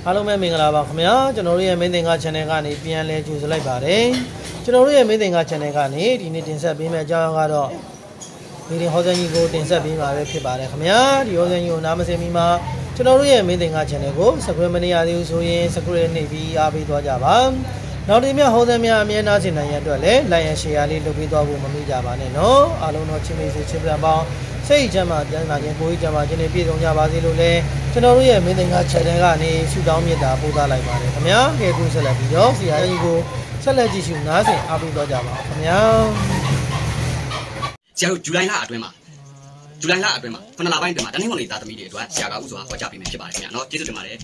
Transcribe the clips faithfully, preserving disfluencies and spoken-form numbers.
အားလုံးပဲမင်္ဂလာပါခင်ဗျာကျွန်တော်တို့ရဲ့မင်းသင်္ကာ channel ကနေပြန်လဲကြိုဆိုလိုက်ပါတယ်ကျွန်တော်တို့ရဲ့မင်းသင်္ကာ channel ကနေဒီနေ့တင်ဆက်ပေးမယ့်အကြောင်းကတော့ဒီရင်ဟောစံကြီးကိုတင်ဆက်ပေးမှာပဲဖြစ်ပါတယ်ခင်ဗျာဒီဟောစံကြီးကိုနားမစင်မီမှာကျွန်တော်တို့ရဲ့မင်းသင်္ကာ channel ကို subscribe မနေရသေးဘူးဆိုရင် subscribe နှိပ်ပြီးအားပေးသွားကြပါနောက်ဒီမြဟောစံများအမြဲနားဆင်နိုင်ရအတွက်လည်း like and share လေးလုပ်ပေးသွားဖို့မမေ့ကြပါနဲ့နော်အားလုံးတော့ချင်းမေးစေချစ်ပြန်ပေါင်းစိတ်ချမ်းသာကြမ်းသာခြင်းကိုယ်ကြီးကြမ်းပါခြင်းနဲ့ပြည့်စုံကြပါစေလို့လည်းကျွန်တော်တို့ရဲ့မင်းသင်္ကာ channel ကနေဆုတောင်းမေတ္တာပို့သလိုက်ပါတယ်ခင်ဗျာကဲခုဆက်လက်ပြီးတော့ဆရာကြီးကိုဆက်လက်ကြည့်ရှုနားဆင်အားပေးသွားကြပါခင်ဗျာဆရာတို့ဇူလိုင်လအတွင်းမှာဇူလိုင်လအတွင်းမှာခုနလပိုင်းအတွင်းမှာတနင်္ဂနွေသားသမီးတွေအတွက်ဆရာကဥစွာဟောကြားပေးမယ်ဖြစ်ပါတယ်ခင်ဗျာနော်ကျေးဇူးတင်ပါတယ်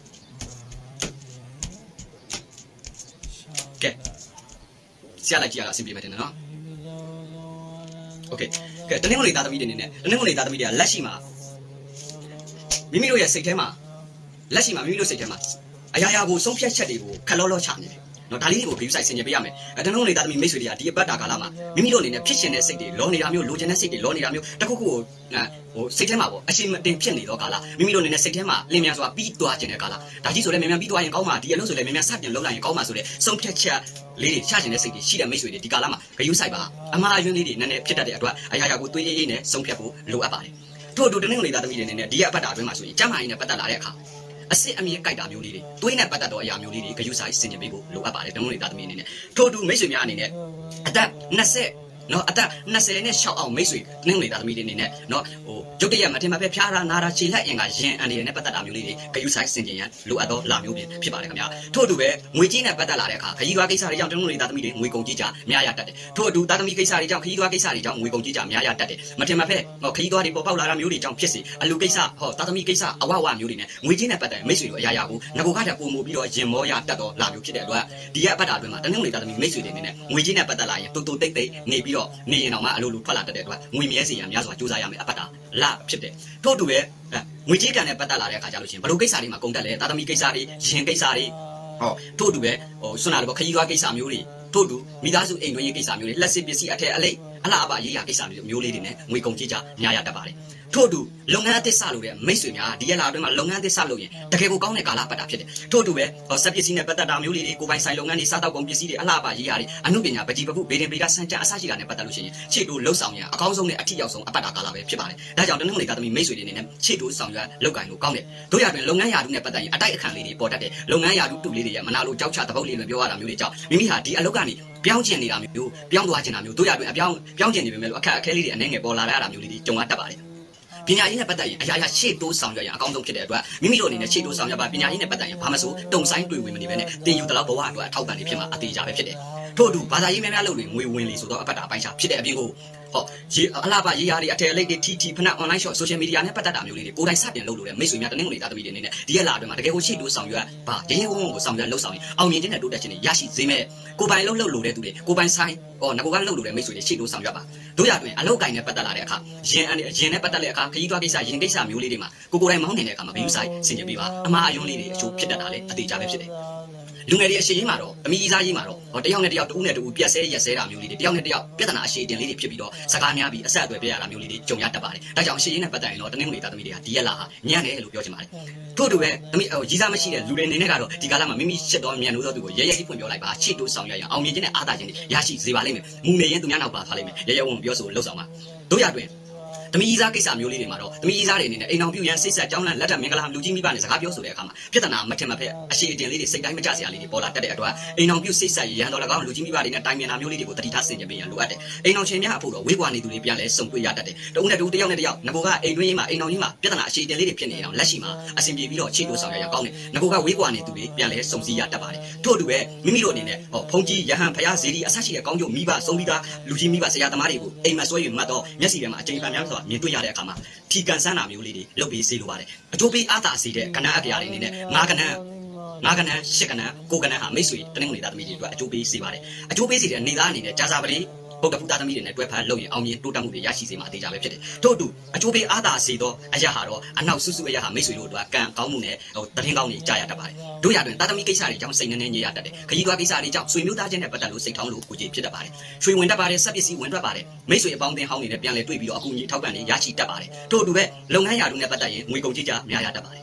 ကဲဆရာလိုက်ကြည့်ရတာအဆင်ပြေမယ်တင်တယ်နော်โอเคကဲတနင်္ဂနွေသားသမီးတွေနေနဲ့တနင်္ဂနွေသားသမီးတွေကလက်ရှိမှာမိမိတို့ရဲ့စိတ်ထဲမှာလက်ရှိမှာမိမိတို့စိတ်ထဲမှာအရာရာကိုဆုံးဖြတ်ချက်တွေကိုခက်လောလောချနေတယ်နော်ဒါလေးတွေကိုဂရုစိုက်ဆင်ခြင်ပေးရမယ်အဲတနင်္ဂနွေသားသမီးမိတ်ဆွေတွေကဒီအပတ်တာကာလမှာမိမိတို့အနေနဲ့ဖြစ်ရှင်တဲ့စိတ်တွေလောနေတာမျိုးလိုချင်တဲ့စိတ်တွေလောနေတာမျိုးတခုခုကိုဟိုစိတ်ထဲမှာပေါ့အရှိန်မတင်ဖြစ်နေတော့ကာလမိမိတို့အနေနဲ့စိတ်ထဲမှာလင်းမြန်စွာပြီးသွားခြင်းတဲ့ကာလဒါကြီးဆိုလည်းမြန်မြန်ပြီးသွားရင်ကောင်းမှာဒီအလုပ်ဆိုလည်းမြန်မြန်စတင်လုပ်လိုက်ရင်ကောင်းမှာဆိုတဲ့ဆုံးဖြတ်ချက်လေးတွေချခြင်းတဲ့စိတ်တွေရှိတဲ့မိတ်ဆွေတွေဒီကာလမှာဂရုစိုက်ပါအမှားအယွင်းလေးတွေနည်းနည်းဖြစ်တတ်တဲ့အတွက်အရာရာကိုတွေးအေးအေးနဲ့ဆုံးဖြတ်ဖို့လိုအပ်ပါတယ်ထို့အတူတနင်္ဂနွေသားသမီးတွေအနေနဲ့ဒီအပတ်တာအတွင်းမှာဆိုရင်ကျမ်းမာရေးနဲ့ပတ်သက်လာတဲ့အခါအစစ်အမြစ်ကြိုက်တာမျိုးလေးတွေတွေးနဲ့ပတ်သက်တော့အရာမျိုးလေးတွေဂရုစိုက်ဆင်ခြင်ပေးဖို့လိုအပ်ပါတယ်တနင်္ဂနွေသားသမီးအနေနဲ့ထို့အတူမိတ်ဆွေများအနေနဲ့အသက်20နော်အသက်20နဲ့6အောင်မိတ်ဆွေတနင်္ဂနွေသားသမီးတွေအနေနဲ့နော်ဟိုရုတ်တရက်မထင်မှပဲဖျားတာနာတာခြေလက်အင်ကရင်အန်ဒီနဲ့ပတ်သက်တာမျိုးလေးတွေဂရုစိုက်ဆင်ခြင်ရန်လိုအပ်တော့လာမျိုးပြင်ဖြစ်ပါတယ်ခင်ဗျာထို့အတူပဲငွေကြေးနဲ့ပတ်သက်လာတဲ့အခါခရီးသွားကိစ္စတွေကြောင့်တနင်္ဂနွေသားသမီးတွေငွေကုန်ကြေးကြများရတတ်တယ်ထို့အတူသားသမီးကိစ္စတွေကြောင့်ခရီးသွားကိစ္စတွေကြောင့်ငွေကုန်ကြေးကြများရတတ်တယ်မထင်မှပဲဟောခရီးသွားတွေပေါ်ပေါက်လာတာမျိုးတွေကြောင့်ဖြစ်စေအလူကိစ္စဟောသားသမီးကိစ္စအဝဝမျိုးတွေနဲ့ငွေကြေးနဲ့ပတ်သက်မိတ်ဆွေတို့အရာရာကိုငကိုကားတဲ့ပုံမူပြီးတော့ရင်မောရတတ်တော့လာမျိုးဖြစ်တဲ့အတွက်ဒီရဲ့အပတ်တာအတွင်းမှာတနင်္ဂနွေသားသမီးမိတ်ဆွေတွေအနေနဲ့ငွေကြေးနဲ့ပတ်သက်လာရင်တူတူတိတ်တိတ်နေပြီးတော့နေရင်တော့မှအလိုလိုထွက်လာတတ်တဲ့အတွက်ငွေမြဲစေရန်များစွာကြိုးစားရမယ်အပတ်တာလဖြစ်တယ်ထို့အတူပဲငွေကြေးတန်နဲ့ပတ်သက်လာတဲ့အခါကျလို့ရှိရင်ဘလို့ကိစ္စတွေမှာကုန်တက်လဲသားသမီးကိစ္စတွေရှင်ကိစ္စတွေဟောထို့အတူပဲဟိုဆွမ်းနာတွေပေါ့ခရီးသွားကိစ္စမျိုးတွေထို့အတူမိသားစုအိမ်တွင်းရေးကိစ္စမျိုးတွေလက်စစ်ပစ္စည်းအထက်အလိပ်အလားအပါရေးရာကိစ္စမျိုးလေးတွေနဲ့ငွေကုန်ကြေးကြများရတတ်ပါတယ်ထို့အတူလုပ်ငန်းအသစ်စလုပ်တဲ့မိတ်ဆွေများဒီရက်လာအတွင်းမှာလုပ်ငန်းအသစ်စလုပ်ရင်တကယ်ကိုကောင်းတဲ့ကာလပတ်တာဖြစ်တယ်ထို့အတူပဲစက်ပစ္စည်းနဲ့ပတ်သက်တာမျိုးလေးတွေကိုပိုင်ဆိုင်လုပ်ငန်းတွေစားတောက်ကုန်ပစ္စည်းတွေအလားအပါရေးရာတွေအမှုပညာပကြီးပပုဘေဒင်ပေကစံကြအစရှိတာနဲ့ပတ်သက်လို့ရှိရင်ခြေတိုးလှုပ်ဆောင်ရန်အကောင်းဆုံးနဲ့အထီရောက်ဆုံးအပတ်တာကာလပဲဖြစ်ပါတယ်ဒါကြောင့်တနင်္ဂနွေကသမီးမိတ်ဆွေတွေအနေနဲ့ခြေတိုးဆောင်ရွက်လုပ်ကိုင်လို့ကောင်းတယ်တို့ရတွင်လုပ်ငန်းရာထူးနဲ့ပတ်သက်ရင်အတိုက်အခန့်လေးတွေပေါ်တတ်တယ်လုပ်ငန်းရာထူးတူလေးတွေရမနာလို့ကြောက်ချတပုတ်လေးတွေပြောရတာမျိုးတွေကြောင့်မိမိဟာဒီအလုပ်ကနေပြောင်းကျင်နေတာမျိုးပြောင်းသွားကျင်တာမျိုးတို့ရတွင်အပြောင်းပြောင်းကျင်နေပေမဲ့လို့အခက်အခဲလေးတွေအနေငယ်ပေါ်လာရတာမျိုးလေးတွေကြုံရတတ်ပါတယ်ပညာရေးနဲ့ပတ်သက်ရင်အရာရာရှေ့တိုးဆောင်ရွက်ရန်အကောင်းဆုံးဖြစ်တဲ့အတွက်မိမိတို့အနေနဲ့ရှေ့တိုးဆောင်ရွက်ပါပညာရေးနဲ့ပတ်သက်ရင်ဘာမှမဆိုတုံဆိုင်တွေ့ဝင်မနေပဲနဲ့တင်ယူတလောက်ဘဝအတွက်အထောက်ပံ့နေဖြစ်မှာအသေးကြပဲဖြစ်တယ်ထို့အတူဘာသာရေးများများလုပ်လို့ငွေဝင်လေဆိုတော့အပတ်တာအပိုင်းခြားဖြစ်တဲ့အပြင်ကိုဟောရေအလားပါရေးရာတွေအထယ်အလိပ်တွေ tt ဖနက် online shop social media နဲ့ပတ်သက်တာမျိုးလေးတွေကိုယ်တိုင်စတင်လုပ်လို့တဲ့မိတ်ဆွေများတနင်္ဂနွေသားသမီးတွေအနေနဲ့ဒီရက်လာအတွင်းမှာတကယ်ကိုရှေ့တိုးဆောင်ရွက်ပါရင်းရင်းဝုန်းဝုန်းကိုဆောင်ရွက်လှုပ်ဆောင်ရင်အောင်မြင်ခြင်းနဲ့တိုးတက်ခြင်းတွေရရှိစေမယ်ကိုပိုင်လှုပ်လှုပ်လို့တဲ့သူတွေကိုပိုင်ဆိုင်ဟောငကိုကလှုပ်လို့တဲ့မိတ်ဆွေတွေရှေ့တိုးဆောင်ရွက်ပါတို့ရတွင်အလောက်ကိုင်းနဲ့ပတ်သက်လာတဲ့အခါရင်ရင်နဲ့ပတ်သက်တဲ့အခါခရီးသွားကိစ္စရင်ကိစ္စမျိုးလေးတွေမှာကိုကိုယ်တိုင်မောင်းနေတဲ့အခါမှာဘီယူဆိုင်ဆင်ခြင်ပေးပါအမှားအယွန်းလေးတွေအချို့ဖြစ်တတ်တာလေအသေးချာပဲဖြစ်တယ်လူငယ်တွေအရှိရေးမှာတော့အမိအစားရေးမှာတော့ဟောတယောက်နဲ့တယောက်တူးနဲ့တူးပြက်ဆဲရက်ဆဲတာမျိုးလေးတွေတယောက်နဲ့တယောက်ပြဿနာအရှိတင်လေးတွေဖြစ်ပြီးတော့စကားများပြီးအဆက်အသွယ်ပြရတာမျိုးလေးတွေကြုံရတတ်ပါတယ်ဒါကြောင့်အရှိရေးနဲ့ပတ်သက်ရင်တော့တနင်္ဂနွေသားသမီးတွေကဒီရက်လာဟာညံ့တယ်လို့ပြောချင်ပါတယ်ထို့တူပဲသမီးဟိုကြီးစားမရှိတဲ့လူတွေအနေနဲ့ကတော့ဒီကာလမှာမိမိရှစ်တော်မြန်လို့သောသူကိုရဲရဲကြီးဖွင့်ပြောလိုက်ပါချစ်တူဆောင်ရရအောင်မြင်ခြင်းနဲ့အားသာခြင်းတွေရရှိစေပါလိမ့်မယ်မူနေရင်သူများနောက်ပါထားလိမ့်မယ်ရဲရဲဝုံပြောဆိုလှုပ်ဆောင်ပါတို့ရတွင်သမီးကြီးစားကိစ္စမျိုးလေးတွေမှာတော့သမီးကြီးစားတွေအနေနဲ့အိမ်အောင်ပြုရန်စိတ်ဆက်ကြောင်းလန့်လက်ထက်မင်္ဂလာလူကြီးမိဘနဲ့စကားပြောဆိုတဲ့အခါမှာပြဿနာမထင်မှဖက်အရှိအတင်လေးတွေစိတ်တိုင်းမကြစရာလေးတွေပေါ်လာတတ်တဲ့အတွက်အိမ်အောင်ပြုစိတ်ဆက်ရန်တော်၎င်းလူကြီးမိဘတွေနဲ့တိုင်ပင်တာမျိုးလေးတွေကိုတတိထားဆင်ခြင်ပေးရန်လိုအပ်တယ်အိမ်အောင်ချင်းများအဖို့တော့ဝေးကွာနေသူတွေပြန်လဲစုံတွေ့ရတတ်တယ်တဦးနဲ့တူတယောက်နဲ့တယောက်ငကိုကအိမ်တွင်းကြီးမှာအိမ်အောင်ကြီးမှာပြဿနာအရှိအတင်လေးတွေဖြစ်နေအောင်လက်ရှိမှာအဆင်ပြေပြီးတော့ချစ်လို့ဆောင်ရရကောင်းတယ်ငကိုကဝေးကွာနေသူတွေပြန်လဲစုံစည်းရတတ်ပါတယ်ထို့အတူပဲမိမိတို့အနေနဲ့ဟောဖုန်ကြီးရဟန်းဖျားဇေဒီအဆရှိတဲ့ကောင်းကျိုးမိဘဆုံးပြီးသားလူကြီးမိဘဆရာသမားတွေကိုအိမ်မှာဆွဲယူမှတ်တော့မျက်စိထဲမှာအကျဉ်းပန်များစွာမြင်တွေ့ရတဲ့အခါမှာထီကန်ဆန်းတာမျိုးလေးတွေလုပ်ပြီးစေလိုပါတယ်အကျိုးပေးအားသာစေတဲ့ကဏ္ဍအကြရာတွေအနေနဲ့ငါးကဏ္ဍငါးကဏ္ဍရှစ်ကဏ္ဍကိုကဏ္ဍဟာမိတ်ဆွေတနင်္ဂနွေသားသမီးတွေအတွက်အကျိုးပေးစေပါတယ်အကျိုးပေးစေတဲ့နေသားအနေနဲ့ကြာစာပလေးပုဂ္ဂဖူသားသမီးတွေနဲ့တွဲဖက်လုပ်ရင်အောင်မြင်တိုးတက်မှုတွေရရှိစေမှာအသေးချာပဲဖြစ်တယ်ထို့အတူအကျိုးပေးအားသာစေသောအရာဟာတော့အနောက်ဆုစုအရာဟာမိတ်ဆွေတို့အတွက်ကံကောင်းမှုနဲ့ဟိုတရင်ကောင်းတွေကြာရတတ်ပါတယ်တို့ရတွင်သားသမီးကိစ္စတွေကြောင့်စိတ်နှဲနှဲညစ်ရတတ်တယ်ခရီးသွားကိစ္စတွေကြောင့်ဆွေမျိုးသားချင်းနဲ့ပတ်သက်လို့စိတ်ထောင်းလို့ကိုကြီးဖြစ်တတ်ပါတယ်ရွှေဝင်တတ်ပါတယ်စက်ပစ္စည်းဝင်ထွက်ပါတယ်မိတ်ဆွေအပေါင်းအသင်းဟောင်းတွေနဲ့ပြန်လည်တွေ့ပြီးတော့အကူအညီထောက်ပံ့နေရရှိတတ်ပါတယ်ထို့အတူပဲလုပ်ငန်းရာထူးနဲ့ပတ်သက်ရင်ငွေကုန်ကြေးကြများရတတ်ပါတယ်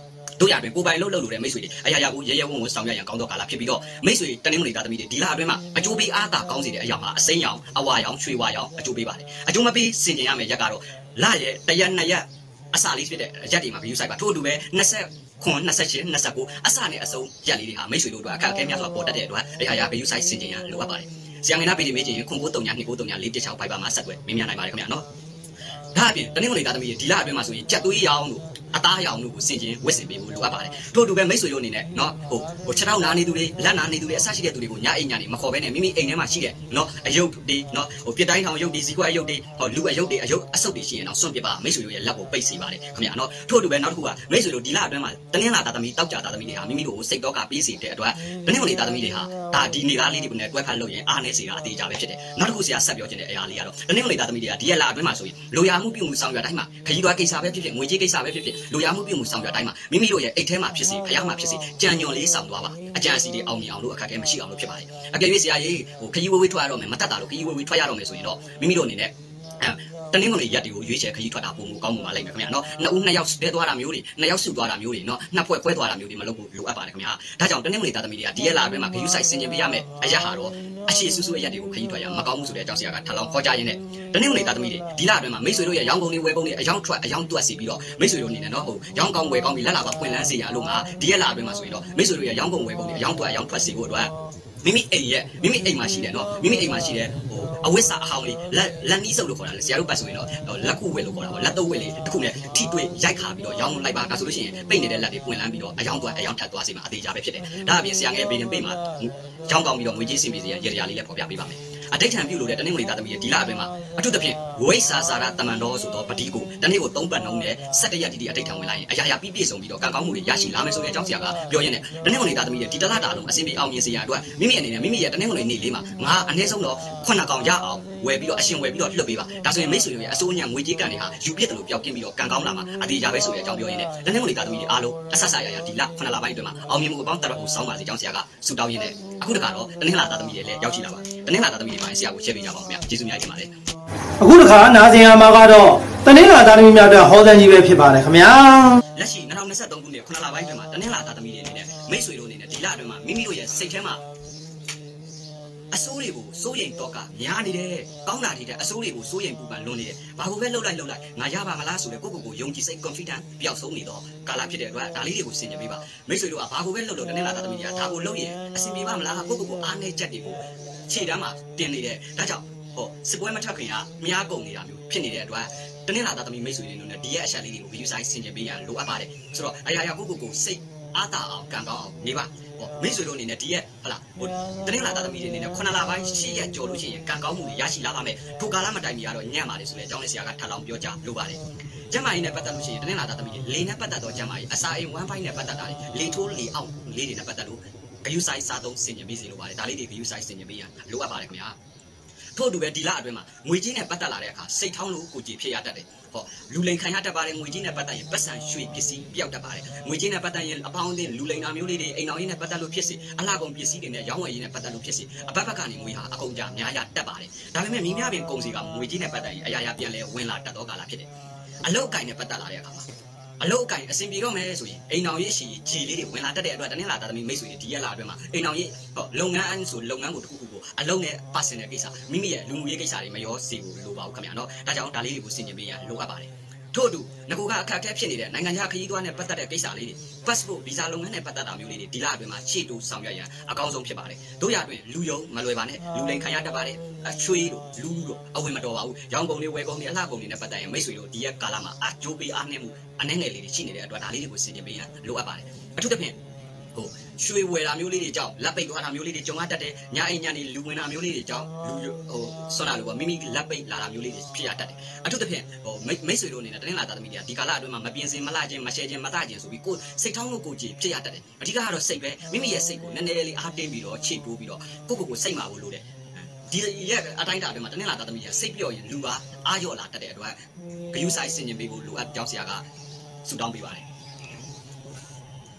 တို့ရအတွင်းကိုပိုင်လုံးလုံးလို့တဲ့မိတ်ဆွေတွေအရာရာကိုရဲရဲဝံ့ဝံ့ဆောင်ရွက်ရန်ကောင်းသောကာလဖြစ်ပြီးတော့မိတ်ဆွေတနင်္ဂနွေသားသမီးတွေဒီလအတွင်းမှာအကျိုးပေးအားသာကောင်းစေတဲ့အရာမှာအစိမ်းရောင်အဝါရောင်ရွှေဝါရောင်အကျိုးပေးပါတယ်အကျိုးမပေးစင်ကြင်ရမယ်ရက်ကတော့လရဲ့တရက်နှစ်ရက်အစလေးဖြစ်တဲ့ရက်တွေမှာ view site ပါထို့အတူပဲ20ခွန်28 29အစနဲ့အဆုံးရက်လေးတွေဟာမိတ်ဆွေတို့အတွက်အခက်အခဲများစွာပေါ်တတ်တဲ့အတွက်အရာရာ view site စင်ကြင်ရလိုအပ်ပါတယ်ဆရာငယ်နာပေးနေမေးချင်ရင်ခွန်ကိုတုံညာနှစ်ကိုတုံညာလေးတစ်ချောင်းဖိုက်ပါမှာဆက်ွယ်မင်းများနိုင်ပါတယ်ခင်ဗျာနော်ဒါအပြင်တနင်္ဂနွေသားသမီးတွေဒီလအတွင်းမှာဆိုရင်ကြက်သွေးရောင်တို့အသားရောင်တို့ကိုစင်ကျင်ဝစ်စင်ပေးဖို့လိုအပ်ပါတယ်ထို့တူပဲမိတ်ဆွေတို့အနေနဲ့เนาะဟိုဟိုခြေထောက်နာနေသူတွေလက်နာနေသူတွေအဆရှိတဲ့သူတွေကိုညအိမ်ညနေမခေါ်ဘဲနဲ့မိမိအိမ်ထဲမှာရှိတဲ့เนาะအယုတ်တွေเนาะဟိုပြတိုင်းထောင်ယုတ်တွေစီကွက်အယုတ်တွေဟိုလူအယုတ်တွေအယုတ်အဆုတ်တွေရှိရင်တော့စွန့်ပစ်ပါမိတ်ဆွေတို့ရဲ့လက်ကိုပိတ်စေပါတယ်ခင်ဗျာเนาะထို့တူပဲနောက်တစ်ခုကမိတ်ဆွေတို့ဒီလအတွင်းမှာတနင်္လာသားသမီးတောက်ကြသားသမီးတွေဟာမိမိတို့ကိုစိတ်တော့ကပေးစီတဲ့အတွက်တနင်္ဂနွေသားသမီးတွေဟာဒါဒီနေသားလေးတွေကိုနဲ့တွဲဖက်လို့ရင်အားနေစီတာအသေးကြပဲဖြစ်တယ်နောက်တစ်ခုဆရာဆက်ပြောချင်တဲ့အရာလေးကတော့တနင်္ဂနွေသားသမီးတွေကဒီရက်လအတွင်းမှာဆိုရင်လိုရာမှုပြုမှုဆောင်ရွက်တိုင်းမှာခရီးသွားကိစ္စပဲဖြစ်ဖြစ်ငွေကြေးကိစ္စပဲဖြစ်ဖြစ်လိုရာမှုပြုမှုဆောင်ရွက်တိုင်းမှာမိမိတို့ရဲ့အိတ်ထဲမှာဖြစ်စီဖယားမှာဖြစ်စီကြံညွန်လေးဆောင်သွားပါအကြံစီတွေအောင်မြင်အောင်လို့အခက်အခဲမရှိအောင်လို့ဖြစ်ပါတယ်အကယ်၍ဆရာကြီးဟိုခရီးဝေးဝေးထွက်ရတော့မယ်မတတ်တာလို့ခရီးဝေးဝေးထွက်ရတော့မယ်ဆိုရင်တော့မိမိတို့အနေနဲ့တနင်္ဂနွေရက်တွေကိုရွေးချယ်ခရီးထွက်တာပုံမူကောင်းမှုမလိုက်မယ်ခင်ဗျာနော်နှစ်ဦးနှစ်ယောက်တဲသွားတာမျိုးတွေနှစ်ယောက်စုသွားတာမျိုးတွေနော်နှစ်ဖွဲ့ခွဲသွားတာမျိုးတွေမလုပ်ဘူးလိုအပ်ပါတယ်ခင်ဗျာဒါကြောင့်တနင်္ဂနွေသားသမီးတွေကဒီရက်လာအတွင်းမှာခရီးဆိုင်ဆင်ကျင်ပေးရမယ်အရက်ဟာတော့အရှိဆူဆူရက်တွေကိုခရီးထွက်ရမကောင်းမှုဆိုတဲ့အကြောင်းဆရာကထပ်လောင်းခေါ်ကြရင်းနဲ့တနင်္ဂနွေသားသမီးတွေဒီလအတွင်းမှာမိတ်ဆွေတို့ရဲ့ရောင်းကုန်တွေဝယ်ကုန်တွေအယောင်ထွက်အယောင်တွက်စီပြီးတော့မိတ်ဆွေတို့အနေနဲ့နော်ဟိုရောင်းကောင်းဝယ်ကောင်းပြီးလက်လာပါပွင့်လန်းစေရလို့ငါဒီရက်လာအတွင်းမှာဆိုရင်တော့မိတ်ဆွေတို့ရဲ့ရောင်းကုန်ဝယ်ကုန်တွေအယောင်တွက်အယောင်ထွက်စီဖို့အတွက်မိမိအိမ်ရဲ့မိမိအိမ်မှာရှိတယ်နော်မိမိအိမ်မှာရှိတယ်ဟိုအဝတ်စာအဟောင်းလေးလက်လက်နီးစုပ်လို့ခေါ်တာလေဆရာတို့ပတ်ဆိုရင်တော့လက်ခုဝယ်လို့ခေါ်တာပေါ့လက်သုံးဝယ်လေးတစ်ခုနဲ့ထိတွေ့ရိုက်ခါပြီးတော့ရောင်းလိုက်ပါဒါဆိုလို့ရှိရင်ပိတ်နေတဲ့လက်တွေပွင့်လန်းပြီးတော့အယောင်တွက်အယောင်ထပ်သွားစေမှာအသေးကြပဲဖြစ်တယ်ဒါအပြင်ဆရာငယ်ဘေးရင်ပိတ်မှာကြောင်းကောင်းပြီးတော့ငွေကြေးစင်ပြီးစီရရေရာလေးလည်းပေါ်ပြပေးပါမယ်အတိတ်ထံပြုလို့တဲ့တနင်္ဂနွေသားသမီးရဲ့ဒီလအတွင်းမှာအထူးသဖြင့်ဝိစာစာရတမန်တော်ဆိုတော့ပတိကိုတနေ့ကိုသုံးပတ်နှုံးနဲ့၁၇ရက်တိတိအတိတ်ထံဝင်လာရင်အရာရာပြည့်ပြည့်စုံပြီးတော့ကံကောင်းမှုတွေရရှိလာမယ်ဆိုတဲ့အကြောင်းဆရာကပြောရင်းနဲ့တနင်္ဂနွေသားသမီးရဲ့ဒီတလတာလုံးအစဉ်ပြေအောင်မြင်စေရအတွက်မိမိအနေနဲ့မိမိရဲ့တနင်္ဂနွေနေ့လေးမှာငါအနည်းဆုံးတော့ခုနှစ်ကောင်ရအောင်ဝယ်ပြီးတော့အရှင်ဝယ်ပြီးတော့လွတ်ပေးပါဒါဆိုရင်မိတ်ဆွေတွေရဲ့အစိုးရငွေကြေးကံတွေဟာယူပြစ်တယ်လို့ပြောက်ကင်းပြီးတော့ကံကောင်းလာမှာအသေးကြပဲဆိုတဲ့အကြောင်းပြောရင်းနဲ့တနင်္ဂနွေသားသမီးတွေအားလုံးအဆက်ဆက်ရရဒီလခုနှစ်လပိုင်းအတွင်းမှာအောင်မြင်မှုအပေါင်းတရကိုစောင်းပါစေကြောင်းဆရာကဆုတောင်းရင်းနဲ့အခုတခါတော့တနင်္လာသားသမီးတွေလည်းရောက်ရှိလာပါတနင်္လာသားသမီးတွေပိုင်းဆရာကိုရှင်းပေးကြပါဦးခင်ဗျာကျေးဇူးများတင်ပါတယ်အခုတခါနာစင်ရမှာကတော့တနင်္လာသားသမီးများအတွက်ဟောစံကြီးပဲဖြစ်ပါတယ်ခင်ဗျာလက်ရှိ၂၀၂၃ခုနှစ်ခုနှစ်လပိုင်းအတွင်းမှာတနင်္လာသားသမီးတွေအနေနဲ့မိတ်ဆွေတို့အနေနဲ့ဒီလအတွင်းမှာမိမိတို့ရဲ့စိတ်ထဲမှာအစိုးတွေကိုစိုးရိမ်တော့ကများနေတယ်ကောင်းတာတွေတဲ့အစိုးတွေကိုစိုးရိမ်ပူပန်လွန်နေတယ်ဘာလို့ပဲလှုပ်လိုက်လှုပ်လိုက်ငါရပါမလားဆိုတဲ့ကိုယ့်ကိုယ်ကိုယုံကြည်စိတ် confidence ပျောက်ဆုံးနေတော့ကာလဖြစ်တဲ့အတွက်ဒါလေးတွေကိုဆင်ခြင်ပေးပါမိတ်ဆွေတို့ကဘာလို့ပဲလှုပ်လို့တနင်္လာသားသမီးတွေကဒါကိုလှုပ်ရင်အဆင်ပြေပါမလားကိုယ့်ကိုယ်ကိုအားနေချက်တွေကိုခြေတန်းမှာတင်နေတယ်ဒါကြောင့်ဟောစစ်ပွဲမထက်ခင်ကမြားကုန်နေတာမျိုးဖြစ်နေတဲ့အတွက်တနင်္လာသားသမီးမိတ်ဆွေတွေနဲ့ဒီရဲ့အချက်လေးတွေကို view site ဆင်ခြင်ပေးရလိုအပ်ပါတယ်ဆိုတော့အရာရာကိုယ့်ကိုယ်ကိုစိတ်အားတာအောင်ကံကောင်းအောင်နေပါဟောမိတ်ဆွေတို့အနေနဲ့ဒီရဲ့ဟလာဟိုတနင်္လာသားသမီးတွေအနေနဲ့ခုနှစ်လပိုင်းရှစ်ရက်ကြော်လို့ရှိရင်ကံကောင်းမှုတွေရရှိလာပါမယ်ထိုကာလမတိုင်မီကတော့ညံ့ပါလေဆိုတဲ့အကြောင်းလေးဆရာကထပ်လောင်းပြောကြလိုပါတယ်ကျမ်းမာရေးနဲ့ပတ်သက်လို့ရှိရင်တနင်္လာသားသမီးတွေလေနဲ့ပတ်သက်တော့ကျမ်းမာရေးအစာအိမ် one point နဲ့ပတ်သက်တာလေထိုးလေအောင်လေးတွေနဲ့ပတ်သက်လို့ view site စားသုံးဆင်ခြင်ပေးစီလိုပါတယ်ဒါလေးတွေ view site ဆင်ခြင်ပေးရလိုအပ်ပါတယ်ခင်ဗျာထို့အတူပဲဒီလအတွင်းမှာငွေကြီးနဲ့ပတ်သက်လာတဲ့အခါစိတ်ထောင်းလို့ကိုကြည်ဖြစ်ရတတ်တယ်ဟောလူလိန်ခံရတတ်ပါတယ်ငွေကြီးနဲ့ပတ်သက်ရင်ပတ်စံရွှေပစ္စည်းပြောက်တတ်ပါတယ်ငွေကြီးနဲ့ပတ်သက်ရင်အပေါင်းအသင်းလူလိန်နာမျိုးလေးတွေအိမ်တော်ကြီးနဲ့ပတ်သက်လို့ဖြစ်စီအလှကုန်ပစ္စည်းတွေနဲ့ရောင်းဝယ်ရေးနဲ့ပတ်သက်လို့ဖြစ်စီအပတ်ဘက်ကနေငွေဟာအကုန်ကြများရတတ်ပါတယ်ဒါပေမဲ့မိများပင်ကုန်စီကငွေကြီးနဲ့ပတ်သက်ရင်အရာရာပြန်လဲဝင်လာတတ်သောကာလဖြစ်တယ်အလုတ်ကိုင်နဲ့ပတ်သက်လာတဲ့အခါမှာအလုတ်ကိုင်အစဉ်ပြေတော့မယ်ဆိုရင်အိမ်တော်ရေးရှိဂျီလေးတွေဝင်လာတတ်တဲ့အတွက်တနင်္လာသားသမီးမိတ်ဆွေတွေဒီရက်လာအတွင်းမှာအိမ်တော်ရေးဟောလုပ်ငန်းအန်းဆိုလုပ်ငန်းကိုတစ်ခုခုကိုအလုံးနဲ့ personal ကိစ္စမိမိရဲ့လူမှုရေးကိစ္စတွေမရောစေဘူးလို့ပါဘူးခင်ဗျာနော်ဒါကြောင့်ဒါလေးတွေကိုဆင်ခြင်ပေးရလိုအပ်ပါတယ်ထို့အတူငကူကအခက်အခဲဖြစ်နေတဲ့နိုင်ငံခြားခရီးသွားနဲ့ပတ်သက်တဲ့ကိစ္စလေးတွေ passport visa လုပ်ငန်းနဲ့ပတ်သက်တာမျိုးလေးတွေဒီလအတွင်းမှာရှေ့တိုးဆောင်ရွက်ရန်အကောင်းဆုံးဖြစ်ပါတယ်တို့ရအတွင်းလူယုံမလွယ်ပါနဲ့လူလိန်ခံရတတ်ပါတယ်အချွေးတို့လူတို့အဝင်မတော်ပါဘူးရောင်းကုန်တွေဝယ်ကုန်တွေအလှကုန်တွေနဲ့ပတ်သက်ရင်မိတ်ဆွေတို့ဒီရက်ကာလမှာအကျိုးပေးအားနည်းမှုအနှဲငယ်လေးတွေရှိနေတဲ့အတွက်ဒါလေးတွေကိုဆင်ခြင်ပေးရန်လိုအပ်ပါတယ်အထူးသဖြင့်ဟိုရွှေဝယ်တာမျိုးလေးတွေကြောင့်လက်ပိတ်သွားတာမျိုးလေးတွေကြုံရတတ်တယ်ညအိမ်ညနေလူဝင်တာမျိုးလေးတွေကြောင့်လူဟိုဆွမ်းတာလို့ပေါ့မိမိလက်ပိတ်လာတာမျိုးလေးတွေဖြစ်ရတတ်တယ်အထူးသဖြင့်ဟိုမိတ်ဆွေတို့အနေနဲ့တနင်္လာသားသမီးတွေကဒီကာလအတွင်းမှာမပြင်းစင်မလှခြင်းမရှဲခြင်းမသခြင်းဆိုပြီးကိုယ်စိတ်ထောင်းလို့ကိုကြည်ဖြစ်ရတတ်တယ်အဓိကကတော့စိတ်ပဲမိမိရဲ့စိတ်ကိုနည်းနည်းလေးအားတင်းပြီးတော့ခြေတိုးပြီးတော့ကိုယ့်ကိုယ်ကိုစိတ်မာဖို့လိုတယ်ဒီရက်အတိုင်းတာအတွင်းမှာတနင်္လာသားသမီးတွေကစိတ်ပြော့ရင်လူပါအားရော့လာတတ်တဲ့အတွက်ဂယုစိုက်ဆင်ခြင်ပေးဖို့လိုအပ်ကြောင်းဆရာကဆုတောင်းပေးပါတယ်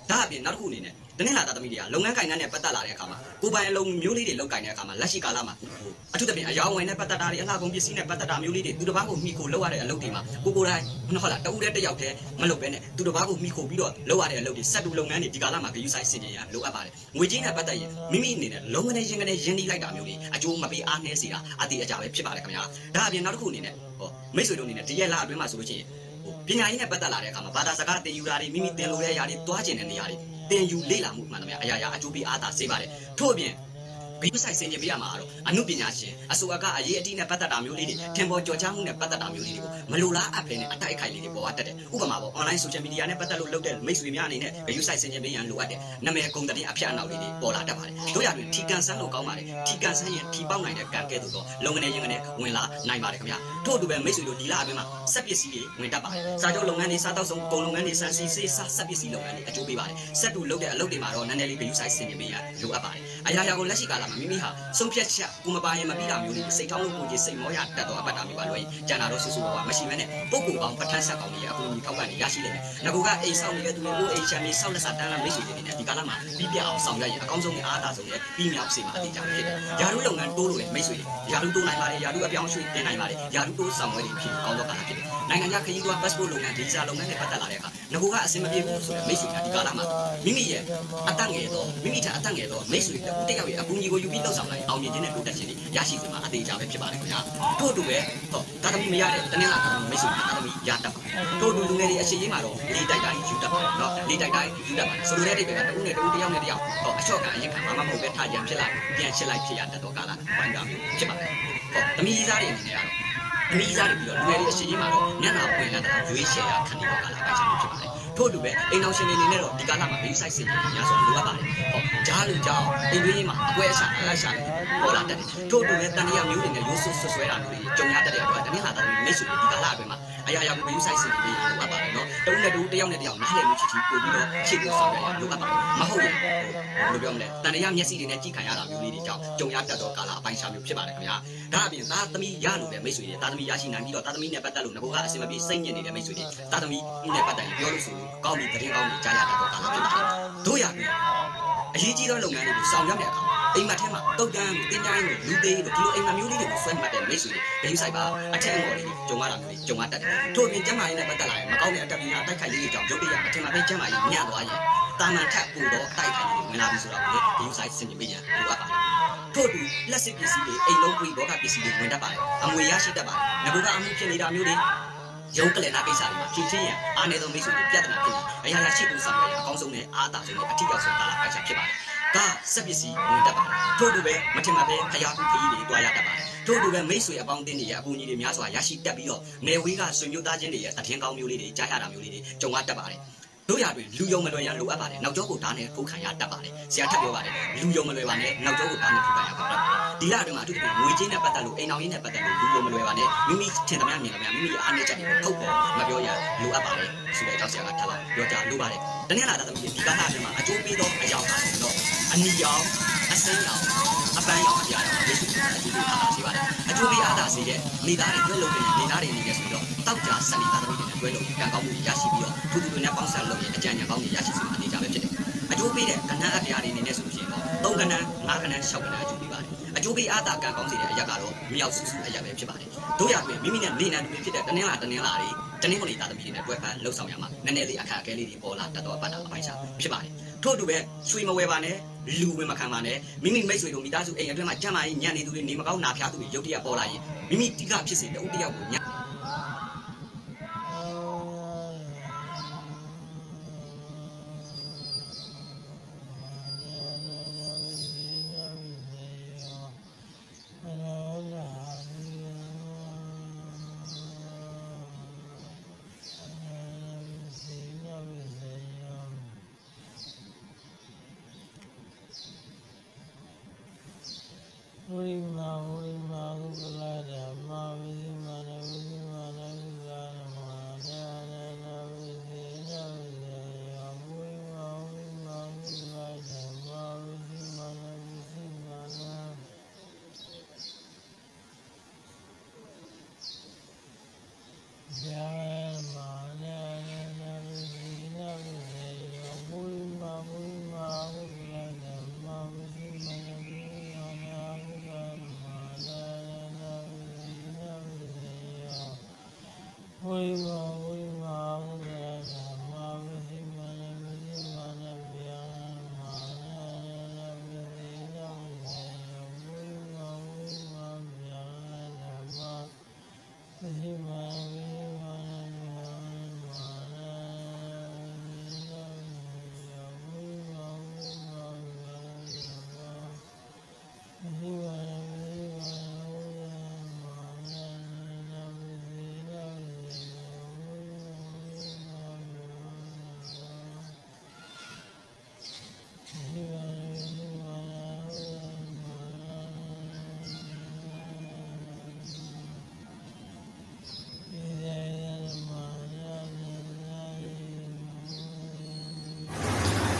ဒါအပြင်နောက်တစ်ခုအနေနဲ့တနင်္လာသားသမီးတွေကလုပ်ငန်းကိုင်နဲ့ပတ်သက်လာတဲ့အခါမှာကိုပိုင်အလုံးမျိုးလေးတွေလုပ်ကိုင်တဲ့အခါမှာလက်ရှိကာလမှာအထူးသဖြင့်အယောင်ဝင်နဲ့ပတ်သက်တာတွေအလှကုန်ပစ္စည်းနဲ့ပတ်သက်တာမျိုးလေးတွေသူတစ်ပါးကိုမိခိုလုပ်ရတဲ့အလုပ်တွေမှာကိုကိုတိုင်းဟုတ်လားတဦးတည်းတစ်ယောက်တည်းမလုပ်ဘဲနဲ့သူတစ်ပါးကိုမိခိုပြီးတော့လုပ်ရတဲ့အလုပ်တွေစက်တူလုပ်ငန်းတွေဒီကာလမှာဂရုစိုက်စင်ကြရလိုအပ်ပါတယ်ငွေကြေးနဲ့ပတ်သက်ရင်မိမိအနေနဲ့လုံးဝနဲ့ရင်ကနေရင်းနှီးလိုက်တာမျိုးလေးအကျိုးမပေးအားနည်းစေတာအတိအကျပဲဖြစ်ပါတယ်ခင်ဗျာဒါအပြင်နောက်တစ်ခုအနေနဲ့ဟောမိတ်ဆွေတို့အနေနဲ့ဒီရက်လအတွင်းမှာဆိုလို့ရှိရင်ပညာရေးနဲ့ပတ်သက်လာတဲ့အခါမှာဘာသာစကားသင်ယူတာတွေမိမိသင်လို့တဲ့အရာတွေတွားကျင်တဲ့နေရာတွေသင်ယူလေ့လာမှုမှန်တယ်များအရာရာအကျိုးပေးအားသာစေပါတယ်ထို့အပြင်ဂရုစိုက်စင်ကြပေးရမှာတော့အမှုပညာရှင်အစိုးရကအရေးအတိနဲ့ပတ်သက်တာမျိုးလေးတွေထင်ပေါ်ကြော်ကြားမှုနဲ့ပတ်သက်တာမျိုးလေးတွေကိုမလိုလားအပ်ဖဲနဲ့အတိုက်အခိုက်လေးတွေပေါ်အပ်တတ်တယ်ဥပမာပေါ့ online social media နဲ့ပတ်သက်လို့လုပ်တဲ့မိတ်ဆွေများအနေနဲ့ဂရုစိုက်စင်ကြပေးရန်လိုအပ်တယ်နာမည်ဂုဏ်သတင်းအဖြတ်အနောက်လေးတွေပေါ်လာတတ်ပါတယ်တို့ရတွင်ထီကန်ဆန်းလို့ကောင်းပါတယ်ထီကန်ဆန်းရင်ထီပေါက်နိုင်တဲ့ကံကဲ့သို့သောလုံငနေရင်ကနေဝင်လာနိုင်ပါတယ်ခင်ဗျာထို့အတူပဲမိတ်ဆွေတို့ဒီလအတွင်းမှာစက်ပစ္စည်းတွေဝင်တတ်ပါတယ်စာချုပ်လုပ်ငန်းတွေစားတောက်ဆုံးကုန်လုပ်ငန်းတွေစံစီစေးစားစက်ပစ္စည်းလုပ်ငန်းတွေအကျိုးပေးပါတယ်စက်တူလုပ်တဲ့အလုပ်တွေမှာတော့နည်းနည်းလေးဂရုစိုက်စင်ကြပေးရန်လိုအပ်ပါတယ်အရာရာကိုလက်ရှိကာလမှာမိမိဟာဆုံးဖြတ်ချက်ကိုမပါရင်မပြီးတာမျိုးတွေစိတ်ထောင်းလို့ကိုကြီးစိတ်မောရတတ်တော့အပတ်တာမျိုးပါလို့ကျန်တာတော့ဆူဆူပါမရှိမဲနဲ့ပုဂ္ဂိုလ်ကောင်းပဋ္ဌာန်းဆက်ကောင်းတွေအကူအညီထောက်ပံ့နေရရှိလိမ့်မယ်ငါကအိမ်ဆောင်နေတဲ့သူတွေကိုအိမ်ချမ်းပြီးဆောက်လက်စားတန်းလာမိတ်ဆွေတွေနေဒီကာလမှာပြီးပြအောင်ဆောင်ရွက်ရင်အကောင်းဆုံးနဲ့အားသာဆုံးနဲ့ပြီးမြောက်စေမှာအတိအကျဖြစ်တယ်ယာရုလုပ်ငန်းတိုးလို့လေမိတ်ဆွေတွေယာရုတိုးနိုင်ပါတယ်ယာရုအပြောင်းရွှေ့တင်နိုင်ပါတယ်ယာရုတိုးဆောင်ရွက်နေဖြစ်ကောင်းတော့ကာလဖြစ်တယ်နိုင်ငံခြားခရီးသွား passport လုပ်ငန်းဗီဇာလုပ်ငန်းတွေပတ်သက်လာတဲ့အခါငါကအစင်မပြေဘူးဆိုတဲ့မိတ်ဆွေကဒီကာလမှာမိမိရဲ့အတန့်ငယ်တော့မိမိထအတန့်ငယ်တော့မိတ်ဆွေတယောက်ရဲ့အကူအညီကိုယူပြီးလှုပ်ဆောင်လိုက်အောင်မြင်ခြင်းနဲ့တိုးတက်ခြင်းတွေရရှိစေမှာအသေးချာပဲဖြစ်ပါတယ်ခင်ဗျာထို့အတူပဲဟောတာသမီမရတဲ့တနင်္လာသမီမိတ်ဆွေတာသမီရတတ်ပါထို့အတူလူငယ်တွေအရှိရေးမှာတော့လေးတိုက်တိုင်းယူတတ်ပါတော့လေးတိုက်တိုင်းယူတတ်ပါဆိုလိုတဲ့အိဗယ်ကတဦးနဲ့တဦးတယောက်နဲ့တယောက်ဟောအလျှော့ကအရင်ကမှမဟုတ်ပဲထားရန်ဖြစ်လာပြန်ရှစ်လိုက်ဖြစ်ရတတ်တော့ကာလပိုင်းကမျိုးဖြစ်ပါတယ်ဟောသမီးစားတွေအနေနဲ့ကတော့သမီးစားတွေပြီးတော့လူငယ်တွေအရှိရေးမှာတော့ညနာပွင့်လာတာရွေးချယ်ရခံနေတော့ကာလပိုင်းချမျိုးဖြစ်ပါတယ်ထို့အတူပဲအိမ်အောင်ရှင်တွေအနေနဲ့တော့ဒီကာလမှာဘီဆိုင်စင်ကြီးများစွာလိုအပ်ပါတယ်ဟောကြားလူကြောင်းအိမ်တွင်းမှာအကွဲအရှာအလိုက်ရှာပေါ်လာတတ်တယ်ထို့အတူပဲတန်တရားမျိုးတွေနဲ့ရိုးစွဆွဆွဲတာမျိုးတွေကြုံရတတ်တဲ့အတွက်တနင်္လာသားတွေမိတ်ဆွေတွေဒီကာလအတွင်းမှာအရာရာကိုဘီဆိုင်စင်ကြီးလိုအပ်ပါတယ်နော်တဦးနဲ့တဦးတယောက်နဲ့တယောက်နားလည်မှုချစ်ချစ်ပို့ပြီးတော့ချစ်ကိုဆောင်ရရလိုအပ်ပါတယ်မဟုတ်ရင်ဘယ်လိုပြောမလဲတန်တရားမျက်စိတွေနဲ့ကြည့်ခံရတာမျိုးလေးတွေကြောင့်ကြုံရတတ်တော့ကာလအပိုင်းရှာမျိုးဖြစ်ပါတယ်ခင်ဗျာဒါအပြင်သားသမီးရလို့ပဲမိတ်ဆွေတွေသားသမီးရရှိနိုင်ပြီးတော့သားသမီးနဲ့ပတ်သက်လို့ငါကအစင်မပြေစိတ်ညစ်နေတဲ့မိတ်ဆွေတွေသားသမီးနဲ့ပတ်သက်ရင်ပြောလို့ဆိုလို့ကောင်းပြီးတရင်ကောင်းပြီးကြားရတတ်တော့ကာလဖြစ်ပါတယ်တို့ရပြီအရေးကြီးသောလုပ်ငန်းတွေကိုဆောင်ရွက်တဲ့အခါအိမ်မက်ထဲမှာတုတ်တန်းတင်တိုင်းကိုလူသေးလို့ဒီလိုအိမ်မက်မျိုးလေးတွေကိုဆွဲမှတ်တဲ့မိတ်ဆွေတွေဂိမ်းဆိုင်ပါအထက်အမော်လေးကြုံရတာမျိုးတွေကြုံရတတ်တယ်ထို့အပြင်ကျမ်းမာရေးနဲ့ပတ်သက်လာရင်မကောင်းတဲ့အတက်ပြီးတိုက်ခိုက်လေးတွေကြောင့်ရုပ်တရက်အထင်မှာပဲကျမ်းမာရေးညံ့သွားရင်တာမန်ထက်ပိုတော့တိုက်ခိုက်လေးတွေဝင်လာပြီဆိုတာကိုဂိမ်းဆိုင်ဆင်ခြင်ပေးရလိုအပ်ပါတယ်ထို့တူလက်စစ်ပစ္စည်းတွေအိမ်လုံးပြီးဘောကပစ္စည်းတွေဝင်တတ်ပါတယ်အမွေရရှိတတ်ပါတယ်ငါကအမှုဖြစ်နေတာမျိုးတွေရုံးကလနာကိစ္စတွေမှာဖြည့်ချင်းရန်အားနေသောမိတ်ဆွေတွေပြဿနာဖြစ်နေအရာရာရှိသူဆောင်ရအကောင်းဆုံးနဲ့အားသာဆုံးနဲ့အထီးရောက်ဆုံးတာလာပိုက်ချဖြစ်ပါတယ်ကစက်ပစ္စည်းဝင်တတ်ပါတယ်ထို့တူပဲမထင်မှတ်ပဲခရီးခရီးတွေတွားရတတ်ပါတယ်ထို့တူပဲမိတ်ဆွေအပေါင်းအသင်းတွေရဲ့အကူအညီတွေများစွာရရှိတတ်ပြီးတော့နယ်ဝေးကဆွေမျိုးသားချင်းတွေရဲ့အထင်ကောင်းမျိုးလေးတွေကြားရတာမျိုးလေးတွေကြုံရတတ်ပါတယ်တို့ရတွင်လူယုံမလွယ်ရလိုအပ်ပါတယ်နောက်ကျောကိုဓာတ်နဲ့ထိုးခံရတတ်ပါတယ်ဆရာထပ်ပြောပါတယ်လူယုံမလွယ်ပါနဲ့နောက်ကျောကိုဓာတ်နဲ့ထိုးခံရပါတတ်ပါတယ်ဒီလအတွင်းမှာအထူးသဖြင့်ငွေကြေးနဲ့ပတ်သက်လို့အိမ်အောင်ရေးနဲ့ပတ်သက်လို့လူယုံမလွယ်ပါနဲ့မိမိထင်သမျှမြင်သမျှမိမိရဲ့အားနည်းချက်တွေကိုထုတ်ပေါ်မပြောရလိုအပ်ပါတယ်ဆိုတဲ့အကြောင်းဆရာကထပ်လောက်ပြောကြလိုပါတယ်တနင်္လာသားသမီးဒီကာလအတွင်းမှာအကျိုးပေးသောအကြောင်းပါဆိုတော့အနီရောင်အစိမ်းရောင်အပန်းရောင်အပြာရောင်လေးစုအကျိုးပေးအားသာစေပါတယ်အကျိုးပေးအားသာစေတဲ့နေသားတွေတွဲလုပ်နေတဲ့နေသားတွေနေတယ်ဆိုတော့တောက်ကြစနေသားသမီးတွေနဲ့တွဲလုပ်ကံကောင်းမှုရရှိပြီးတော့ထူးထူးနဲ့ပေါင်းစပ်လုပ်ရင်အကြံဉာဏ်ကောင်းတွေရရှိစေမှာအနေကြပဲဖြစ်တယ်အကျိုးပေးတဲ့ကဏ္ဍအပြာတွေနေနေဆိုလို့ရှိရင်တော့သုံးကဏ္ဍငါးကဏ္ဍ၆ကဏ္ဍအကျိုးပေးပါတယ်အကျိုးပေးအားသာကံကောင်းစေတဲ့အရာကတော့မြောက်စုစုအရာပဲဖြစ်ပါတယ်တို့ရတွင်မိမိနဲ့နေနံတွေဖြစ်တဲ့တနင်္လာတနင်္လာတွေတနင်္ဂနွေသားသမီးတွေနဲ့တွဲဖက်လှုပ်ဆောင်ရမှာနည်းနည်းလေးအခက်အခဲလေးတွေပေါ်လာတတ်တော့ပတ်တာအပိုင်းခြားဖြစ်ပါတယ်ထို့အတူပဲရွှေမဝယ်ပါနဲ့လူဝင်မခံပါနဲ့မိမိမိတ်ဆွေတို့မိသားစုအိမ်အတွင်းမှာကြမ်းမာရေးညံ့နေသူတွေနေမကောင်းနာဖျားသူတွေရုတ်တရက်ပေါ်လာရင်မိမိတိကဖြစ်စေတဲ့ဥတယောက်ကိုညဝိမာဝိမာကုသလဓမ္မဝိမာနဝိမာနဝိဇာနမဒါနနာဝိဇေနဝိဇေယဝိမာဝိမာကုသလဓမ္မဝိမာနဝိဇေမာနဇာမာနနာဝိဇေနဝိဇေယဝိမာ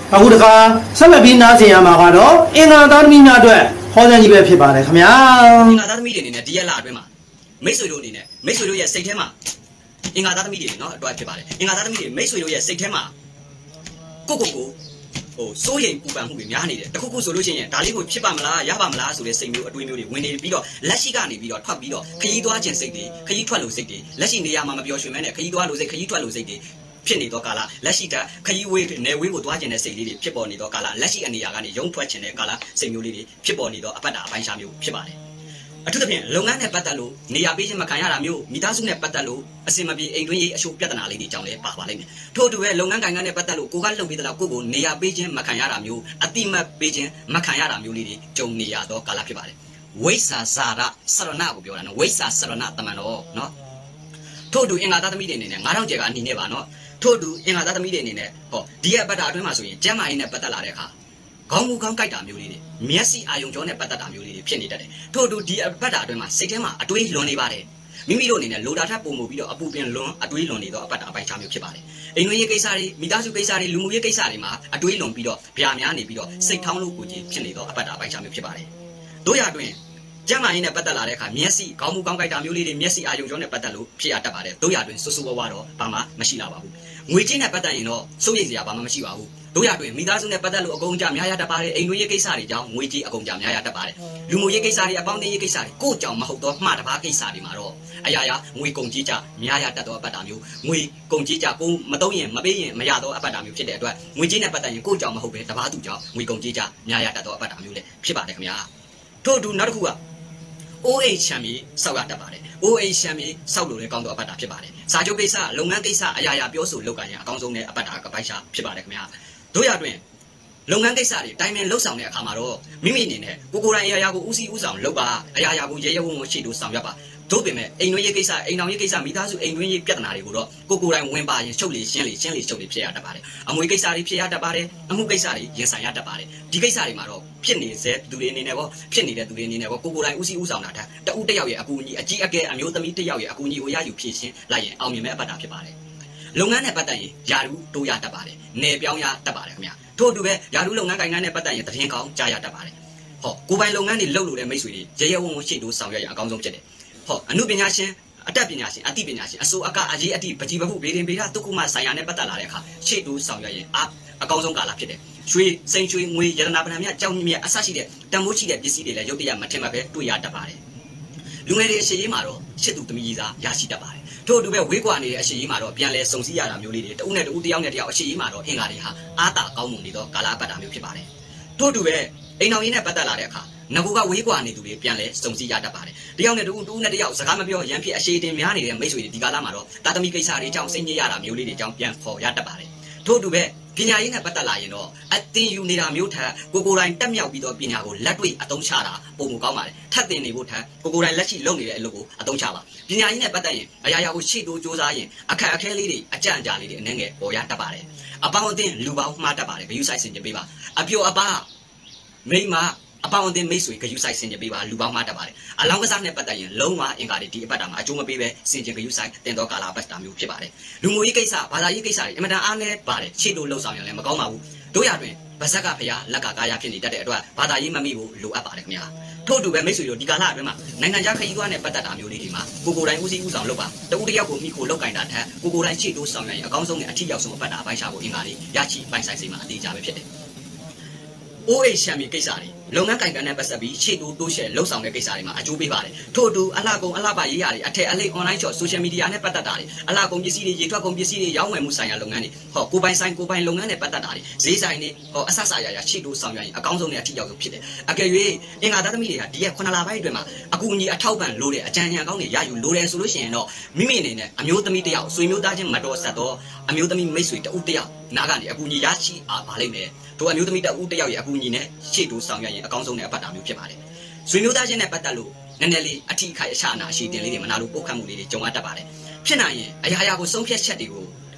အခုတခါဆက်လက်ပြီးနားဆင်ရမှာကတော့အင်္ဂါသားသမီးများအတွက်ဟောစံကြီးပဲဖြစ်ပါတယ်ခင်ဗျာအင်္ဂါသားသမီးတွေအနေနဲ့ဒီရက်လအတွင်းမှာမိတ်ဆွေတို့အနေနဲ့မိတ်ဆွေတို့ရဲ့စိတ်ထဲမှာအင်္ဂါသားသမီးတွေနော်အတွက်ဖြစ်ပါတယ်အင်္ဂါသားသမီးတွေမိတ်ဆွေတို့ရဲ့စိတ်ထဲမှာကိုကိုကိုဟိုစိုးရိမ်ပူပန်မှုတွေများနေတယ်တခုခုဆိုလို့ရှိရင်ဒါလေးကိုဖြစ်ပါမလားရပါမလားဆိုတဲ့စိတ်မျိုးအတွေးမျိုးတွေဝင်နေပြီးတော့လက်ရှိကနေပြီးတော့ထွက်ပြီးတော့ခရီးသွားခြင်းစိတ်တွေခရီးထွက်လို့စိတ်တွေလက်ရှိနေရာမှာမပြောရွှင်မဲနဲ့ခရီးသွားလို့စိတ်ခရီးထွက်လို့စိတ်တွေဖြစ်နေတော့ကာလလက်ရှိကခရီးဝေးနေဝေးကိုသွားခြင်းတဲ့စိတ်လေးတွေဖြစ်ပေါ်နေတော့ကာလလက်ရှိအနေအရာကနေရုံထွက်ခြင်းတဲ့ကာလစိတ်မျိုးလေးတွေဖြစ်ပေါ်နေတော့အပတ်တာအပိုင်းခြားမျိုးဖြစ်ပါတယ်အထူးသဖြင့်လုပ်ငန်းနဲ့ပတ်သက်လို့နေရာပေးခြင်းမခံရတာမျိုးမိသားစုနဲ့ပတ်သက်လို့အစင်မပြေအိမ်တွင်းရေးအချို့ပြဿနာလေးတွေကြောင့်လည်းပါပါလိမ့်မယ်ထို့အတူပဲလုပ်ငန်းကိုင်ငန်းနဲ့ပတ်သက်လို့ကိုကလှုပ်ပြီးတော့ကိုကိုနေရာပေးခြင်းမခံရတာမျိုးအတိမတ်ပေးခြင်းမခံရတာမျိုးလေးတွေကြုံနေရတော့ကာလဖြစ်ပါတယ်ဝိဆာဇာရစရဏကိုပြောတာနော်ဝိဆာစရဏတမန်တော်နော်ထို့အတူအင်္ဂါသားသမီးတွေအနေနဲ့ငါးထောင်ကျယ်ကအနီးနဲ့ပါနော်ထို့အတူအင်္ဂါသားသမီးတွေအနေနဲ့ဟောဒီရဲ့ပတ်တာအတွင်းမှာဆိုရင်ကျမ်းမာရေးနဲ့ပတ်သက်လာတဲ့အခါခေါင်းမူခေါင်းကြိုက်တာမျိုးလေးတွေမျက်စိအာယုံကြောနဲ့ပတ်သက်တာမျိုးလေးတွေဖြစ်နေတတ်တယ်ထို့အတူဒီအပတ်တာအတွင်းမှာစိတ်ထဲမှာအတွေးလွန်နေပါတယ်မိမိတို့အနေနဲ့လိုတာထပ်ပုံမှုပြီးတော့အပူပင်လွန်အတွေးလွန်နေတော့အပတ်တာအပိုင်းခြားမျိုးဖြစ်ပါတယ်အိမ်တွင်းရေးကိစ္စတွေမိသားစုကိစ္စတွေလူမှုရေးကိစ္စတွေမှာအတွေးလွန်ပြီးတော့ဗျာများနေပြီးတော့စိတ်ထောင်းလို့ကိုကြီးဖြစ်နေတော့အပတ်တာအပိုင်းခြားမျိုးဖြစ်ပါတယ်တို့ရအတွင်းကျမ်းမာရေးနဲ့ပတ်သက်လာတဲ့အခါမျက်စိခေါင်းမူခေါင်းကြိုက်တာမျိုးလေးတွေမျက်စိအာယုံကြောနဲ့ပတ်သက်လို့ဖြစ်ရတတ်ပါတယ်တို့ရအတွင်းဆူဆူဝါးဝါတော့ဘာမှမရှိလာပါဘူးငွေကြေးနဲ့ပတ်သက်ရင်တော့စိုးရိမ်စရာဘာမှမရှိပါဘူးတို့ရအတွင်းမိသားစုနဲ့ပတ်သက်လို့အကုန်ကြများရတတ်ပါတယ်အိမ်တွင်းရေးကိစ္စတွေကြောင့်ငွေကြေးအကုန်ကြများရတတ်ပါတယ်လူမှုရေးကိစ္စတွေအပေါင်းအသင်းရေးကိစ္စတွေကိုကြောင့်မဟုတ်တော့မှားတပါးကိစ္စတွေမှာတော့အရာရာငွေကုန်ကြေးကြများရတတ်တော့အပတ်တာမျိုးငွေကုန်ကြေးကြကိုမတုံးရင်မပေးရင်မရတော့အပတ်တာမျိုးဖြစ်တဲ့အတွက်ငွေကြေးနဲ့ပတ်သက်ရင်ကိုကြောင့်မဟုတ်ပဲတပါးသူကြောင့်ငွေကုန်ကြေးကြများရတတ်တော့အပတ်တာမျိုးလည်းဖြစ်ပါတယ်ခင်ဗျာထို့အတူနောက်တစ်ခုကအိုးအိမ်ချမ်းမြေစောက်ရတတ်ပါတယ်အိုးအိမ်ချမ်းမြေစောက်လို့လည်းကောင်းတော့အပတ်တာဖြစ်ပါတယ်စာချုပ်ကိစ္စလုပ်ငန်းကိစ္စအရာရာပြောဆိုလုပ်ကိုင်ရအကောင်းဆုံးနဲ့အပတ်တာကပိုက်ရှာဖြစ်ပါတယ်ခင်ဗျာတို့ရအတွင်းလုပ်ငန်းကိစ္စတွေတိုင်ပင်လှုပ်ဆောင်တဲ့အခါမှာတော့မိမိအနေနဲ့ကိုကိုယ်တိုင်အရာရာကိုဦးစီးဦးဆောင်လုပ်ပါအရာရာကိုရဲရဲဝံ့ဝံ့ရှိလို့ဆောင်ရွက်ပါတို့ပင်မဲ့အိမ်တွင်းရေးကိစ္စအိမ်တော်ရေးကိစ္စမိသားစုအိမ်တွင်းရေးပြဿနာတွေကိုတော့ကိုကိုယ်တိုင်ဝင်ပါရင်ချုပ်လေရှင်းလေရှင်းလေချုပ်လေဖြစ်ရတတ်ပါတယ်အမွေကိစ္စတွေဖြစ်ရတတ်ပါတယ်အမှုကိစ္စတွေရင်ဆိုင်ရတတ်ပါတယ်ဒီကိစ္စတွေမှာတော့ဖြစ်နေစေသူတွေအနေနဲ့ပေါ့ဖြစ်နေတဲ့သူတွေအနေနဲ့ပေါ့ကိုကိုယ်တိုင်ဦးစီးဦးဆောင်တာတအူးတယောက်ရဲ့အကူအညီအကြီးအကဲအမျိုးသမီးတယောက်ရဲ့အကူအညီကိုရယူဖြည့်ရှင်းလိုက်ရင်အောင်မြင်မဲ့အပတ်တာဖြစ်ပါတယ်လုပ်ငန်းနဲ့ပတ်သက်ရင်ယာရုတိုးရတတ်ပါတယ်နေပြောင်းရတတ်ပါတယ်ခင်ဗျာထို့အတူပဲယာရုလုပ်ငန်းကိုင်ငန်းနဲ့ပတ်သက်ရင်သတင်းကောင်းကြားရတတ်ပါတယ်ဟောကိုပိုင်လုပ်ငန်းတွေလုပ်လို့တဲ့မိတ်ဆွေတွေရဲရဲဝံ့ဝံ့ရှိလို့ဆောင်ရွက်ရအကောင်းဆုံးဖြစ်တယ်ဟောအမှုပညာရှင်အတတ်ပညာရှင်အသိပညာရှင်အစိုးအကအရေးအတိပကြီးပခုဗေဒင်ဗေဒတုကုမဆိုင်ရာနဲ့ပတ်သက်လာတဲ့အခါရှေ့တိုးဆောင်ရွက်ရင်အအကောင်းဆုံးကာလဖြစ်တယ်ရွှေစိန်ရွှေငွေရတနာပဏာမြကြောင်းမြတ်အဆရှိတဲ့တန်ဖိုးရှိတဲ့ပစ္စည်းတွေလည်းရုပ်တရက်မထင်မှပဲတွေ့ရတတ်ပါတယ်လူငယ်တွေအရှိရေးမှာတော့ရှစ်သူသမီးကြီးစားရရှိတတ်ပါတယ်ထို့အတူပဲဝေးကွာနေတဲ့အရှိရေးမှာတော့ပြန်လဲစုံစည်းရတာမျိုးလေးတွေတဦးနဲ့တဦးတယောက်နဲ့တယောက်အရှိရေးမှာတော့အင်္ဂါတွေဟာအာသာကောင်းမွန်နေတော့ကာလပတ်တာမျိုးဖြစ်ပါတယ်ထို့အတူပဲအိမ်တော်ရင်းနဲ့ပတ်သက်လာတဲ့အခါငကူကဝေးကွာနေသူတွေပြန်လဲစုံစည်းရတတ်ပါတယ်တယောက်နဲ့တဦးတဦးနဲ့တယောက်စကားမပြောရန်ဖြစ်အရှိတင်များနေတဲ့မိတ်ဆွေတွေဒီကာလမှာတော့တာသမီကိစ္စတွေကြောင့်စိတ်ညစ်ရတာမျိုးလေးတွေကြောင့်ပြန်ခေါ်ရတတ်ပါတယ်ထို့အတူပဲပညာရေးနဲ့ပတ်သက်လာရင်တော့အသင်ယူနေတာမျိုးထက်ကိုကိုယ်တိုင်တက်မြောက်ပြီးတော့ပညာကိုလက်တွေ့အသုံးချတာပုံမကောင်းပါလေထပ်သင်နေဖို့ထက်ကိုကိုယ်တိုင်လက်ရှိလုပ်နေတဲ့အလုပ်ကိုအသုံးချပါပညာရေးနဲ့ပတ်သက်ရင်အရာရာကိုရှေ့တိုးစ조사ရင်အခက်အခဲလေးတွေအကြံအကြာလေးတွေအနှဲငယ်ပေါ်ရတတ်ပါတယ်အပေါင်းအသင်းလူပေါင်းမှားတတ်ပါတယ်ဂရုစိုက်ဆင်ခြင်ပေးပါအပျော်အပါမိမအပေါင်းအသင်းမိတ်ဆွေဂရုစိုက်ဆင်ခြင်ပေးပါလူပေါင်းမှားတတ်ပါတယ်အလောင်းကစားနဲ့ပတ်သက်ရင်လုံးဝအင်္ဂါတွေဒီအပတ်တာမှာအကျိုးမပေးပဲဆင်ခြင်ဂရုစိုက်တင်တော့ကာလာပတ်တာမျိုးဖြစ်ပါတယ်လူမျိုးရေးကိစ္စဘာသာရေးကိစ္စတွေအင်မတန်အားနည်းပါတယ်ရှေ့တိုးလှုပ်ဆောင်ရင်လည်းမကောင်းပါဘူးတို့ရတွင်ဗဇက်ကဖျားလက်ကကာယဖြစ်နေတတ်တဲ့အတွက်ဘာသာရေးမမိဘူးလိုအပ်ပါတယ်ခင်ဗျာထို့အတူပဲမိတ်ဆွေတို့ဒီကာလအတွင်းမှာနိုင်ငံခြားခရီးသွားနဲ့ပတ်သက်တာမျိုးလေးတွေမှာကိုကိုယ်တိုင်ဦးစီးဦးဆောင်လုပ်ပါတဦးတယောက်ကိုမိခိုလောက်ကင်တာထက်ကိုကိုယ်တိုင်ရှေ့တိုးဆောင်ရင်အကောင်းဆုံးနဲ့အထီးရောက်ဆုံးအပတ်တာအပိုင်းရှာဖို့အင်္ဂါတွေရရှိပိုင်ဆိုင်စေမှာအသေးချာပဲဖြစ်တယ်အိုးအိမ်ရှမ်းမြေကိစ္စတွေလုပ်ငန်းကိုင်ကံနဲ့ပတ်သက်ပြီးရှေ့တိုးတိုးရှယ်လှုပ်ဆောင်တဲ့ကိစ္စတွေမှာအကျိုးပေးပါတယ်ထို့အတူအလှကုန်အလှပရေးရတယ်အထက်အလိပ် online shop social media နဲ့ပတ်သက်တာတွေအလှကုန်ပစ္စည်းတွေရေထွက်ကုန်ပစ္စည်းတွေရောင်းဝယ်မှုဆိုင်ရာလုပ်ငန်းတွေဟောကိုပိုင်ဆိုင်ကိုပိုင်လုပ်ငန်းနဲ့ပတ်သက်တာတွေဈေးဆိုင်တွေဟောအဆဆရာရာရှေ့တိုးဆောင်ရွက်ရင်အကောင်းဆုံးနဲ့အထီးရောက်ဆုံးဖြစ်တယ်အကယ်၍အင်္ဂါသားသမီးတွေကဒီရက်ခုနှစ်လပိုင်းအတွင်းမှာအကူအညီအထောက်ပံ့လိုတဲ့အကြံဉာဏ်ကောင်းတွေရယူလိုတယ်ဆိုလို့ရှိရင်တော့မိမိအနေနဲ့အမျိုးသမီးတယောက်ဆွေမျိုးသားချင်းမတော်ဆက်တော့အမျိုးသမီးမိတ်ဆွေတဦးတယောက်နားကနေအကူအညီရရှိအားပါလိမ့်မယ်တို့အမျိုးသမီးတဦးတယောက်ရဲ့အကူအညီနဲ့ရှေ့တိုးဆောင်ရွက်ရင်အကောင်းဆုံးနဲ့အပတ်တာမျိုးဖြစ်ပါတယ်ဆွေမျိုးသားချင်းနဲ့ပတ်သက်လို့နည်းနည်းလေးအထီးအခိုက်အချအနာအရှိတင်လေးတွေမနာလို့ပုတ်ခတ်မှုလေးတွေကြုံရတတ်ပါတယ်ဖြစ်နိုင်ရင်အရာရာကိုဆုံးဖြတ်ချက်တွေကို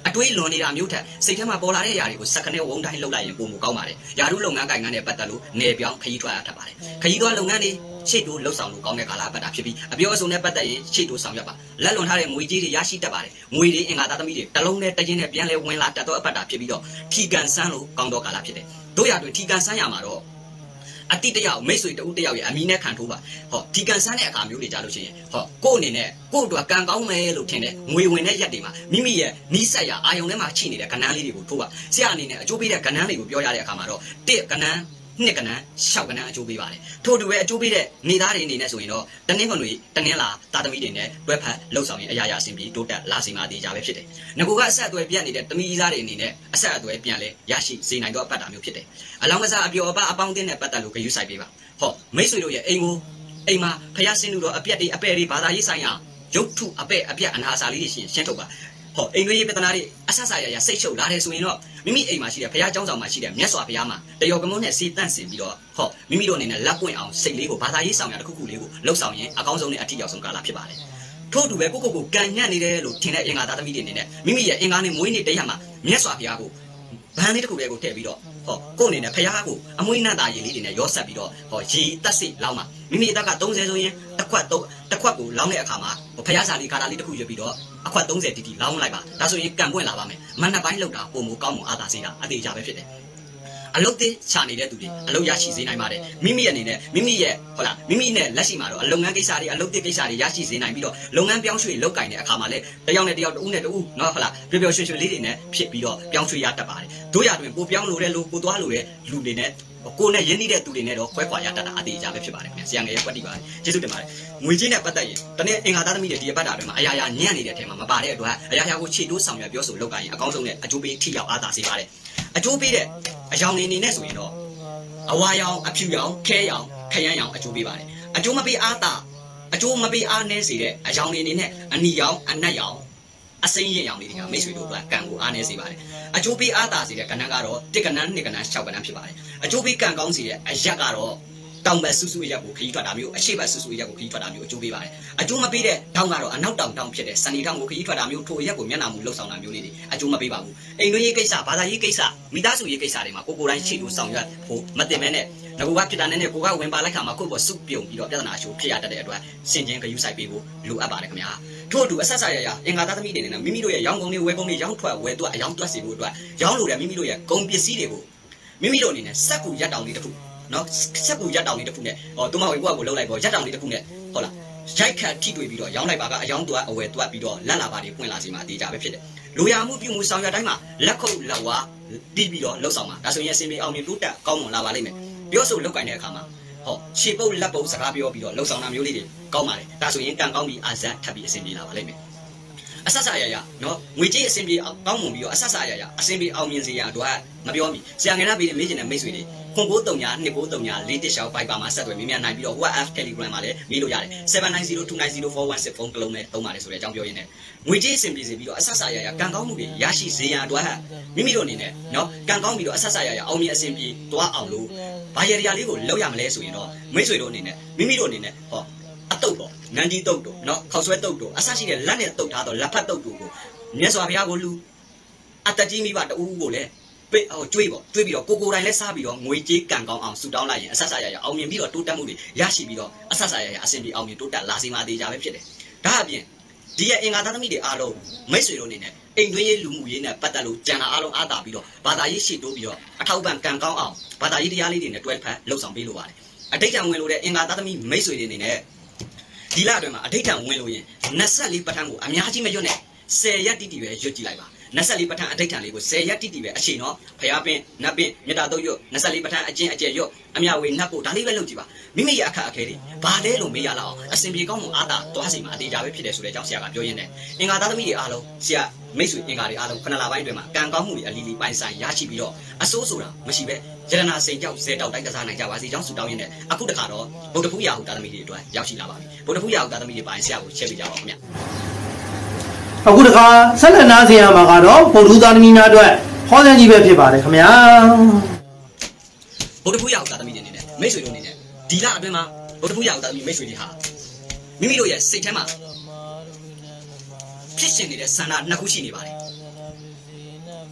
အတွေးလွန်နေတာမျိုးထက်စိတ်ထဲမှာပေါ်လာတဲ့အရာတွေကိုစက္ကနဲ့ဝုန်းတိုင်းလှုပ်လိုက်ရင်ပုံမကောင်းပါတယ်ယာရုလုပ်ငန်းကိုင်ငန်းနဲ့ပတ်သက်လို့နေပြောင်းခရီးထွက်ရတတ်ပါတယ်ခရီးသွားလုပ်ငန်းတွေရှေ့တိုးလှုပ်ဆောင်လို့ကောင်းတဲ့ကာလပတ်တာဖြစ်ပြီးအပြောအဆိုနဲ့ပတ်သက်ရင်ရှေ့တိုးဆောင်ရွက်ပါလက်လွန်ထားတဲ့ငွေကြီးတွေရရှိတတ်ပါတယ်ငွေတွေအင်္ဂါသားသမီးတွေတလုံးနဲ့တရင်နဲ့ပြန်လဲဝင်လာတတ်တော့အပတ်တာဖြစ်ပြီးတော့ထီကန်ဆန်းလို့ကောင်းတော့ကာလဖြစ်တယ်တို့ရတွင်ထီကန်ဆန်းရမှာတော့အတိတယောက်မိတ်ဆွေတဦးတယောက်ရဲ့အမီနဲ့ခံထိုးပါဟောဒီကန်ဆန်းတဲ့အခါမျိုးတွေကြားလို့ရှိရင်ဟောကို့အနေနဲ့ကို့အတွက်ကံကောင်းမယ်လို့ထင်တဲ့ငွေဝင်တဲ့ရက်တွေမှာမိမိရဲ့နီးစပ်ရာအာယုံထဲမှာချိနေတဲ့ကဏ္ဍလေးတွေကိုထိုးပါဆရာအနေနဲ့အကျိုးပေးတဲ့ကဏ္ဍတွေကိုပြောရတဲ့အခါမှာတော့တစ်ကဏ္ဍနှစ်ကဏ္ဍရှောက်ကဏ္ဍအကျိုးပေးပါတယ်ထို့တူပဲအကျိုးပေးတဲ့နေသားတွေအနေနဲ့ဆိုရင်တော့တနင်္ဂနွေတနင်္လာသားသမီးတွေနဲ့တွဲဖက်လှုပ်ဆောင်ရင်အရာရာအဆင်ပြေတိုးတက်လာစီမှာတည်ကြပဲဖြစ်တယ်ငကိုကအဆက်အသွယ်ပြတ်နေတဲ့တမီးသားတွေအနေနဲ့အဆက်အသွယ်ပြန်လဲရရှိစေနိုင်တော့အပတ်တာမျိုးဖြစ်တယ်အလောင်းကစားအပျော်အပအပေါင်းအသင်းနဲ့ပတ်သက်လို့ဂရုစိုက်ပေးပါဟောမိတ်ဆွေတို့ရဲ့အိမ်ကိုအိမ်မှာဖျားဆင်းလို့တော့အပြက်တွေအပဲ့တွေဘာသာရေးဆိုင်ရာရုပ်ထုအပဲ့အပြက်အနာစာလေးတွေရှင်းရှင်းထုတ်ပါဟောအိမ်တွေရေးပြဿနာတွေအဆဆရရစိတ်ရှုပ်လာတယ်ဆိုရင်တော့မိမိအိမ်မှာရှိတဲ့ဖျားเจ้าဆောင်မှာရှိတဲ့မြတ်စွာဘုရားမှာတယောကမုန်းနဲ့စေတန့်စင်ပြီးတော့ဟောမိမိတို့အနေနဲ့လက်ပွင့်အောင်စိတ်လေးကိုဘာသာရေးဆောင်ရာတစ်ခုခုလေးကိုလှုပ်ဆောင်ရင်အကောင်းဆုံးနဲ့အထီးရောက်ဆုံးကာလဖြစ်ပါတယ်ထို့တူပဲကိုကိုကိုကန်ညံ့နေတယ်လို့ထင်တဲ့အင်္ဂါသားသမီးတွေအနေနဲ့မိမိရဲ့အင်္ဂါနဲ့မွေးနေ့တရက်မှာမြတ်စွာဘုရားကိုဘန်းလေးတစ်ခုလေးကိုထည့်ပြီးတော့ဟောကို့အနေနဲ့ဖျားကိုအမွှေးနှံ့သားရည်လေးတွေနဲ့ရောဆက်ပြီးတော့ဟောရီတက်စိလောင်းမှာမိမိအသက်ကသုံးဆယ်ဆိုရင်တစ်ခွက်သုံးတစ်ခွက်ကိုလောင်းတဲ့အခါမှာဖျားစာလေးကာတာလေးတစ်ခုရွတ်ပြီးတော့အခွက်သုံးဆယ်တီတီလောင်းလိုက်ပါဒါဆိုရင်ကံပွင့်လာပါမယ်မနှစ်ပိုင်းလောက်တာပုံမကောင်းမှုအားသာစေတာအသေးချပဲဖြစ်တယ်အလုတ်သေးချနေတဲ့သူတွေအလုတ်ရရှိစေနိုင်ပါတယ်မိမိရဲ့အနေနဲ့မိမိရဲ့ဟုတ်လားမိမိနဲ့လက်ရှိမှာတော့အလုပ်ငန်းကိစ္စတွေအလုတ်သေးကိစ္စတွေရရှိစေနိုင်ပြီးတော့လုပ်ငန်းပြောင်းရွှေ့လုပ်ကင်တဲ့အခါမှာလည်းတယောက်နဲ့တယောက်တဦးနဲ့တဦးနော်ဟုတ်လားပျော်ပျော်ရွှင်ရွှင်လေးတွေနဲ့ဖြစ်ပြီးတော့ပြောင်းရွှေ့ရတတ်ပါတယ်တို့ရတွင်ကိုပြောင်းလို့တဲ့လူကိုသွားလို့တဲ့လူတွေနဲ့ကိုနဲ့ရင်းနှီးတဲ့သူတွေနဲ့တော့ခွဲခွာရတတ်တာအသေးချပဲဖြစ်ပါတယ်ခင်ဗျဆရာငယ်ရဲ့ကွက်တိပါတယ်ကျေးဇူးတင်ပါတယ်ငွေကြီးနဲ့ပတ်သက်ရင်တနေ့အင်္ဂါသားသမီးတွေဒီအပတ်တာတွေမှာအရာရာညံ့နေတဲ့အထက်မှာမပါတဲ့အတွက်အရာရာကိုခြေတိုးဆောင်ရွက်ပြောဆိုလုပ်ကင်ရင်အကောင်းဆုံးနဲ့အကျိုးပေးထိရောက်အားသာစေပါတယ်အကျိုးပေးတဲ့အယောင်နေနေနဲ့ဆိုရင်တော့အဝါရောင်အဖြူရောင်ခဲရောင်ခရမ်းရောင်အကျိုးပေးပါတယ်အကျိုးမပေးအားသာအကျိုးမပေးအားနည်းစေတဲ့အယောင်နေနေနဲ့အနီရောင်အနက်ရောင်အစိမ်းရင်ရောင်လေးတွေကမိတ်ဆွေတို့ကကံကိုအားနည်းစေပါတယ်အကျိုးပေးအားသာစေတဲ့ကဏ္ဍကတော့တစ်ကဏ္ဍနှစ်ကဏ္ဍရှောက်ကဏ္ဍဖြစ်ပါတယ်အကျိုးပေးကံကောင်းစေတဲ့အရက်ကတော့တောင်ဘက်ဆူဆူရက်ကိုခရီးထွက်တာမျိုးအရှိတ်ဘက်ဆူဆူရက်ကိုခရီးထွက်တာမျိုးအကျိုးပေးပါတယ်အကျိုးမပေးတဲ့တောင်ကတော့အနောက်တောင်တောင်ဖြစ်တဲ့စနေတောင်ကိုခရီးထွက်တာမျိုးထိုရက်ကိုမျက်နှာမူလှုပ်ဆောင်တာမျိုးလေးတွေအကျိုးမပေးပါဘူးအိမ်တွင်းရေးကိစ္စဘာသာရေးကိစ္စမိသားစုရေးကိစ္စတွေမှာကိုကိုတိုင်းရှိလို့ဆောင်ရွက်ဖို့မတင်မဲနဲ့ငကူကဖြစ်တာနဲ့ကိုကဝင်ပါလိုက်ခါမှာကိုယ့်ဘောစုပြုံပြီးတော့ပြဿနာရှိုးဖြစ်ရတတ်တဲ့အတွက်စင်ချင်းဂရုစိုက်ပေးဖို့လိုအပ်ပါတယ်ခင်ဗျာထို့အတူအဆက်ဆက်ရရအင်္ဂါသားသမီးတွေနဲ့မိမိတို့ရဲ့ရောင်းကုန်တွေဝယ်ကုန်တွေရောင်းထွက်ဝယ်သွက်အယောင်းသွက်စီဖို့အတွက်ရောင်းလို့တဲ့မိမိတို့ရဲ့ကုန်ပစ္စည်းတွေကိုမိမိတို့အနေနဲ့စက်ကူရက်တောင်လေးတစ်ခုနော်စက်ကူရက်တောင်လေးတစ်ခုနဲ့ဟောတူမဝေကိုကကိုလှုပ်လိုက်ပေါ့ရက်တောင်လေးတစ်ခုနဲ့ဟုတ်လားရိုက်ခတ်ထိတွေ့ပြီးတော့ရောင်းလိုက်ပါကအယောင်းသွက်အဝယ်သွက်ပြီးတော့လက်လာပါတွေဖွင့်လာစီမှာအသေးကြပဲဖြစ်တယ်လူရမှုပြုမှုဆောင်ရွက်တိုင်းမှာလက်ခုပ်လက်ဝါတီးပြီးတော့လှုပ်ဆောင်ပါဒါဆိုရင်အစင်ပြေအောင်မြင်တိုးတက်ကောင်းမွန်လာပါလိမ့်မယ်ပြောဆိုလောက်ကင်တဲ့အခါမှာဟောရှေ့ပုတ်လက်ပုတ်စကားပြောပြီးတော့လှုပ်ဆောင်တာမျိုးလေးတွေကောင်းပါလေဒါဆိုရင်ကံကောင်းပြီးအာဇတ်ထပ်ပြီးအစင်ပြေလာပါလိမ့်မယ်အဆက်ဆရရနော်ငွေကြေးအစင်ပြေအောင်ကောင်းမွန်ပြီးတော့အဆက်ဆရရအစင်ပြေအောင်မြင်စေရအတွက်မပြောမိဆရာငယ်နာပေးတဲ့မေးချင်တဲ့မိတ်ဆွေတွေခွန်ကိုတုံညာနှစ်ကိုတုံညာလေးတစ်ရှောက်ပိုက်ပါမှာဆက်သွယ်မြင်မြန်နိုင်ပြီးတော့ WhatsApp Telegram မှာလည်းမေးလို့ရတယ် seven nine zero two nine zero four one six ဖုန်းကလုံးနဲ့သုံးပါတယ်ဆိုတဲ့အကြောင်းပြောရင်းနဲ့ငွေကြေးအစင်ပြေစေပြီးတော့အဆက်ဆရရကံကောင်းမှုတွေရရှိစေရအတွက်မိမိတို့အနေနဲ့နော်ကံကောင်းပြီးတော့အဆက်ဆရရအောင်မြင်အစင်ပြေသွားအောင်လို့ဘာရရလေးကိုလောက်ရမလဲဆိုရင်တော့မိတ်ဆွေတို့အနေနဲ့မိမိတို့အနေနဲ့ဟောအတုတ်တော့နန်းကြီးတုတ်တော့နော်ခောက်ဆွဲတုတ်တော့အဆရှိတဲ့လက်နဲ့တုတ်ထားတော့လက်ဖက်တုတ်တို့ကိုမြတ်စွာဘုရားကိုလူအတကြီးမိဘတူကိုလည်းပေးဟိုကျွေးပေါ့ကျွေးပြီးတော့ကိုကိုတိုင်းလဲစားပြီးတော့ငွေကြေးကံကောင်းအောင်ဆူတောင်းလိုက်ရင်အဆက်ဆရရအောင်မြင်ပြီးတော့တိုးတက်မှုတွေရရှိပြီးတော့အဆက်ဆရရအဆင်ပြေအောင်မြင်တိုးတက်လာစီမှာသေးကြပဲဖြစ်တယ်ဒါအပြင်ဒီရဲ့အင်္ဂါသားသမီးတွေအားလုံးမိတ်ဆွေတို့အနေနဲ့အိမ်တွင်းရေးလူမှုရေးနဲ့ပတ်သက်လို့ကြံတာအားလုံးအားသာပြီးတော့ဘာသာရေးရှိတိုးပြီးတော့အထောက်ပံ့ကံကောင်းအောင်ဘာသာရေးတရားလေးတွေနဲ့တွဲဖက်လှုပ်ဆောင်ပေးလိုပါတယ်အတိတ်ကံဝင်လို့တဲ့အင်္ဂါသားသမီးမိတ်ဆွေတွေအနေနဲ့ဒီလအတွင်းမှာအဋိဌံဝင်လို့ရင်နှစ်လေးပဋ္ဌာန်းကိုအများကြီးမရွတ်နဲ့ဆယ်ရက်တိတိပဲရွတ်ကြည့်လိုက်ပါနှစ်လေးပဋ္ဌာန်းအဋိဌံလေးကိုဆယ်ရက်တိတိပဲအချိန်တော့ဖျားပင်နတ်ပင်မေတ္တာတုတ်ရွတ်နှစ်လေးပဋ္ဌာန်းအကျဉ်းအကျယ်ရွတ်အမြဝေနတ်ကိုဒါလေးပဲလုပ်ကြည့်ပါမိမိရဲ့အခက်အခဲတွေဘာလဲလို့မေးရလောက်အောင်အစဉ်ပြေကောင်းမှုအားသာသွားစီမှာအသေးကြပဲဖြစ်တယ်ဆိုတဲ့အကြောင်းဆရာကပြောရင်းနဲ့အင်္ဂါသားသမီးတွေအားလုံးဆရာမိတ်ဆွေအင်္ဂါတွေအားလုံးခဏလာပိုင်းအတွင်းမှာကံကောင်းမှုတွေအလီလီပိုင်ဆိုင်ရရှိပြီးတော့အစိုးဆိုတာမရှိပဲယရနာစိန်ကြောက်ဇေတောက်တိုက်ကစားနိုင်ကြပါစေကြောင်းဆုတောင်းရင်းနဲ့အခုတခါတော့ဗုဒ္ဓဖူးရာဟုသားသမီးတွေအတွက်ရောက်ရှိလာပါပြီဗုဒ္ဓဖူးရာဟုသားသမီးတွေပိုင်းဆရာကိုချက်ပြကြပါဦးခင်ဗျအခုတခါဆက်လက်နားဆင်ရမှာကတော့ဗုဒ္ဓသားသမီးများအတွက်ဟောစံကြီးပဲဖြစ်ပါတယ်ခင်ဗျာဗုဒ္ဓဖူးရာဟုသားသမီးတွေအနေနဲ့မိတ်ဆွေတို့အနေနဲ့ဒီလအတွင်းမှာဗုဒ္ဓဖူးရာဟုသားသမီးမိတ်ဆွေတွေဟာမိမိတို့ရဲ့စိတ်ထဲမှာဖြစ်ရှင်နေတဲ့ဆန္ဒနှစ်ခုရှိနေပါတယ်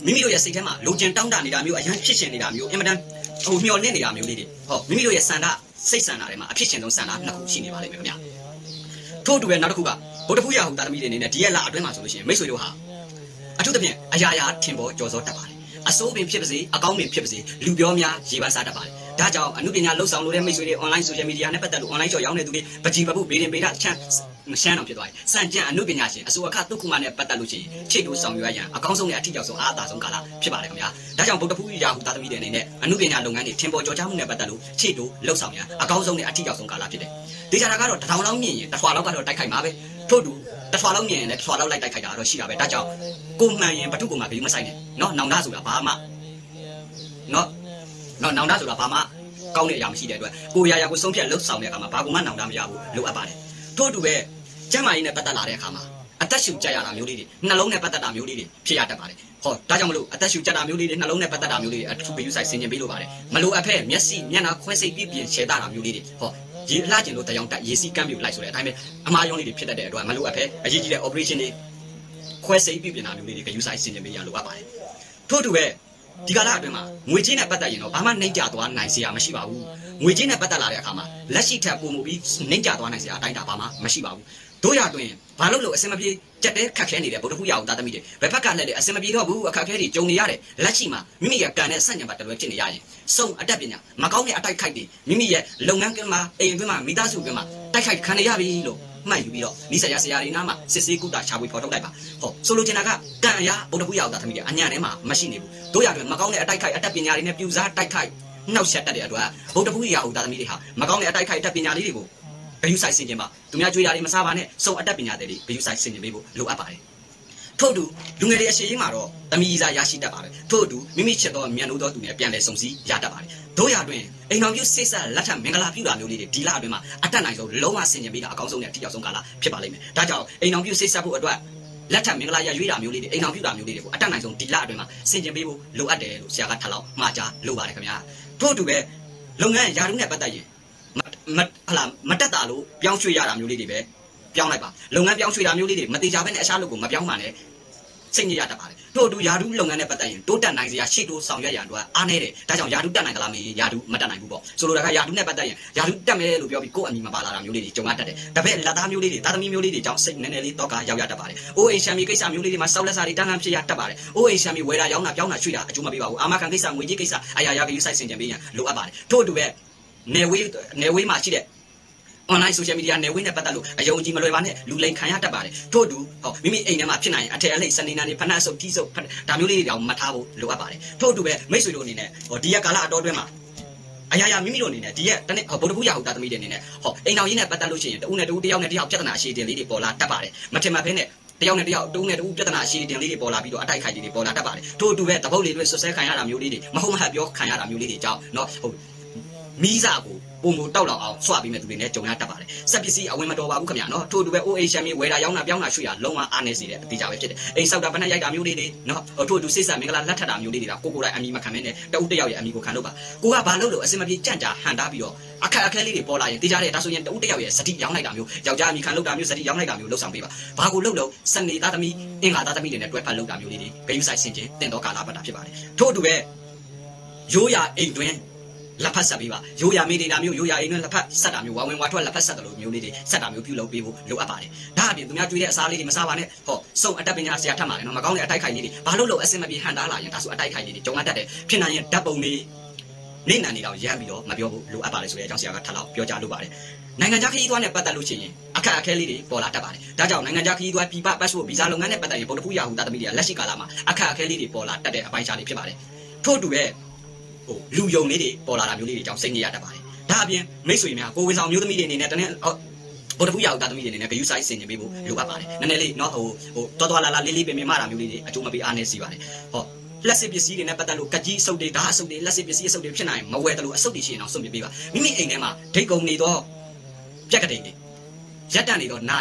မိမိတို့ရဲ့စိတ်ထဲမှာလိုချင်တောင်းတနေတာမျိုးအရန်ဖြစ်ရှင်နေတာမျိုးအင်မတန်ဟိုမျော်လင့်နေတာမျိုးလေးတွေဟောမိမိတို့ရဲ့စန္ဒစိတ်စန္ဒတွေမှာအဖြစ်ရှင်ဆုံးစန္ဒနှစ်ခုရှိနေပါလိမ့်မယ်ခင်ဗျာထို့တူပဲနောက်တစ်ခုကဗုဒ္ဓဖူးရာဟုသားသမီးတွေအနေနဲ့ဒီရက်လအတွင်းမှာဆိုလို့ရှိရင်မိတ်ဆွေတို့ဟာအထူးသဖြင့်အရာရာထင်ပေါ်ကြော်စောတတ်ပါတယ်အစိုးပင်ဖြစ်ပါစေအကောင်းပင်ဖြစ်ပါစေလူပြောများရေပန်းစားတတ်ပါတယ်ဒါကြောင့်အမှုပညာလှုပ်ဆောင်လို့တဲ့မိတ်ဆွေတွေ online social media နဲ့ပတ်သက်လို့ online ကြော်ရောင်းနေသူတွေပကြီးပပုဘေးရင်ပေတာချမ်းမရှမ်းတော့ဖြစ်သွားတယ်စံကြံအမှုပညာရှင်အစိုးအခဒုက္ခမနဲ့ပတ်သက်လို့ရှိရင်ချိတ်တူဆောင်ရွက်ရန်အကောင်းဆုံးနဲ့အထီးကျောက်ဆုံးအားအသာဆုံးကာလဖြစ်ပါတယ်ခင်ဗျာဒါကြောင့်ဗုဒ္ဓဖူးရာဟုသားသမီးတွေအနေနဲ့အမှုပညာလုပ်ငန်းတွေထင်ပေါ်ကြော်ကြားမှုနဲ့ပတ်သက်လို့ချိတ်တူလှုပ်ဆောင်ရန်အကောင်းဆုံးနဲ့အထီးကျောက်ဆုံးကာလဖြစ်တယ်ဒီကြတာကတော့တစ်ထောင်လောက်မြင်ရင်တစ်ထွာလောက်ကတော့တိုက်ခိုက်မှာပဲထို့တူတစ်ထွာလောက်မြင်ရင်လည်းတစ်ထွာလောက်လိုက်တိုက်ခိုက်တာတော့ရှိတာပဲဒါကြောင့်ကိုမှန်ရင်ဘတုကိုမှဂရုမဆိုင်နဲ့နော်နောင်တဆိုတာဘာမှနော်နော်နောင်တဆိုတာဘာမှကောင်းတဲ့အရာမရှိတဲ့အတွက်ကိုရာရာကိုဆုံးဖြတ်လှုပ်ဆောင်တဲ့အခါမှာဘာကူမှနောင်တမရဘူးလိုအပ်ပါတယ်ထို့တူပဲကျမ်းမာရေးနဲ့ပတ်သက်လာတဲ့အခါမှာအသက်ရှူကြရတာမျိုးလေးတွေနှလုံးနဲ့ပတ်သက်တာမျိုးလေးတွေဖြစ်ရတတ်ပါတယ်ဟောဒါကြောင့်မလို့အသက်ရှူကြတာမျိုးလေးတွေနှလုံးနဲ့ပတ်သက်တာမျိုးလေးတွေအထူးပေးယူဆိုင်ဆင်ခြင်ပေးလို့ပါတယ်မလိုအပ်ဖဲမျက်စိမျက်နှာခွဲစိတ်ပြည့်ပြည့်ရှယ်တာမျိုးလေးတွေဟောရေလှကျင်လို့တယောင်တက်ရေစီကမ်းပြူလိုက်ဆိုတဲ့အတိုင်းပဲအမားယုံလေးတွေဖြစ်တတ်တဲ့အတွက်မလိုအပ်ဖဲအရေးကြီးတဲ့ operation တွေခွဲစိတ်ပြည့်ပြည့်နာမျိုးလေးတွေကယူဆိုင်ဆင်ခြင်ပေးရလိုအပ်ပါတယ်ထို့တူပဲဒီကာလအတွင်းမှာငွေကြေးနဲ့ပတ်သက်ရင်တော့ဘာမှနှိမ့်ကြသွားနိုင်စရာမရှိပါဘူးငွေကြေးနဲ့ပတ်သက်လာတဲ့အခါမှာလက်ရှိထက်ပိုမိုပြီးနှိမ့်ကြသွားနိုင်စရာအတိုင်းတာဘာမှမရှိပါဘူးတို့ရတွင်ဘာလို့လို့အစင်မပြေကြက်တဲခက်ခဲနေတဲ့ဗုဒ္ဓဖူးရာဟုသားသမီးတွေဘယ်ဘက်ကလက်တဲ့အစင်မပြေတော့ဘူးအခက်ခဲတွေကြုံနေရတယ်လက်ရှိမှာမိမိရဲ့ကံနဲ့ဆန့်ကျင်ဘက်တလွဲဖြစ်နေရရင်စုံအတက်ပညာမကောင်းတဲ့အတိုက်ခိုက်တွေမိမိရဲ့လုပ်ငန်းကမှာအိမ်အတွင်းမှာမိသားစုအတွင်းမှာတိုက်ခိုက်ခံရပြီလို့မှတ်ယူပြီးတော့မိဆရာဆရာတွေနားမှာစစ်စေးကုတာရှာဖွေဖော်ထုတ်လိုက်ပါဟောဆိုလိုချင်တာကကံအရာဗုဒ္ဓဖူးရာဟုသားသမီးတွေအညာထဲမှာမရှိနေဘူးတို့ရတွင်မကောင်းတဲ့အတိုက်ခိုက်အတက်ပညာတွေနဲ့ပြူစားတိုက်ခိုက်နှောက်ယှက်တတ်တဲ့အတွက်ဗုဒ္ဓဖူးရာဟုသားသမီးတွေဟာမကောင်းတဲ့အတိုက်ခိုက်အတက်ပညာလေးတွေကိုဘယ်ယူဆိုင်ဆင်ခြင်ပါသူများကြွေးတာတွေမစားပါနဲ့စုံအတက်ပညာတွေဘယ်ယူဆိုင်ဆင်ခြင်ပေးဖို့လိုအပ်ပါတယ်ထို့တူလူငယ်တွေအရှိန်မှာတော့တမီးစားရရှိတတ်ပါတယ်ထို့တူမိမိချစ်သောမြန်လို့သောသူနဲ့ပြန်လဲစုံစည်းရတတ်ပါတယ်တို့ရတွင်အိမ်တော်ပြုစိတ်ဆက်လက်ထပ်မင်္ဂလာပြုတာမျိုးလေးတွေဒီလအတွင်းမှာအတက်နိုင်ဆုံးလုံးဝဆင်ခြင်ပေးတာအကောင်းဆုံးနဲ့အထီးကျောက်ဆုံးကာလဖြစ်ပါလိမ့်မယ်ဒါကြောင့်အိမ်တော်ပြုစိတ်ဆက်ဖို့အတွက်လက်ထပ်မင်္ဂလာရရွေးတာမျိုးလေးတွေအိမ်တော်ပြုတာမျိုးလေးတွေကိုအတက်နိုင်ဆုံးဒီလအတွင်းမှာဆင်ခြင်ပေးဖို့လိုအပ်တယ်လို့ဆရာကထပ်လောက်မှာကြားလိုပါတယ်ခင်ဗျာထို့တူပဲလုပ်ငန်းယာရုနဲ့ပတ်သက်ရင်မဟလာမတက်တာလို့ပြောင်းရွှေ့ရတာမျိုးလေးတွေပဲပြောင်းလိုက်ပါလုပ်ငန်းပြောင်းရွှေ့တာမျိုးလေးတွေမတိကြဘဲနဲ့အရှားလုပ်ကိုမပြောင်းပါနဲ့စိတ်ညစ်ရတတ်ပါတယ်တို့တူယာရုလုပ်ငန်းနဲ့ပတ်သက်ရင်တိုးတက်နိုင်စရာရှေ့တိုးဆောင်ရွက်ရန်အတွက်အားနေတယ်ဒါကြောင့်ယာရုတက်နိုင်ကြလားမေးယာရုမတက်နိုင်ဘူးပေါ့ဆိုလိုတာကယာရုနဲ့ပတ်သက်ရင်ယာရုတက်မယ်လို့ပြောပြီးကိုယ့်အမိမပါလာတာမျိုးလေးတွေကြုံရတတ်တယ်ဒါပေမဲ့လက်သားမျိုးလေးတွေသားသမီးမျိုးလေးတွေကြောင့်စိတ်နည်းနည်းလေးတော့ကရောက်ရတတ်ပါတယ်အိုးအိမ်ရှမ်းမီကိစ္စမျိုးလေးတွေမှာစောက်လက်စားတွေတန်းတန်းဖြစ်ရတတ်ပါတယ်အိုးအိမ်ရှမ်းမီဝယ်တာရောင်းတာပြောင်းတာရွှေ့တာအကျိုးမပေးပါဘူးအာမခံကိစ္စငွေကြီးကိစ္စအရာရာကယူဆိုင်ဆင်ခြင်ပေးရန်လိုအပ်ပါတယ်ထို့အတူပဲနေဝေးနေဝေးမှာရှိတဲ့online social media နဲ့ဝင်းနဲ့ပတ်သက်လို့အယုံကြည်မလွယ်ပါနဲ့လူလိမ်ခံရတတ်ပါတယ်ထို့တူဟောမိမိအိမ်ထဲမှာဖြစ်နိုင်ရင်အထက်အလိပ်စနေနာနေဖဏတ်ဆုပ်တီးဆုပ်ဒါမျိုးလေးတွေတောင်မထားဖို့လိုအပ်ပါတယ်ထို့တူပဲမိတ်ဆွေတို့အနေနဲ့ဟောဒီရက်ကာလအတော်တွင်းမှာအရာရာမိမိတို့အနေနဲ့ဒီရက်တနေ့ဟောဗုဒ္ဓဖူးရာဟုသားသမီးတွေအနေနဲ့ဟောအိမ်တော်ကြီးနဲ့ပတ်သက်လို့ရှိရင်တူနဲ့တူတယောက်နဲ့တယောက်ပြဿနာအရှိတင်လေးတွေပေါ်လာတတ်ပါတယ်မထင်မှတ်ဘဲနဲ့တယောက်နဲ့တယောက်တူနဲ့တူပြဿနာအရှိတင်လေးတွေပေါ်လာပြီးတော့အတိုက်ခိုက်လေးတွေပေါ်လာတတ်ပါတယ်ထို့တူပဲတပုတ်လေးတွေဆွဆဲခံရတာမျိုးလေးတွေမဟုတ်မဟတ်ပြောခံရတာမျိုးလေးတွေကြောင့်เนาะဟုတ်မိစားကိုပုံကိုတောက်လောက်အောင်ဆွပြီးမဲ့သူတွေနဲ့ကြုံရတတ်ပါတယ်စက်ပစ္စည်းအဝင်မတော်ပါဘူးခင်ဗျာနော်ထို့တူပဲ အို အေ ရှမ်းမီဝယ်တာရောင်းတာပြောင်းတာရွှေ့တာလုံးဝအားနေစေတဲ့အတိအကျပဲဖြစ်တယ်အိမ်ဆောက်တာဗနက်ရိုက်တာမျိုးလေးတွေနော်ထို့တူစိတ်ဆက်မင်္ဂလာလက်ထပ်တာမျိုးလေးတွေကကိုကိုတိုင်းအမိမခံမင်းနဲ့တအုပ်တယောက်ရဲ့အမိကိုခံလို့ပါကိုကဘာလို့လို့အစင်မပြေကြန့်ကြာဟန်တာပြီးတော့အခက်အခဲလေးတွေပေါ်လာရင်တေးကြတဲ့ဒါဆိုရင်တအုပ်တယောက်ရဲ့စတိရောင်းလိုက်တာမျိုးယောက်ျားအမိခံလို့တာမျိုးစတိရောင်းလိုက်တာမျိုးလှုပ်ဆောင်ပေးပါဘာကိုလှုပ်လို့စနေသားသမီးအင်္ဂါသားသမီးတွေနဲ့တွဲဖက်လှုပ်တာမျိုးလေးတွေဂယုဆိုင်ဆင်ခြင်းတင်တော့ကာလာပတ်တာဖြစ်ပါတယ်ထို့တူပဲရိုးရာအိမ်တွင်လက်ဖက်ဆက်ပေးပါရိုးရာမေးနေတာမျိုးရိုးရာအိမ်နဲ့လက်ဖက်ဆက်တာမျိုးဝါဝင်ဝါထွက်လက်ဖက်ဆက်တယ်လို့မျိုးလေးတွေဆက်တာမျိုးပြုလုပ်ပေးဖို့လိုအပ်ပါတယ်ဒါအပြင်သူများကြွေးတဲ့အစားလေးတွေမစားပါနဲ့ဟောစုံအတက်ပညာဆရာထပ်မှာလေနော်မကောင်းတဲ့အတိုက်ခိုက်လေးတွေဘာလို့လို့အစင်မပြေဟန်တားလာရင်ဒါဆိုအတိုက်ခိုက်လေးတွေကြုံရတတ်တယ်ဖြစ်နိုင်ရင်ဓာတ်ပုံတွေနေနံနေတော့ရမ်းပြီးတော့မပြောဖို့လိုအပ်ပါလေဆိုတဲ့အကြောင်းဆရာကထပ်လောက်ပြောကြားလိုပါတယ်နိုင်ငံခြားခရီးသွားနဲ့ပတ်သက်လို့ရှိရင်အခက်အခဲလေးတွေပေါ်လာတတ်ပါတယ်ဒါကြောင့်နိုင်ငံခြားခရီးသွားပြည်ပပတ်စ်ပို့ဗီဇာလုပ်ငန်းနဲ့ပတ်သက်ရင်ဗုဒ္ဓဖူးရာဟုသားသမီးတွေကလက်ရှိကာလမှာအခက်အခဲလေးတွေပေါ်လာတတ်တဲ့အပိုင်းခြားလေးဖြစ်ပါတယ်ထို့တူပဲဟိုလူယုံလေးတွေပေါ်လာတာမျိုးလေးတွေကြောင့်စိတ်ညစ်ရတတ်ပါတယ်ဒါအပြင်မိတ်ဆွေများကိုဝင်ဆောင်မျိုးသမီးတွေအနေနဲ့တနေ့ဗုဒ္ဓဖူးရာဟုသားသမီးတွေအနေနဲ့ဂယုဆိုင်ဆင်ခြင်ပေးဖို့လိုအပ်ပါတယ်နည်းနည်းလေးနော်ဟိုဟိုတော်တော်လာလာလေးလေးပင်ပင်မတာမျိုးလေးတွေအကျိုးမပေးအားနေစီပါတယ်ဟောလက်စစ်ပစ္စည်းတွေနဲ့ပတ်သက်လို့ကကြီးအဆုပ်တွေဓာတ်အဆုပ်တွေလက်စစ်ပစ္စည်းအဆုပ်တွေဖြစ်နိုင်မဝယ်တယ်လို့အဆုပ်တွေရှိရင်တော့စွန့်ပစ်ပေးပါမိမိအိမ်ထဲမှာဒိတ်ကုံနေတော့ပြက်ကတိန်တွေရက်တန်နေတော့နာယီတွေ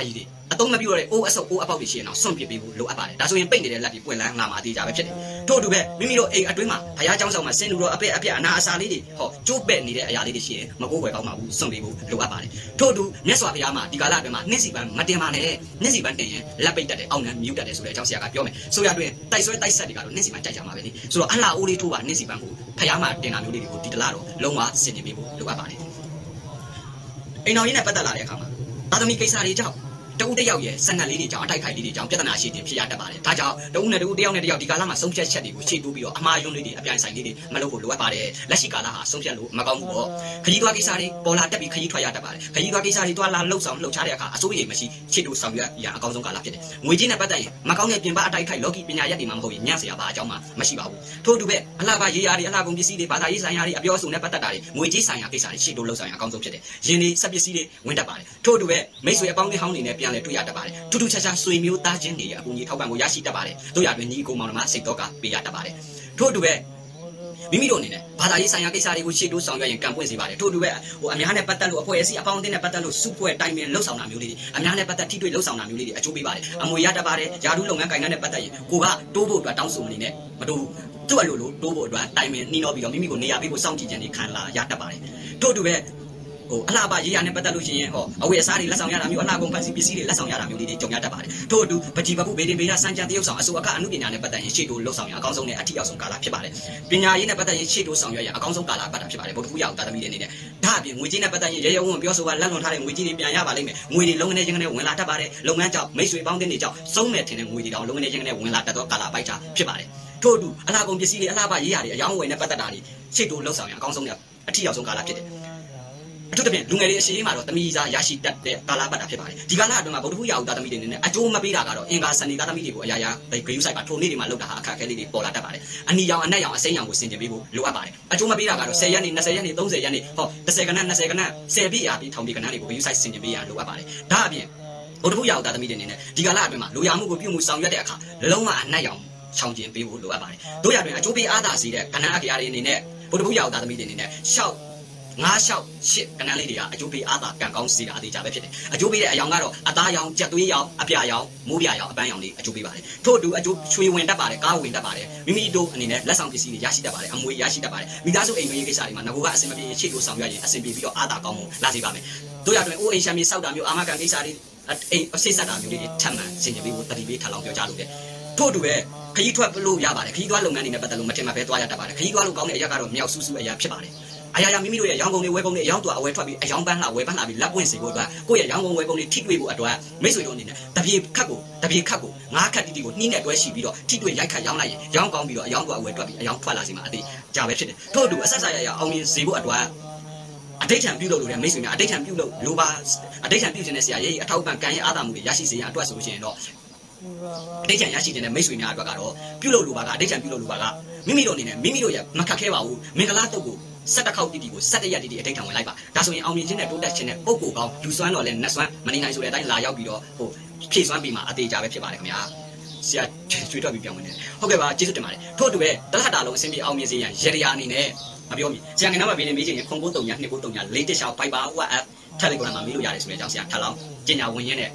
အသုံးမပြုရတဲ့အိုးအဆုပ်အိုးအပေါက်တွေရှိရင်တော့စွန့်ပစ်ပေးဖို့လိုအပ်ပါတယ်ဒါဆိုရင်ပိတ်နေတဲ့လက်ပြီးပွင့်လန်းလာမှအသေးကြပဲဖြစ်တယ်ထို့အတူပဲမိမိတို့အိမ်အတွင်းမှာဘုရားကျောင်းဆောင်မှာစင်လူတော်အပက်အပြက်အနာအစာလေးတွေဟောကျိုးပဲ့နေတဲ့အရာလေးတွေရှိရင်မကိုးကွယ်ကောင်းပါဘူးစွန့်ပေးဖို့လိုအပ်ပါတယ်ထို့အတူမြတ်စွာဘုရားမှာဒီကာလအတွင်းမှာနှင်းစီပန်းမတင်ပါနဲ့နှင်းစီပန်းတင်ရင်လက်ပိတ်တတ်တယ်အောက်နှံမြူးတတ်တယ်ဆိုတဲ့အကြောင်းဆရာကပြောမယ်ဆိုရအတွင်းတိုက်ဆွဲတိုက်ဆက်တွေကတော့နှင်းစီပန်းကြိုက်ကြမှာပဲလေဆိုတော့အလှအိုးလေးထိုးပါနှင်းစီပန်းကိုဘုရားမှာတင်တာမျိုးလေးတွေကိုဒီတလားတော့လုံးဝဆင်ခြင်ပေးဖို့လိုအပ်ပါတယ်အိမ်တော်ကြီးနဲ့ပတ်သက်လာတဲ့အခါမှာသာသမီကိစ္စတွေကြောင့်တဦးတယောက်ရဲ့စံနက်လေးတွေကြောင့်အတိုက်ခိုက်လေးတွေကြောင့်ပြဿနာရှိတင်ဖြစ်ရတတ်ပါတယ်ဒါကြောင့်တဦးနဲ့တဦးတယောက်နဲ့တယောက်ဒီကာလမှာဆုံးဖြတ်ချက်တွေကိုရှေ့တိုးပြီးတော့အမှားယွင်းလေးတွေအပြိုင်ဆိုင်လေးတွေမလုပ်ဖို့လိုအပ်ပါတယ်လက်ရှိကာလဟာဆုံးဖြတ်လို့မကောင်းဘူးပေါ့ခရီးသွားကိစ္စတွေပေါ်လာတက်ပြီးခရီးထွက်ရတတ်ပါတယ်ခရီးသွားကိစ္စတွေတွားလာလှုပ်ဆောင်လှုပ်ချတဲ့အခါအစိုးရမရှိရှေ့တိုးဆောင်ရွက်ရအကောင်းဆုံးကာလဖြစ်တယ်ငွေကြေးနဲ့ပတ်သက်ရင်မကောင်းတဲ့ပြင်ပအတိုက်ခိုက်လောကီပညာရပ်တွေမှာမဟုတ်ရင်ညံ့စရာဘာအကြောင်းမှမရှိပါဘူးထို့အတူပဲအလှပရေးရာတွေအလှကုန်ပစ္စည်းတွေဘာသာရေးဆိုင်ရာတွေအပြောအဆိုနဲ့ပတ်သက်တာတွေငွေကြေးဆိုင်ရာကိစ္စတွေရှေ့တိုးလှုပ်ဆောင်ရအကောင်းဆုံးဖြစ်တယ်ယင်းဒီစက်ပစ္စည်းတွေဝင်တတ်ပါတယ်ထို့အတူပဲမိတ်ဆွေအပေါင်းအသင်းဟောင်းတွေနဲ့ပြန်လည်တွေ့ရတတ်ပါတယ်ထူးထူးခြားခြားဆွေမျိုးသားချင်းတွေအကူအညီထောက်ပံ့ကိုရရှိတတ်ပါတယ်တို့ရတွင်ညီကိုမောင်နှမစိတ်တော့ကပေးရတတ်ပါတယ်ထို့အတူပဲမိမိတို့အနေနဲ့ဘာသာရေးဆိုင်ရာကိစ္စတွေကိုရှေ့တိုးဆောင်ရွက်ရင်ကံပွင့်စေပါတယ်ထို့အတူပဲဟိုအများနဲ့ပတ်သက်လို့အဖွဲ့အစည်းအပေါင်းအသင်းနဲ့ပတ်သက်လို့စုဖွဲ့တိုင်ပင်လှုပ်ဆောင်တာမျိုးလေးတွေအများနဲ့ပတ်သက်ထိတွေ့လှုပ်ဆောင်တာမျိုးလေးတွေအကျိုးပေးပါတယ်အမွေရတတ်ပါတယ်ယာဒူးလုပ်ငန်းကိုင်ငန်းနဲ့ပတ်သက်ရင်ကိုကတိုးဖို့အတွက်တောင်းဆိုမနေနဲ့မတိုးဘူးသူ့အလိုလိုတိုးဖို့အတွက်တိုင်ပင်နှီးနှောပြီးတော့မိမိကိုနေရာပေးဖို့စောင့်ကြည့်ခြင်းတွေခံလာရတတ်ပါတယ်ထို့အတူပဲဟိုအလှပရေးရနဲ့ပတ်သက်လို့ရှိရင်ဟောအဝတ်အစားတွေလက်ဆောင်ရတာမျိုးအလှကုန်ဖန်စီပစ္စည်းတွေလက်ဆောင်ရတာမျိုးလေးတွေကြုံရတတ်ပါတယ်ထို့အတူပကြီးပပုဘေးဒီဘေးရစံကြံတရုပ်ဆောင်အစိုးအကအမှုပညာနဲ့ပတ်သက်ရင်ရှေ့တိုးလှုပ်ဆောင်ရအကောင်းဆုံးနဲ့အထီရောက်ဆုံးကာလဖြစ်ပါတယ်ပညာရေးနဲ့ပတ်သက်ရင်ရှေ့တိုးဆောင်ရွက်ရအကောင်းဆုံးကာလပတ်တာဖြစ်ပါတယ်ဗုဒ္ဓဘုရားကိုတာသမီးတွေအနေနဲ့ဒါအပြင်ငွေကြေးနဲ့ပတ်သက်ရင်ရေရုံဝင်ပြောဆိုပါလက်လွန်ထားတဲ့ငွေကြေးတွေပြန်ရပါလိမ့်မယ်ငွေတွေလုံးငနေချင်းကနေဝင်လာတတ်ပါတယ်လုပ်ငန်းကြောင့်မိတ်ဆွေပေါင်းတင်တွေကြောင့်စုံးမဲ့ထင်တဲ့ငွေတွေတောင်လုံးငနေချင်းကနေဝင်လာတတ်သောကာလပိုက်ချဖြစ်ပါတယ်ထို့အတူအလှကုန်ပစ္စည်းတွေအလှပရေးရတွေအယောင်းဝယ်နဲ့ပတ်သက်တာတွေရှေ့တိုးလှုပ်ဆောင်ရအကောင်းဆုံးနဲ့အထီရောက်ဆုံးကာလဖြစ်တယ်အထူးသဖြင့်လူငယ်တွေအရှိန်မှာတော့တမီးစားရရှိတတ်တဲ့ကာလပတ်တာဖြစ်ပါတယ်ဒီကာလအတွင်းမှာဗုဒ္ဓဘုရားဦးသားသမီးတွေနေနဲ့အကျိုးမပေးတာကတော့အင်္ဂါစနေသားသမီးတွေကိုအရာရာဂရုစိုက်ပါထိုနေ့တွေမှာလောက်တာဟာအခက်အခဲလေးတွေပေါ်လာတတ်ပါတယ်အနီရောင်အနက်ရောင်အစိမ်းရောင်ကိုဆင်ခြင်ပေးဖို့လိုအပ်ပါတယ်အကျိုးမပေးတာကတော့10ရက်နေ20ရက်နေ30ရက်နေဟော10ကနန်း20ကနန်း10ပြည့်ရာပြီးထောင်ပြည့်ကနန်းတွေကိုဂရုစိုက်ဆင်ခြင်ပေးရလိုအပ်ပါတယ်ဒါအပြင်ဗုဒ္ဓဘုရားဦးသားသမီးတွေနေနဲ့ဒီကာလအတွင်းမှာလူရမှုကိုပြုမှုဆောင်ရွက်တဲ့အခါလုံးဝအနက်ရောင်ချောင်းကျင်ပေးဖို့လိုအပ်ပါတယ်တို့ရတွင်အကျိုးပေးအားသာစေတဲ့ကဏ္ဍအကြရာတွေအနေနဲ့ဗုဒ္ဓဘုရားဦးသားသမီးတွေအနေနဲ့ရှောက်ငါးလျှောက်ရှစ်ကဏ္ဍလေးတွေကအကျိုးပေးအားသာကံကောင်းစေတာအသေးချပဲဖြစ်တယ်အကျိုးပေးတဲ့အယောင်ကတော့အသားရောင်ကြက်သွေးရောင်အပြာရောင်မိုးပြရောင်အပန်းရောင်လေးအကျိုးပေးပါတယ်ထို့အတူအကျိုးချွေဝင်တတ်ပါတယ်ကားဝင်တတ်ပါတယ်မိမိတို့အနေနဲ့လက်ဆောင်ပစ္စည်းတွေရရှိတတ်ပါတယ်အမွေရရှိတတ်ပါတယ်မိသားစုအိမ်မွေးကိစ္စတွေမှာငကိုကအစင်မပြေရှေ့တိုးဆောင်ရွက်ရင်အစင်ပြေပြီးတော့အားသာကောင်းမှုလာစေပါမယ်တို့ရတွင်အိုးအိမ်ရှမ်းမြေစောက်တာမျိုးအာမခံကိစ္စတွေအိမ်အစိတ်ဆက်တာမျိုးလေးတွေထပ်မံဆင်ခြင်ပေးဖို့တတိပေးထပ်လောင်းပြောကြလို့ပဲထို့အတူပဲခရီးထွက်လို့ရပါတယ်ခရီးသွားလုပ်ငန်းတွေနဲ့ပတ်သက်လို့မထင်မှပဲသွားရတတ်ပါတယ်ခရီးသွားလို့ကောင်းတဲ့အရာကတော့မြောက်ဆူဆူအရာဖြစ်ပါတယ်အရာရာမိမိတို့ရဲ့ရောင်းကုန်တွေဝယ်ကုန်တွေအယောင်းတော်အဝယ်ထွက်ပြီးအယောင်းပန်းလာဝယ်ပန်းလာပြီးလက်ပွင့်စီဖို့အတွက်ကိုယ့်ရဲ့ရောင်းကုန်ဝယ်ကုန်တွေထိတွေ့ဖို့အတွက်မိတ်ဆွေတို့အနေနဲ့တပြေခတ်ကိုတပြေခတ်ကိုငါးခတ်တီတီကိုနှီးနဲ့တွဲရှိပြီးတော့ထိတွေ့ရိုက်ခတ်ရောင်းလိုက်ရင်ရောင်းကောင်းပြီးတော့အယောင်းတော်အဝယ်ထွက်ပြီးအယောင်းထွက်လာစီမှာအသေးကြာပဲဖြစ်တယ်ထို့အတူအဆက်ဆက်ရရအောင်မြင်စေဖို့အတွက်အတိတ်ထံပြုလုပ်လို့တဲ့မိတ်ဆွေများအတိတ်ထံပြုလုပ်လိုပါအတိတ်ထံပြုခြင်းနဲ့ဆရာရဲ့အထောက်အပံ့ကံရဲ့အားသာမှုတွေရရှိစေရန်အတွက်ဆိုရှင်တော့အတိတ်ထံရရှိတဲ့မိတ်ဆွေများအတွက်ကတော့ပြုလုပ်လိုပါကအတိတ်ထံပြုလုပ်လိုပါကမိမိတို့အနေနဲ့မိမိတို့ရဲ့မခက်ခဲပါဘူးမင်္ဂလာတုတ်ကိုစက်တစ်ခေါက်တီတီကိုစက်တရက်တီတီအတိတ်ထံဝင်လိုက်ပါဒါဆိုရင်အောင်မြင်ခြင်းနဲ့တိုးတက်ခြင်းနဲ့ပုံကိုကောင်းလူစွမ်းတော်လည်းနတ်စွမ်းမနေနိုင်ဆိုတဲ့အတိုင်းလာရောက်ပြီးတော့ဟိုဖြည့်စွမ်းပြီးမှအသေးကြပဲဖြစ်ပါတယ်ခင်ဗျာဆရာကျွေးတော့ပြီးပြောင်းဝင်နေဟုတ်ကဲ့ပါကျေးဇူးတင်ပါတယ်ထို့အတူပဲတလဟတာလုံးအဆင်ပြေအောင်မြင်စေရန်ရေရရာအနေနဲ့မပြောမိဆရာငယ်နောက်မှာပေးနေမေးချင်ရင်ခုံကိုတုံညာနှစ်ကိုတုံညာလေးတစ်ချောင်းပိုက်ပါ WhatsApp Telegram မှာမေးလို့ရတယ်ဆိုတဲ့အကြောင်းဆရာထပ်လောင်းကျင်ညာဝင်ရင်းနဲ့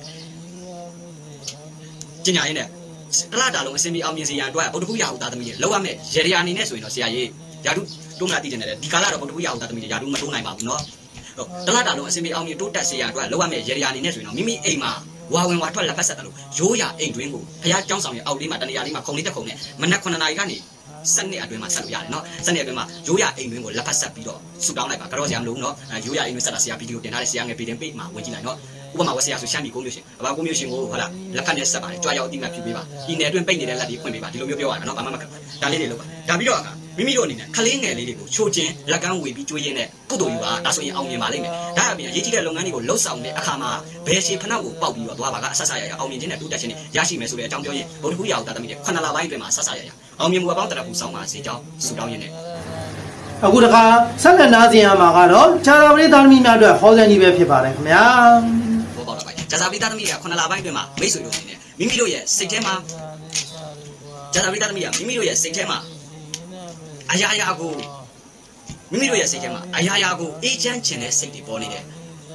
ကျင်ညာရင်းနဲ့တလဟတာလုံးအဆင်ပြေအောင်မြင်စေရန်အတွက်ဗုဒ္ဓဘုရားဦးသားသမီးတွေလောက်ရမယ်ရေရရာအနေနဲ့ဆိုရင်တော့ဆရာကြီးယာတုတိုးမလားသိတယ်ဒီကာလတော့ဗုဒ္ဓဘုရားဦးသားသမီးတွေယာတုမတိုးနိုင်ပါဘူးเนาะတလတာလုံးအစင်ပြေအောင်မြင်တိုးတက်စေရအတွက်လောက်ရမယ့်ရေရာအနေနဲ့ဆိုရင်တော့မိမိအိမ်မှာဝါဝင်ဝါထွက်လက်ဖက်ဆက်တယ်လို့ရိုးရာအိမ်တွင်းကိုဘုရားကျောင်းဆောင်ရဲ့အောက်လေးမှာတနေရာလေးမှာခုံလေးတက်ခုံနဲ့မနက်9နာရီကနေစနစ်အတွင်းမှာဆက်လို့ရတယ်เนาะစနစ်အတွင်းမှာရိုးရာအိမ်တွင်းကိုလက်ဖက်ဆက်ပြီးတော့ဆူတောင်းလိုက်ပါကတော့ဆရာမလို့เนาะရိုးရာအိမ်တွင်းဆက်တာဆရာဗီဒီယိုတင်ထားတဲ့ဆရာငယ်ဗီဒီယိုပေးမှာဝင်ကြည့်လိုက်เนาะဥပမာဝဆရာဆိုရှမ်းပြည်ကိုမျိုးရှင်အဘကိုမျိုးရှင်ကိုဟုတ်လားလက်ဖက်နဲ့ဆက်ပါတယ်ကြွားရောက်အတိမတ်ပြုပေးပါဒီနယ်အတွင်းပိတ်နေတဲ့လက်တွေဖွင့်ပေးပါဒီလိုမျိုးပြောရတာเนาะဘာမှမကဒါလေးတွေလုပ်ပါဒါပြီးတော့မိမိတို့အနေနဲ့ခလေးငယ်လေးတွေကိုချိုးချင်းလက်ကမ်းဝေပြီးကျွေးရင်းနဲ့ကုသိုလ်ယူပါဒါဆိုရင်အောင်မြင်ပါလိမ့်မယ်ဒါအပြင်အရေးကြီးတဲ့လုပ်ငန်းတွေကိုလှုပ်ဆောင်တဲ့အခါမှာဘယ်ရှေဖနောက်ကိုပေါက်ပြီးတော့သွားပါကအဆက်ဆက်ရရအောင်မြင်ခြင်းနဲ့တိုးတက်ခြင်းနဲ့ရရှိမယ်ဆိုတဲ့အကြောင်းပြောရင်ဘုဒ္ဓဘုရားဦးသားသမီးတွေခုနှစ်လပိုင်းအတွင်းမှာဆက်ဆက်ရရအောင်မြင်မှုအပေါင်းတရဖူဆောင်ပါစေကြောင်းဆုတောင်းရင်းနဲ့အခုတခါဆက်လက်နားစဉ်ရမှာကတော့ခြာသာပရိသတ်သမီးများအတွက်ဟောစံကြီးပဲဖြစ်ပါတယ်ခင်ဗျာဘောပေါက်တော့ပါခြာသာပရိသတ်သမီးတွေကခုနှစ်လပိုင်းအတွင်းမှာမိတ်ဆွေတို့အနေနဲ့မိမိတို့ရဲ့စိတ်ထဲမှာခြာသာပရိသတ်သမီးကမိမိတို့ရဲ့စိတ်ထဲမှာအရာရာကိုမိမိတို့ရဲ့စိတ်ထဲမှာအရာရာကိုအေးချမ်းခြင်းနဲ့စိတ်တွေပေါ်နေတယ်ဟ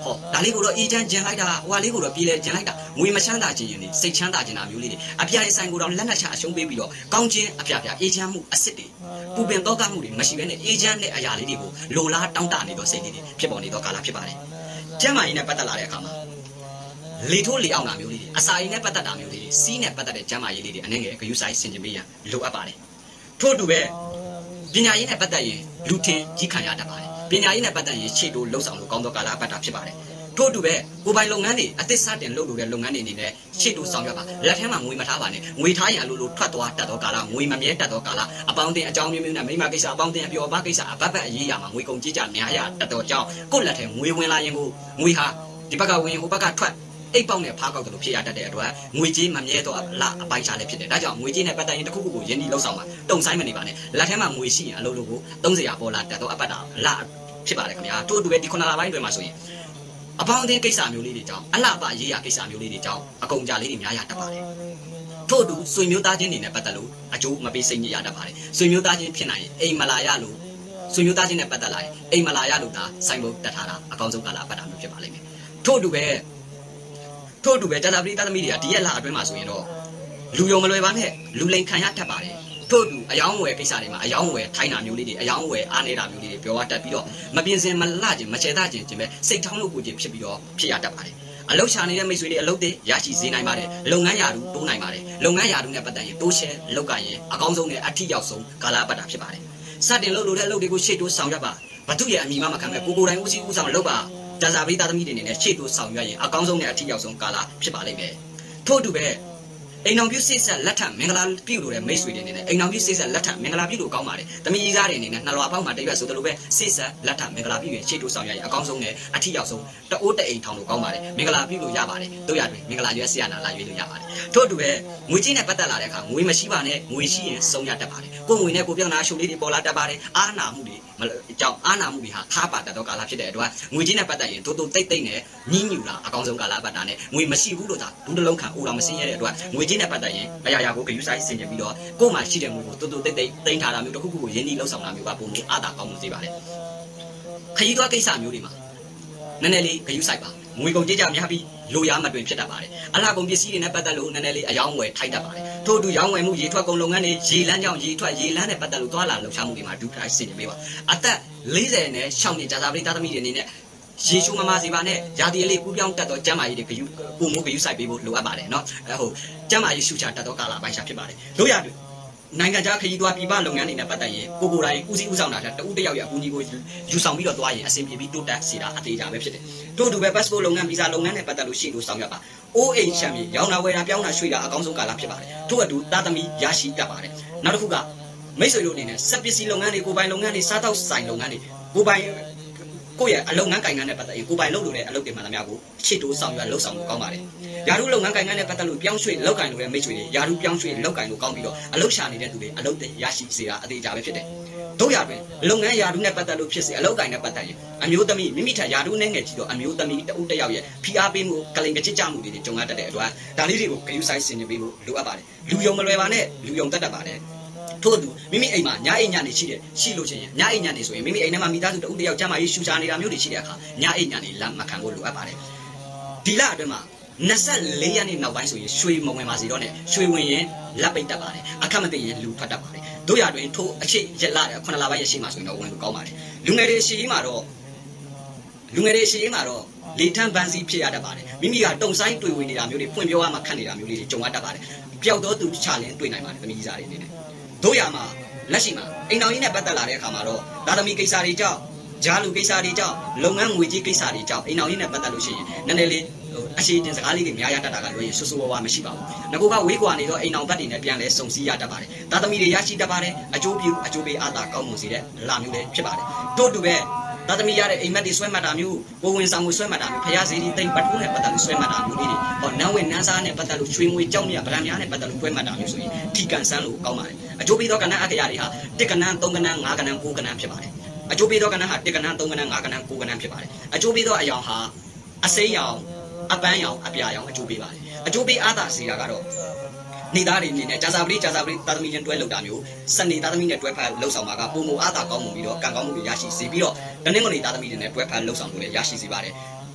ဟောဒါလေးကိုတော့အေးချမ်းကျန်လိုက်တာဟိုလေးကိုတော့ပြေးလဲကျန်လိုက်တာငွေမချမ်းသာခြင်းရင်ဒီစိတ်ချမ်းသာခြင်းနာမျိုးလေးတွေအပြားရဲ့ဆိုင်ကိုတော့လက်နက်ချအရှုံးပေးပြီးတော့ကောင်းခြင်းအပြားပြားအေးချမ်းမှုအစ်စ်တွေပူပင်တော့ကမှုတွေမရှိဘဲနဲ့အေးချမ်းတဲ့အရာလေးတွေကိုလိုလားတောင်းတနေတော့စိတ်လေးတွေဖြစ်ပေါ်နေတော့ကာလဖြစ်ပါတယ်ကျမ်းမာရေးနဲ့ပတ်သက်လာတဲ့အခါမှာလေထိုးလေအောင်တာမျိုးလေးတွေအစာရည်နဲ့ပတ်သက်တာမျိုးလေးတွေစီးနဲ့ပတ်သက်တဲ့ကျမ်းမာရေးလေးတွေအနေငယ်ဂရုစိုက်ဆင်ခြင်ပေးရန်လိုအပ်ပါတယ်ထို့အတူပဲပညာရေးနဲ့ပတ်သက်ရင်လူထင်ကြီးခံရတတ်ပါတယ်ပညာရေးနဲ့ပတ်သက်ရင်ခြေတိုးလှုပ်ဆောင်လို့ကောင်းသောကာလပတ်တာဖြစ်ပါတယ်ထို့အတူပဲကိုယ်ပိုင်လုပ်ငန်းတွေအသစ်စတင်လုပ်လို့တဲ့လုပ်ငန်းတွေအနေနဲ့ခြေတိုးဆောင်ရွက်ပါလက်ထဲမှာငွေမထားပါနဲ့ငွေထားရင်အလိုလိုထွက်သွားတတ်သောကာလငွေမမြဲတတ်သောကာလအပေါင်းအသင်းအကြောင်းမျိုးမျိုးနဲ့မိမကိစ္စအပေါင်းအသင်းအပျော်ပါကိစ္စအပတ်ပတ်အရေးရမှာငွေကုန်ကြေးကြများရတတ်သောကြောင့်ကိုယ့်လက်ထဲငွေဝင်လာရင်ကိုငွေဟာဒီဘက်ကဝင်ဟိုဘက်ကထွက်အိတ်ပေါက်နဲ့ဖားကောက်တယ်လို့ဖြစ်ရတတ်တဲ့အတွက်ငွေကြေးမမြဲတော့လာအပိုင်ချလည်းဖြစ်တယ်ဒါကြောင့်ငွေကြေးနဲ့ပတ်သက်ရင်တစ်ခုခုကိုယဉ်ဒီလောက်ဆောင်ပါတုံဆိုင်မနေပါနဲ့လက်ထဲမှာငွေရှိရင်အလုပ်လုပ်ကိုသုံးစရာပေါ်လာတတ်တော့အပတ်တာလာဖြစ်ပါတယ်ခင်ဗျာတို့တူပဲဒီခုနလပိုင်းတွေမှာဆိုရင်အပေါင်းအသင်းကိစ္စမျိုးလေးတွေကြောင့်အလှပရေးရကိစ္စမျိုးလေးတွေကြောင့်အကုန်ကြလေးတွေများရတတ်ပါတယ်ထို့အတူဆွေမျိုးသားချင်းတွေနဲ့ပတ်သက်လို့အကျိုးမပေးစိတ်ညစ်ရတတ်ပါတယ်ဆွေမျိုးသားချင်းဖြစ်နိုင်ရင်အိမ်မလာရလို့ဆွေမျိုးသားချင်းနဲ့ပတ်သက်လာရင်အိမ်မလာရလို့သာဆိုင်ဖို့တတ်ထားတာအကောင်းဆုံးကာလအပတ်တာမျိုးဖြစ်ပါလိမ့်မယ်ထို့အတူပဲထို့အတူပဲတာတာပရိသတ်သမီးတွေကဒီရက်လအတွင်းမှာဆိုရင်တော့လူယုံမလွယ်ပါနဲ့လူလိန်ခံရတတ်ပါတယ်ထို့အတူအယောင်းဝယ်ကိစ္စတွေမှာအယောင်းဝယ်ထိုင်းတာမျိုးလေးတွေအယောင်းဝယ်အားနေတာမျိုးလေးတွေပြောရတတ်ပြီးတော့မပြင်းစင်မလှခြင်းမချေတာခြင်းခြင်းပဲစိတ်ထောင်းလို့ကိုခြင်းဖြစ်ပြီးတော့ဖြစ်ရတတ်ပါတယ်အလုတ်ချနေတဲ့မိတ်ဆွေတွေအလုတ်တွေရရှိစေနိုင်ပါတယ်လုပ်ငန်းရာထူးတိုးနိုင်ပါတယ်လုပ်ငန်းရာထူးနဲ့ပတ်သက်ရင်တိုးချဲလောက်ကရင်အကောင်းဆုံးနဲ့အထီးရောက်ဆုံးကာလပတ်တာဖြစ်ပါတယ်စတင်လုပ်လို့တဲ့အလုပ်တွေကိုရှေ့တိုးဆောင်ရွက်ပါဘသူရဲ့အမိမမခံမဲ့ကိုကိုတိုင်းဦးစီးဦးဆောင်လုပ်ပါဒါစာပရိသတ်သမီးတွေအနေနဲ့ရှေ့တိုးဆောင်ရွက်ရင်အကောင်းဆုံးနဲ့အထီးရောက်ဆုံးကာလဖြစ်ပါလိမ့်မယ်ထို့အတူပဲအိမ်အောင်ပြုစိတ်ဆက်လက်ထမင်္ဂလာပြုလို့တဲ့မိတ်ဆွေတွေအနေနဲ့အိမ်အောင်ပြုစိတ်ဆက်လက်ထမင်္ဂလာပြုလို့ကောင်းပါတယ်တမီးကြီးစားတွေအနေနဲ့နှလွားပေါက်မှာတရွက်ဆိုသလိုပဲစိတ်ဆက်လက်ထမင်္ဂလာပြုရင်ရှေ့တိုးဆောင်ရွက်ရင်အကောင်းဆုံးနဲ့အထီးရောက်ဆုံးတအိုးတအိမ်ထောင်လို့ကောင်းပါတယ်မင်္ဂလာပြုလို့ရပါတယ်တို့ရတယ်မင်္ဂလာရွက်ဆရာနာလာရွေးလို့ရပါတယ်ထို့အတူပဲငွေကြီးနဲ့ပတ်သက်လာတဲ့အခါငွေမရှိပါနဲ့ငွေရှိရင်ဆုံးရတတ်ပါတယ်ကိုယ်ငွေနဲ့ကိုပြောင်းတာရှုပ်လေးတွေပေါ်လာတတ်ပါတယ်အာနာမှုတွေအကြောင်းအာနာမှုတွေဟာခါပါတတ်သောကာလဖြစ်တဲ့အတွက်ငွေကြီးနဲ့ပတ်သက်ရင်တိုးတိုးတိတ်တိတ်နဲ့ညှင်းညူတာအကောင်းဆုံးကာလပတ်တာနဲ့ငွေမရှိဘူးလို့သာဘူးတစ်လုံးခံအိုးတော်မစင်းရတဲ့အတွက်ငွေကြီးနဲ့ပတ်သက်ရင်အရာရာကိုဂရုစိုက်ဆင်ခြင်ပြီးတော့ကိုယ်မှရှိတဲ့ငွေကိုတိုးတိုးတိတ်တိတ်တိမ့်ထားတာမျိုးတစ်ခုခုကိုရင်းနှီးလှုပ်ဆောင်တာမျိုးကပုံမှုအားသာကောင်းမှုစေပါတယ်ခရီးသွားကိစ္စမျိုးတွေမှာနည်းနည်းလေးဂရုစိုက်ပါငွေကုန်ကြေးကြများပြီးလိုရာမတွင်ဖြစ်တတ်ပါတယ်အလားကုန်ပစ္စည်းတွေနဲ့ပတ်သက်လို့နည်းနည်းလေးအယောင်းဝယ်ထိုက်တတ်ပါတယ်ထို့အတူရောင်းဝယ်မှုရေထွက်ကုန်လုပ်ငန်းတွေရေလမ်းကြောင့်ရေထွက်ရေလမ်းနဲ့ပတ်သက်လို့သွားလာလှုပ်ရှားမှုတွေမှာဒုက္ခဆင်ခြင်ပေးပါအသက်လေးဆယ်နဲ့ရှောင်းနေကြတာပရိသတ်သမီးတွေအနေနဲ့ရေချိုးမမစီပါနဲ့ရာသီအလေးကူးပြောင်းတတ်သောကျမ်းမာရေးတွေဂရုပုံမှုဂရုစိုက်ပေးဖို့လိုအပ်ပါတယ်နော်ဟိုကျမ်းမာရေးရှုချတတ်သောကာလပိုင်းရှာဖြစ်ပါတယ်တို့ရတွေ့နိုင်ငံခြားခရီးသွားပြည်ပလုပ်ငန်းတွေနဲ့ပတ်သက်ရင်ကိုကိုတိုင်းဦးစီးဦးဆောင်တာတဦးတယောက်ရဲ့အကူအညီကိုယူဆောင်ပြီးတော့သွားရင်အဆင်ပြေပြီးတိုးတက်စေတာအသေးချာပဲဖြစ်တယ်တို့တူပဲ passport လုပ်ငန်းဗီဇာလုပ်ငန်းနဲ့ပတ်သက်လို့ရှိလို့ဆောင်ရွက်ပါ အိုးအိမ်ချမ်းမြေရောင်းတာဝယ်တာပြောင်းတာရွှေ့တာအကောင်းဆုံးကာလဖြစ်ပါတယ်ထို့အတူသားသမီးရရှိတတ်ပါတယ်နောက်တစ်ခုကမိတ်ဆွေတို့အနေနဲ့စက်ပစ္စည်းလုပ်ငန်းတွေကိုယ်ပိုင်လုပ်ငန်းတွေစားတောက်ဆိုင်လုပ်ငန်းတွေကိုယ်ပိုင်ကိုယ့်ရဲ့အလုပ်ငန်းကိုင်ငန်းနဲ့ပတ်သက်ရင်ကိုယ်ပိုင်လုပ်လို့တဲ့အလုပ်တွေမှန်သမျှကိုရှေ့တိုးဆောင်ရွက်လှုပ်ဆောင်လို့ကောင်းပါတယ်ယာရုလုပ်ငန်းကိုင်ငန်းနဲ့ပတ်သက်လို့ပြောင်းရွှေ့လောက်ကိုင်လို့တဲ့မိတ်ဆွေတွေယာရုပြောင်းရွှေ့လောက်ကိုင်လို့ကောင်းပြီးတော့အလုပ်ရှာနေတဲ့သူတွေအလုပ်တွေရရှိစေတာအသေးချာပဲဖြစ်တယ်တို့ရပဲလုပ်ငန်းယာရုနဲ့ပတ်သက်လို့ဖြစ်စေအလုပ်ကိုင်နဲ့ပတ်သက်ရင်အမျိုးသမီးမိမိထက်ယာရုနဲ့ငယ်ကြည့်တော့အမျိုးသမီးတဦးတစ်ယောက်ရဲ့ဖိအားပေးမှုကလိန်ကကြစ်ကြမှုတွေကြုံရတတ်တဲ့အတွက်ဒါလေးတွေကိုဂရုစိုက်ဆင်ခြင်ပေးဖို့လိုအပ်ပါတယ်လူယုံမလွယ်ပါနဲ့လူယုံတတ်တတ်ပါတယ်ထို့အတူမိမိအိမ်မှာညာအိမ်ညာနေရှိတယ်ရှိလို့ချင်းညာအိမ်ညာနေဆိုရင်မိမိအိမ်ထဲမှာမိသားစုတဦးတစ်ယောက်ကျမကြီးရှူချနေတာမျိုးတွေရှိတဲ့အခါညာအိမ်ညာနေလက်မခံဖို့လိုအပ်ပါတယ်ဒီလအတွင်းမှာနှစ်လေးရက်နေ့နောက်ပိုင်းဆိုရင်ရွှေမဝင်ပါစေတော့နဲ့ရွှေဝင်ရင်လက်ပိတ်တတ်ပါတယ်အခက်မသိရင်လူထွက်တတ်ပါတယ်တို့ရတွင်ထို့အချိတ်ရက်လာတဲ့ခုနှစ်လပိုင်းရက်ရှိမှဆိုရင်တော့ဝင်လို့ကောင်းပါတယ်လူငယ်တွေရှိမှာတော့လူငယ်တွေရှိမှာတော့လေထမ်းပန်းစည်းဖြစ်ရတတ်ပါတယ်မိမိကတုံဆိုင်တွေ့ဝင်နေတာမျိုးတွေဖွင့်ပြောရမှခက်နေတာမျိုးလေးတွေကြုံရတတ်ပါတယ်ပျောက်တော့သူချလင်းတွေ့နိုင်ပါတယ်သမီးစားတွေအနေနဲ့တို့ရမှာလက်ရှိမှာအိမ်တော်ကြီးနဲ့ပတ်သက်လာတဲ့အခါမှာတော့ဒါသမီးကိစ္စတွေကြောင့်ဂျာလူကိစ္စတွေကြောင့်လုပ်ငန်းငွေကြေးကိစ္စတွေကြောင့်အိမ်တော်ကြီးနဲ့ပတ်သက်လို့ရှိရင်နည်းနည်းလေးအရှိတင်စကားလေးတွေများရတတ်တာကလွှဲရင်ဆူဆူဝါဝါမရှိပါဘူး။ငါကဝေးကွာနေတော့အိမ်တော်ဘက်တွေနဲ့ပြန်လဲစုံစည်းရတတ်ပါတယ်။ဒါသမီးတွေရရှိတတ်ပါတယ်။အကျိုးပြုအကျိုးပေးအားသာကောင်းမှုစီတဲ့လာမျိုးလေးဖြစ်ပါတယ်။တို့တူပဲဒါသမီးရတဲ့အိမ်မက်တွေဆွဲမှတ်တာမျိုးကိုဝင်ဆောင်မှုဆွဲမှတ်တာမျိုးဖျားစီတီတိမ်ပတ်ထိုးနဲ့ပတ်သက်လို့ဆွဲမှတ်တာမျိုးလေးတွေဟောနန်းဝင်နန်းစားနဲ့ပတ်သက်လို့ချွေငွေကြောက်မြဗရံများနဲ့ပတ်သက်လို့ဆွဲမှတ်တာမျိုးဆိုရင်ထီကန်ဆန်းလို့ကောင်းပါတယ်။အကျိုးပေးသောကဏ္ဍအက္ခရာတွေဟာတစ်ကဏ္ဍသုံးကဏ္ဍငါးကဏ္ဍကိုးကဏ္ဍဖြစ်ပါတယ်။အကျိုးပေးသောကဏ္ဍဟာတစ်ကဏ္ဍသုံးကဏ္ဍငါးကဏ္ဍကိုးကဏ္ဍဖြစ်ပါတယ်။အကျိုးပေးသောအယောင်ဟာအစိမ်းရောင်အပန်းရောင်အပြာရောင်အကျိုးပေးပါတယ်အကျိုးပေးအားသာစီတာကတော့နေသားတွေအနေနဲ့ကြာစာပရိကြာစာပရိသားသမီးချင်းတွဲလောက်တာမျိုးစနေသားသမီးနဲ့တွဲဖက်လှုပ်ဆောင်မှာကပုံမအားသာကောင်းမှုပြီးတော့ကံကောင်းမှုတွေရရှိစေပြီးတော့တနင်္ဂနွေသားသမီးတွေနဲ့တွဲဖက်လှုပ်ဆောင်မှုတွေရရှိစေပါတယ်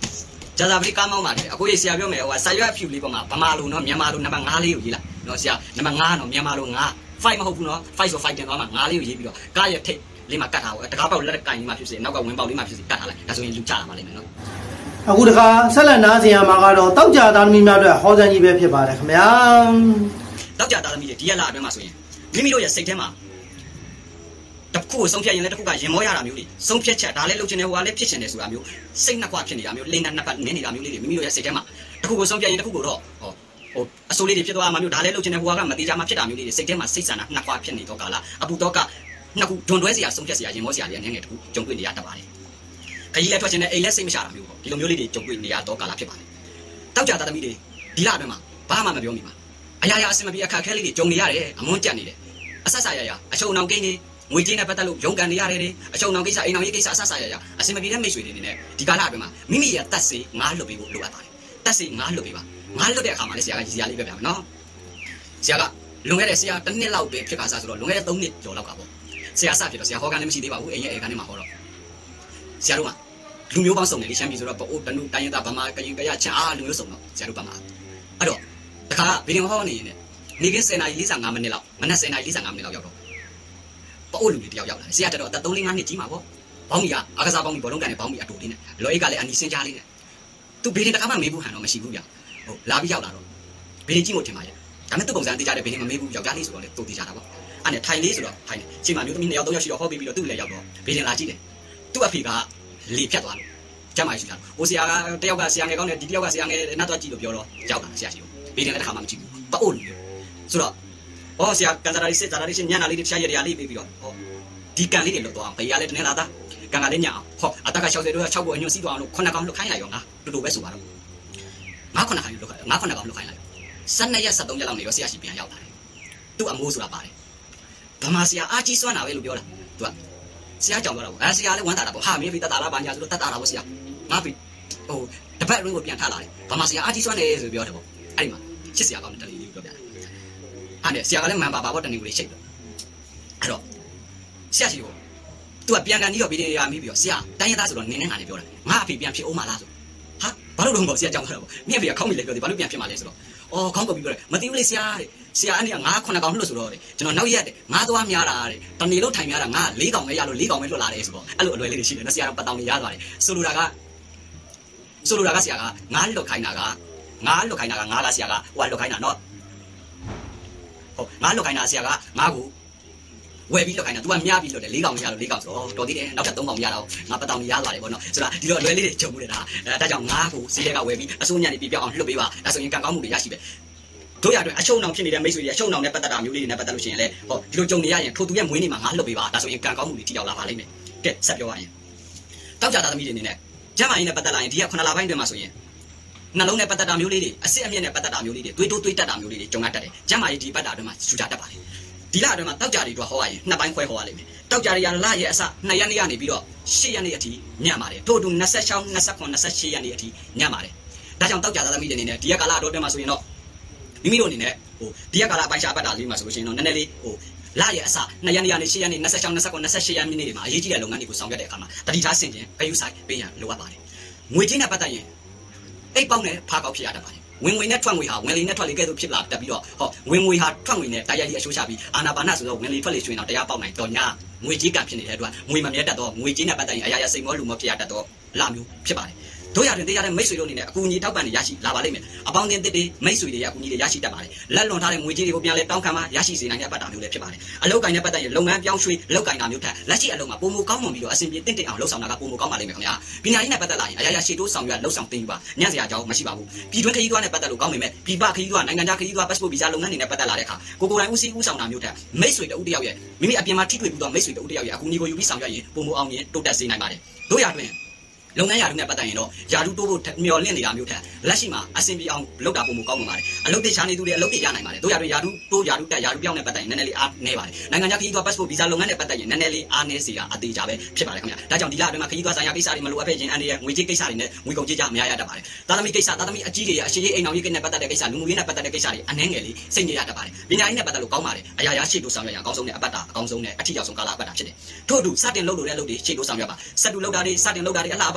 ဂျာဇာပတိကားမောင်းပါတယ်အခုရေဆရာပြောမယ်ဟိုဆာရွက်ဖြူလေးပေါ်မှာဗမာလူနော်မြန်မာလူနံပါတ်၅လေးကိုရေးလိုက်နော်ဆရာနံပါတ်၅နော်မြန်မာလူ၅ five မဟုတ်ဘူးနော်five ဆို five တင်သွားမှာ၅လေးကိုရေးပြီးတော့ကားရဲ့ထိတ်လေးမှာကတ်ထားပေါ့တကားပေါက်လက်ကင်လေးမှာဖြစ်စေနောက်ကဝင်ပေါက်လေးမှာဖြစ်စေကတ်ထားလိုက်ဒါဆိုရင်လူချလာမှာလိမ့်မယ်နော်အခုတခါဆက်လက်နားစင်ရမှာကတော့တောက်ကြသားသမီးများအတွက်ဟောစံကြီးပဲဖြစ်ပါတယ်ခင်ဗျာတောက်ကြသားသမီးတွေဒီရက်လာအတွင်းမှာဆိုရင်မိမိတို့ရဲ့စိတ်ထဲမှာတခုကိုဆုံးဖြတ်ရင်လည်းတခုကရင်မောရတာမျိုးတွေဆုံးဖြတ်ချက်ဒါလည်းလုပ်ချင်တယ်ဟိုကလည်းဖြစ်ချင်တယ်ဆိုတာမျိုးစိတ်နှစ်ခွဖြစ်နေတာမျိုးလိမ့်နှစ်နှစ်နင်းနေတာမျိုးလေးတွေမိမိတို့ရဲ့စိတ်ထဲမှာတခုကိုဆုံးဖြတ်ရင်တခုကိုတော့ဟောဟိုအစိုးလေးတွေဖြစ်သွားမှာမျိုးဒါလည်းလုပ်ချင်တယ်ဟိုကမတိကျမှဖြစ်တာမျိုးလေးတွေစိတ်ထဲမှာစိတ်ဆန္ဒနှစ်ခွဖြစ်နေတော့ကလားအပူတော့ကနှစ်ခုဒွန်တွဲစရာဆုံးဖြတ်စရာရင်မောစရာတွေအနေနဲ့တခုကြုံတွေ့နေရတတ်ပါတယ်ခကြီးလည်းထွက်ချင်တယ်အိမ်လည်းစိတ်မချတာမျိုးပေါ့ဒီလိုမျိုးလေးတွေကြုံတွေ့နေရတော့ကလားဖြစ်ပါတယ်တောက်ကြသားသမီးတွေဒီလအတွင်းမှာဘာမှမပြောမိပါအရာရာအစင်မပြေအခက်အခဲလေးတွေကြုံနေရတယ်အမွန်းကြက်နေတယ်အဆက်ဆက်ရရအချုံအောင်ကိန်းနေငွေကြေးနဲ့ပတ်သက်လို့ရုံးကန်နေရတယ်အချုံအောင်ကိစ္စအိမ်အောင်ရေးကိစ္စအဆက်ဆက်ရရအစင်မပြေတဲ့မိတ်ဆွေတွေနေနဲ့ဒီကာလအတွင်းမှာမိမိရဲ့တက်စေငါးလွတ်ပေးဖို့လိုအပ်ပါတယ်တက်စေငါးလွတ်ပေးပါငါးလွတ်တဲ့အခါမှာလည်းဆရာကကြီးစရာလေးပြပြမယ်နော်ဆရာကလွန်ခဲ့တဲ့ဆရာတစ်နှစ်လောက်ပဲဖြစ်ခါစားဆိုတော့လွန်ခဲ့တဲ့သုံးနှစ်ကျော်လောက်ကပေါ့ဆရာစဖြစ်တော့ဆရာဟောကန်လည်းမရှိသေးပါဘူးအိမ်ရဲ့အိမ်ကနေမှဟောတော့ဆရာတို့ကလူမျိုးပေါင်းစုံနေလေချမ်းပြည်ဆိုတော့ပို့တနုတိုင်းရသားဗမာကရင်ကရချအားလူမျိုးစုံတော့ဆရာတို့ပါမှာအဲ့တော့တခါဗီဒီယိုဟောနေရင်နေကင်းဆယ်နာရီ၄၅မိနစ်လောက်မနက်ဆယ်နာရီ၄၅မိနစ်လောက်ရောက်တော့ပို့လူတွေတယောက်ရောက်လာဆရာတက်တော့အသက်သုံးလေးငါးနှစ်ကြီးမှာပေါ့ဘောင်းမီကအားကစားဘောင်းမီဘောလုံးကန်နဲ့ဘောင်းမီအတူလေးနဲ့လောအိတ်ကလည်းအနီစင်းကြားလေးနဲ့သူဗီဒီတခါမှမေးဘူးဟန်တော့မရှိဘူးဗျဟုတ်လာပြီးရောက်လာတော့ဗီဒီကြည့်မို့ထင်ပါရဲ့ဒါနဲ့သူ့ပုံစံသိကြတဲ့ဗီဒီမမေးဘူးယောက်ျားလေးဆိုတော့လေသူသိကြတာပေါ့အဲ့နဲ့ထိုင်လေးဆိုတော့ထိုင်နေချိန်မှာမျိုးသမီးနှစ်ယောက်သုံးယောက်ရှိတော့ဟောပြီးပြီးတော့သူ့လည်းရောက်တော့ဗီဒီလာကြည့်တယ်သူ့အဖေကလေဖြတ်သွားလို့ကျမ်းမာရှိတာဟိုဆရာကတယောက်ကဆရာငယ်ကောင်းတယ်ဒီတယောက်ကဆရာငယ်နောက်တော့ကြည့်လို့ပြောတော့ရောက်လာဆရာရှိဘူးဗီဒီလည်းတစ်ခါမှမကြည့်ဘူးပအို့လို့ဆိုတော့ဩဆရာကန်ဇာရီစစ်ဇာရီစစ်ညနာလေးတခြားရရလေးပြီးပြီးတော့ဟောဒီကန်လေးတွေလွတ်သွားအောင်ဘေးရလည်းတနေ့လာသားကန်ကလေးညအောင်ဟောအတက်က၆၀တို့က၆ကိုအညွန့်စီးသွားအောင်လို့ခုနှစ်ကောင်လွတ်ခိုင်းလိုက်ရောငါတူတူပဲဆိုပါတော့ငါခုနှစ်ကောင်လွတ်ခိုင်းငါခုနှစ်ကောင်လွတ်ခိုင်းလိုက်ဆယ်နှစ်ရက်ဆက်သုံးရက်လောက်နေတော့ဆရာရှိပြန်ရောက်လာတယ်သူ့အမိုးဆိုတာပါတယ်ဗမာဆရာအာကြီးစွမ်းတာပဲလို့ပြောတာသူကဆရာကြောင်ပြောတာပေါ့အဲဆရာလည်းဝမ်းသာတာပေါ့ဟာမင်းဖေးတတ်တာလားဘာညာဆိုတော့တတ်တာလားပေါ့ဆရာငါဖေးဟိုတပတ်ရင်းကိုပြန်ထလာတယ်ဗမာဆရာအာကြီးစွမ်းတယ်ဆိုပြောတယ်ပေါ့အဲ့ဒီမှာချစ်ဆရာကောင်းတယ်တလေးလေးပြောပြတယ်အဲ့ဒါဆရာကလည်းမှန်ပါပါပေါ့တနေ့ကိုလေးချိတ်တော့အဲ့တော့ဆရာရှိကိုသူကပြန်ကန်ပြီးတော့ဗီဒီယိုရမိပြီးတော့ဆရာတိုင်းရသားဆိုတော့နင်းနေငါလည်းပြောတယ်ငါအဖေပြန်ဖြစ်အောင်မလားဆိုဟာဘာလို့တော့ပေါ့ဆရာကြောင်ပြောတာပေါ့မြင့်ဖေကခေါင်းမိလေပြောတယ်ဘာလို့ပြန်ဖြစ်မှာလဲဆိုတော့အော်ခေါင်းကုပ်ပြီးပြောတယ်မသိဘူးလေဆရာတဲ့ဆရာအနေကငါးခုနှစ်ကောင်လွတ်ဆိုတော့တဲ့ကျွန်တော်နောက်ရက်တဲ့ငါးသွားများတာတဲ့တနေ့လို့ထိုင်များတာငါလေးကောင်ပဲရလို့လေးကောင်ပဲလွတ်လာတယ်ဆိုတော့အဲ့လိုအလွယ်လေးတွေရှိတယ်နော်ဆရာကပတ်တောင်းနေရသွားတယ်ဆိုလိုတာကဆိုလိုတာကဆရာကငါးလွတ်ခိုင်းတာကငါးလွတ်ခိုင်းတာကငါးကဆရာကဟိုကလွတ်ခိုင်းတာနော်ဟုတ်ငါးလွတ်ခိုင်းတာဆရာကငါးကိုဝယ်ပြီးလွတ်ခိုင်းတာ तू ကမြားပြီးလွတ်တယ်လေးကောင်မရလို့လေးကောင်ဆိုတော့တော်သေးတယ်နောက်ထပ်သုံးကောင်မရတော့ငါပတ်တောင်းနေရသွားတယ်ပေါ့နော်ဆိုတာဒီတော့အလွယ်လေးတွေကြုံမှုတယ်ဒါဒါကြောင့်ငါးကိုစီးတဲ့ကဝယ်ပြီးအစိုးညံ့နေပြပြောင်းအောင်လွတ်ပေးပါဒါဆိုရင်ကံကောင်းမှုတွေရရှိပဲတို့ရအတွက်အချုံအောင်ဖြစ်နေတဲ့မိတ်ဆွေတွေအချုံအောင်နဲ့ပတ်သက်တာမျိုးလေးတွေနဲ့ပတ်သက်လို့ရှိရင်လည်းဟောဒီလိုကြုံနေရရင်ထိုသူရဲ့မွေးနေ့မှာငါလှုပ်ပေးပါဒါဆိုရင်ကံကောင်းမှုတွေထိရောက်လာပါလိမ့်မယ်ကဲဆက်ပြောရရင်တောက်ကြသားသမီးတွေအနေနဲ့ကျမ်းမာရေးနဲ့ပတ်သက်လာရင်ဒီကခုနှစ်လပိုင်းတွင်မှာဆိုရင်နှလုံးနဲ့ပတ်သက်တာမျိုးလေးတွေအစစ်အမြစ်နဲ့ပတ်သက်တာမျိုးလေးတွေတွေးတိုးတွေးတက်တာမျိုးလေးတွေကြုံရတတ်တယ်ကျမ်းမာရေးဒီပတ်တာတွင်မှာထူကြတတ်ပါတယ်ဒီလအတွင်းမှာတောက်ကြတွေတော့ဟောရရင်နှစ်ပိုင်းခွဲဟောရလိမ့်မယ်တောက်ကြတွေရလရဲ့အစနှစ်ရက်နေ့ကနေပြီးတော့ရှစ်ရက်နေ့အထိညံ့ပါတယ်ထို့အတူ၂၆ ၂၇ ၂၈ရက်နေ့အထိညံ့ပါတယ်ဒါကြောင့်တောက်ကြသားသမီးတွေအနေနဲ့ဒီကကာလအတွင်းမှာဆိုရင်တော့မိမိတို့အနေနဲ့ဟိုဒီကကာလအပိုင်းရှားပတ်တာလေးမှာဆိုလို့ရှိရင်တော့နည်းနည်းလေးဟိုလရဲ့အစနှစ်ရက်နေ့ကနေရှစ်ရက်နေ့၂၆ ၂၇ ၂၈ရက်နေ့တွေမှာအရေးကြီးတဲ့လုပ်ငန်းတွေကိုဆောင်ရွက်တဲ့အခါမှာတတိထားဆင်ခြင်ဂရုစိုက်ပေးရန်လိုအပ်ပါတယ်ငွေကြေးနဲ့ပတ်သက်ရင်အိတ်ပေါက်နဲ့ဖားပေါက်ဖြစ်ရတတ်ပါတယ်ဝင်ငွေနဲ့ထွက်ငွေဟာဝင်လေနဲ့ထွက်လေကဲ့သို့ဖြစ်လာတက်ပြီးတော့ဟောဝင်ငွေဟာထွက်ငွေနဲ့တရားကြီးအရှိုးချပြီးအာနာပါနဆိုတော့ဝင်လေထွက်လေရွှင်တော့တရားပေါက်နိုင်တော့ညာငွေကြေးကံဖြစ်နေတဲ့အတွက်ငွေမမြဲတတ်တော့ငွေကြေးနဲ့ပတ်သက်ရင်အရာရာစိတ်မောလူမောဖြစ်ရတတ်တော့လာမျိုးဖြစ်ပါတယ်တို့ရတဲ့တရားတဲ့မိတ်ဆွေတို့အနေနဲ့အကူအညီထောက်ပံ့နေရရှိလာပါလိမ့်မယ်အပေါင်းအသင်းတစ်တွေမိတ်ဆွေတွေရဲ့အကူအညီတွေရရှိတတ်ပါတယ်လက်လွန်ထားတဲ့ငွေကြေးတွေကိုပြန်လဲတောင်းခံမှရရှိစေနိုင်တဲ့အပတ်တာမျိုးလည်းဖြစ်ပါတယ်အလုပ်ကိုင်နဲ့ပတ်သက်ရင်လုပ်ငန်းပြောင်းရွှေ့လုပ်ကိုင်တာမျိုးထက်လက်ရှိအလုပ်မှာပုံမကောင်းမွန်ပြီးတော့အဆင်ပြေတင့်တင့်အောင်လှုပ်ဆောင်တာကပုံမကောင်းပါလိမ့်မယ်ခင်ဗျာပညာရေးနဲ့ပတ်သက်လာရင်အရာရာရှေ့တိုးဆောင်ရွက်လှုပ်ဆောင်တင်ယူပါညံ့စရာအကြောင်းမရှိပါဘူးပြည်တွင်းခရီးသွားနဲ့ပတ်သက်လို့ကောင်းပေမဲ့ပြည်ပခရီးသွားနိုင်ငံခြားခရီးသွား passport visa လုပ်ငန်းတွေနဲ့ပတ်သက်လာတဲ့အခါကိုကိုယ်တိုင်ဦးစီးဦးဆောင်တာမျိုးထက်မိတ်ဆွေတဦးတယောက်ရဲ့မိမိအပြင်မှာထိတွေ့ပြီးတော့မိတ်ဆွေတဦးတယောက်ရဲ့အကူအညီကိုယူပြီးဆောင်ရွက်ရင်ပုံမအောင်ရင်တိုးတက်စေနိုင်ပါတယ်တို့ရတွင်လုပ်ငန်းရာထူးနဲ့ပတ်သက်ရင်တော့ယာထူးတိုးဖို့မျော်လင့်နေတာမျိုးထက်လက်ရှိမှာအဆင်ပြေအောင်လုပ်တာပုံမကောင်းမှာပါတယ်အလုပ်တွေရှာနေသူတွေအလုပ်တွေရနိုင်ပါတယ်တို့ရတွင်ယာထူးတိုးယာထူးတက်ယာထူးပြောင်းနဲ့ပတ်သက်ရင်နည်းနည်းလေးအားနည်းပါတယ်နိုင်ငံခြားခရီးသွား passport visa လုပ်ငန်းနဲ့ပတ်သက်ရင်နည်းနည်းလေးအားနည်းစေတာအသေးချာပဲဖြစ်ပါတယ်ခင်ဗျာဒါကြောင့်ဒီလအတွင်းမှာခရီးသွားဆိုင်ရာကိစ္စတွေမလိုအပ်ပဲခြင်းအန်ဒီရဲ့ငွေကြေးကိစ္စတွေနဲ့ငွေကုန်ကြေးကြအများရတတ်ပါတယ်သာသမီကိစ္စသာသမီအကြီးတွေရဲ့အရှိရေးအိမ်အောင်ရေးကိနဲ့ပတ်သက်တဲ့ကိစ္စလူမှုရေးနဲ့ပတ်သက်တဲ့ကိစ္စတွေအနှဲငယ်လေးစိတ်ညစ်ရတတ်ပါတယ်ပညာရေးနဲ့ပတ်သက်လို့ကောင်းပါတယ်အရာရာရှေ့တိုးဆောင်ရွက်ရန်အကောင်းဆုံးနဲ့အပတ်တာအကောင်းဆုံးနဲ့အထီရောက်ဆုံးကာလအပတ်တာဖြစ်တယ်ထို့အတူစတင်လုပ်လို့တဲ့အလုပ်တွေရှေ့တိုးဆောင်ရွက်ပါစတူလုပ်တာတွေစတင်လုပ်တာတွေအလားအပ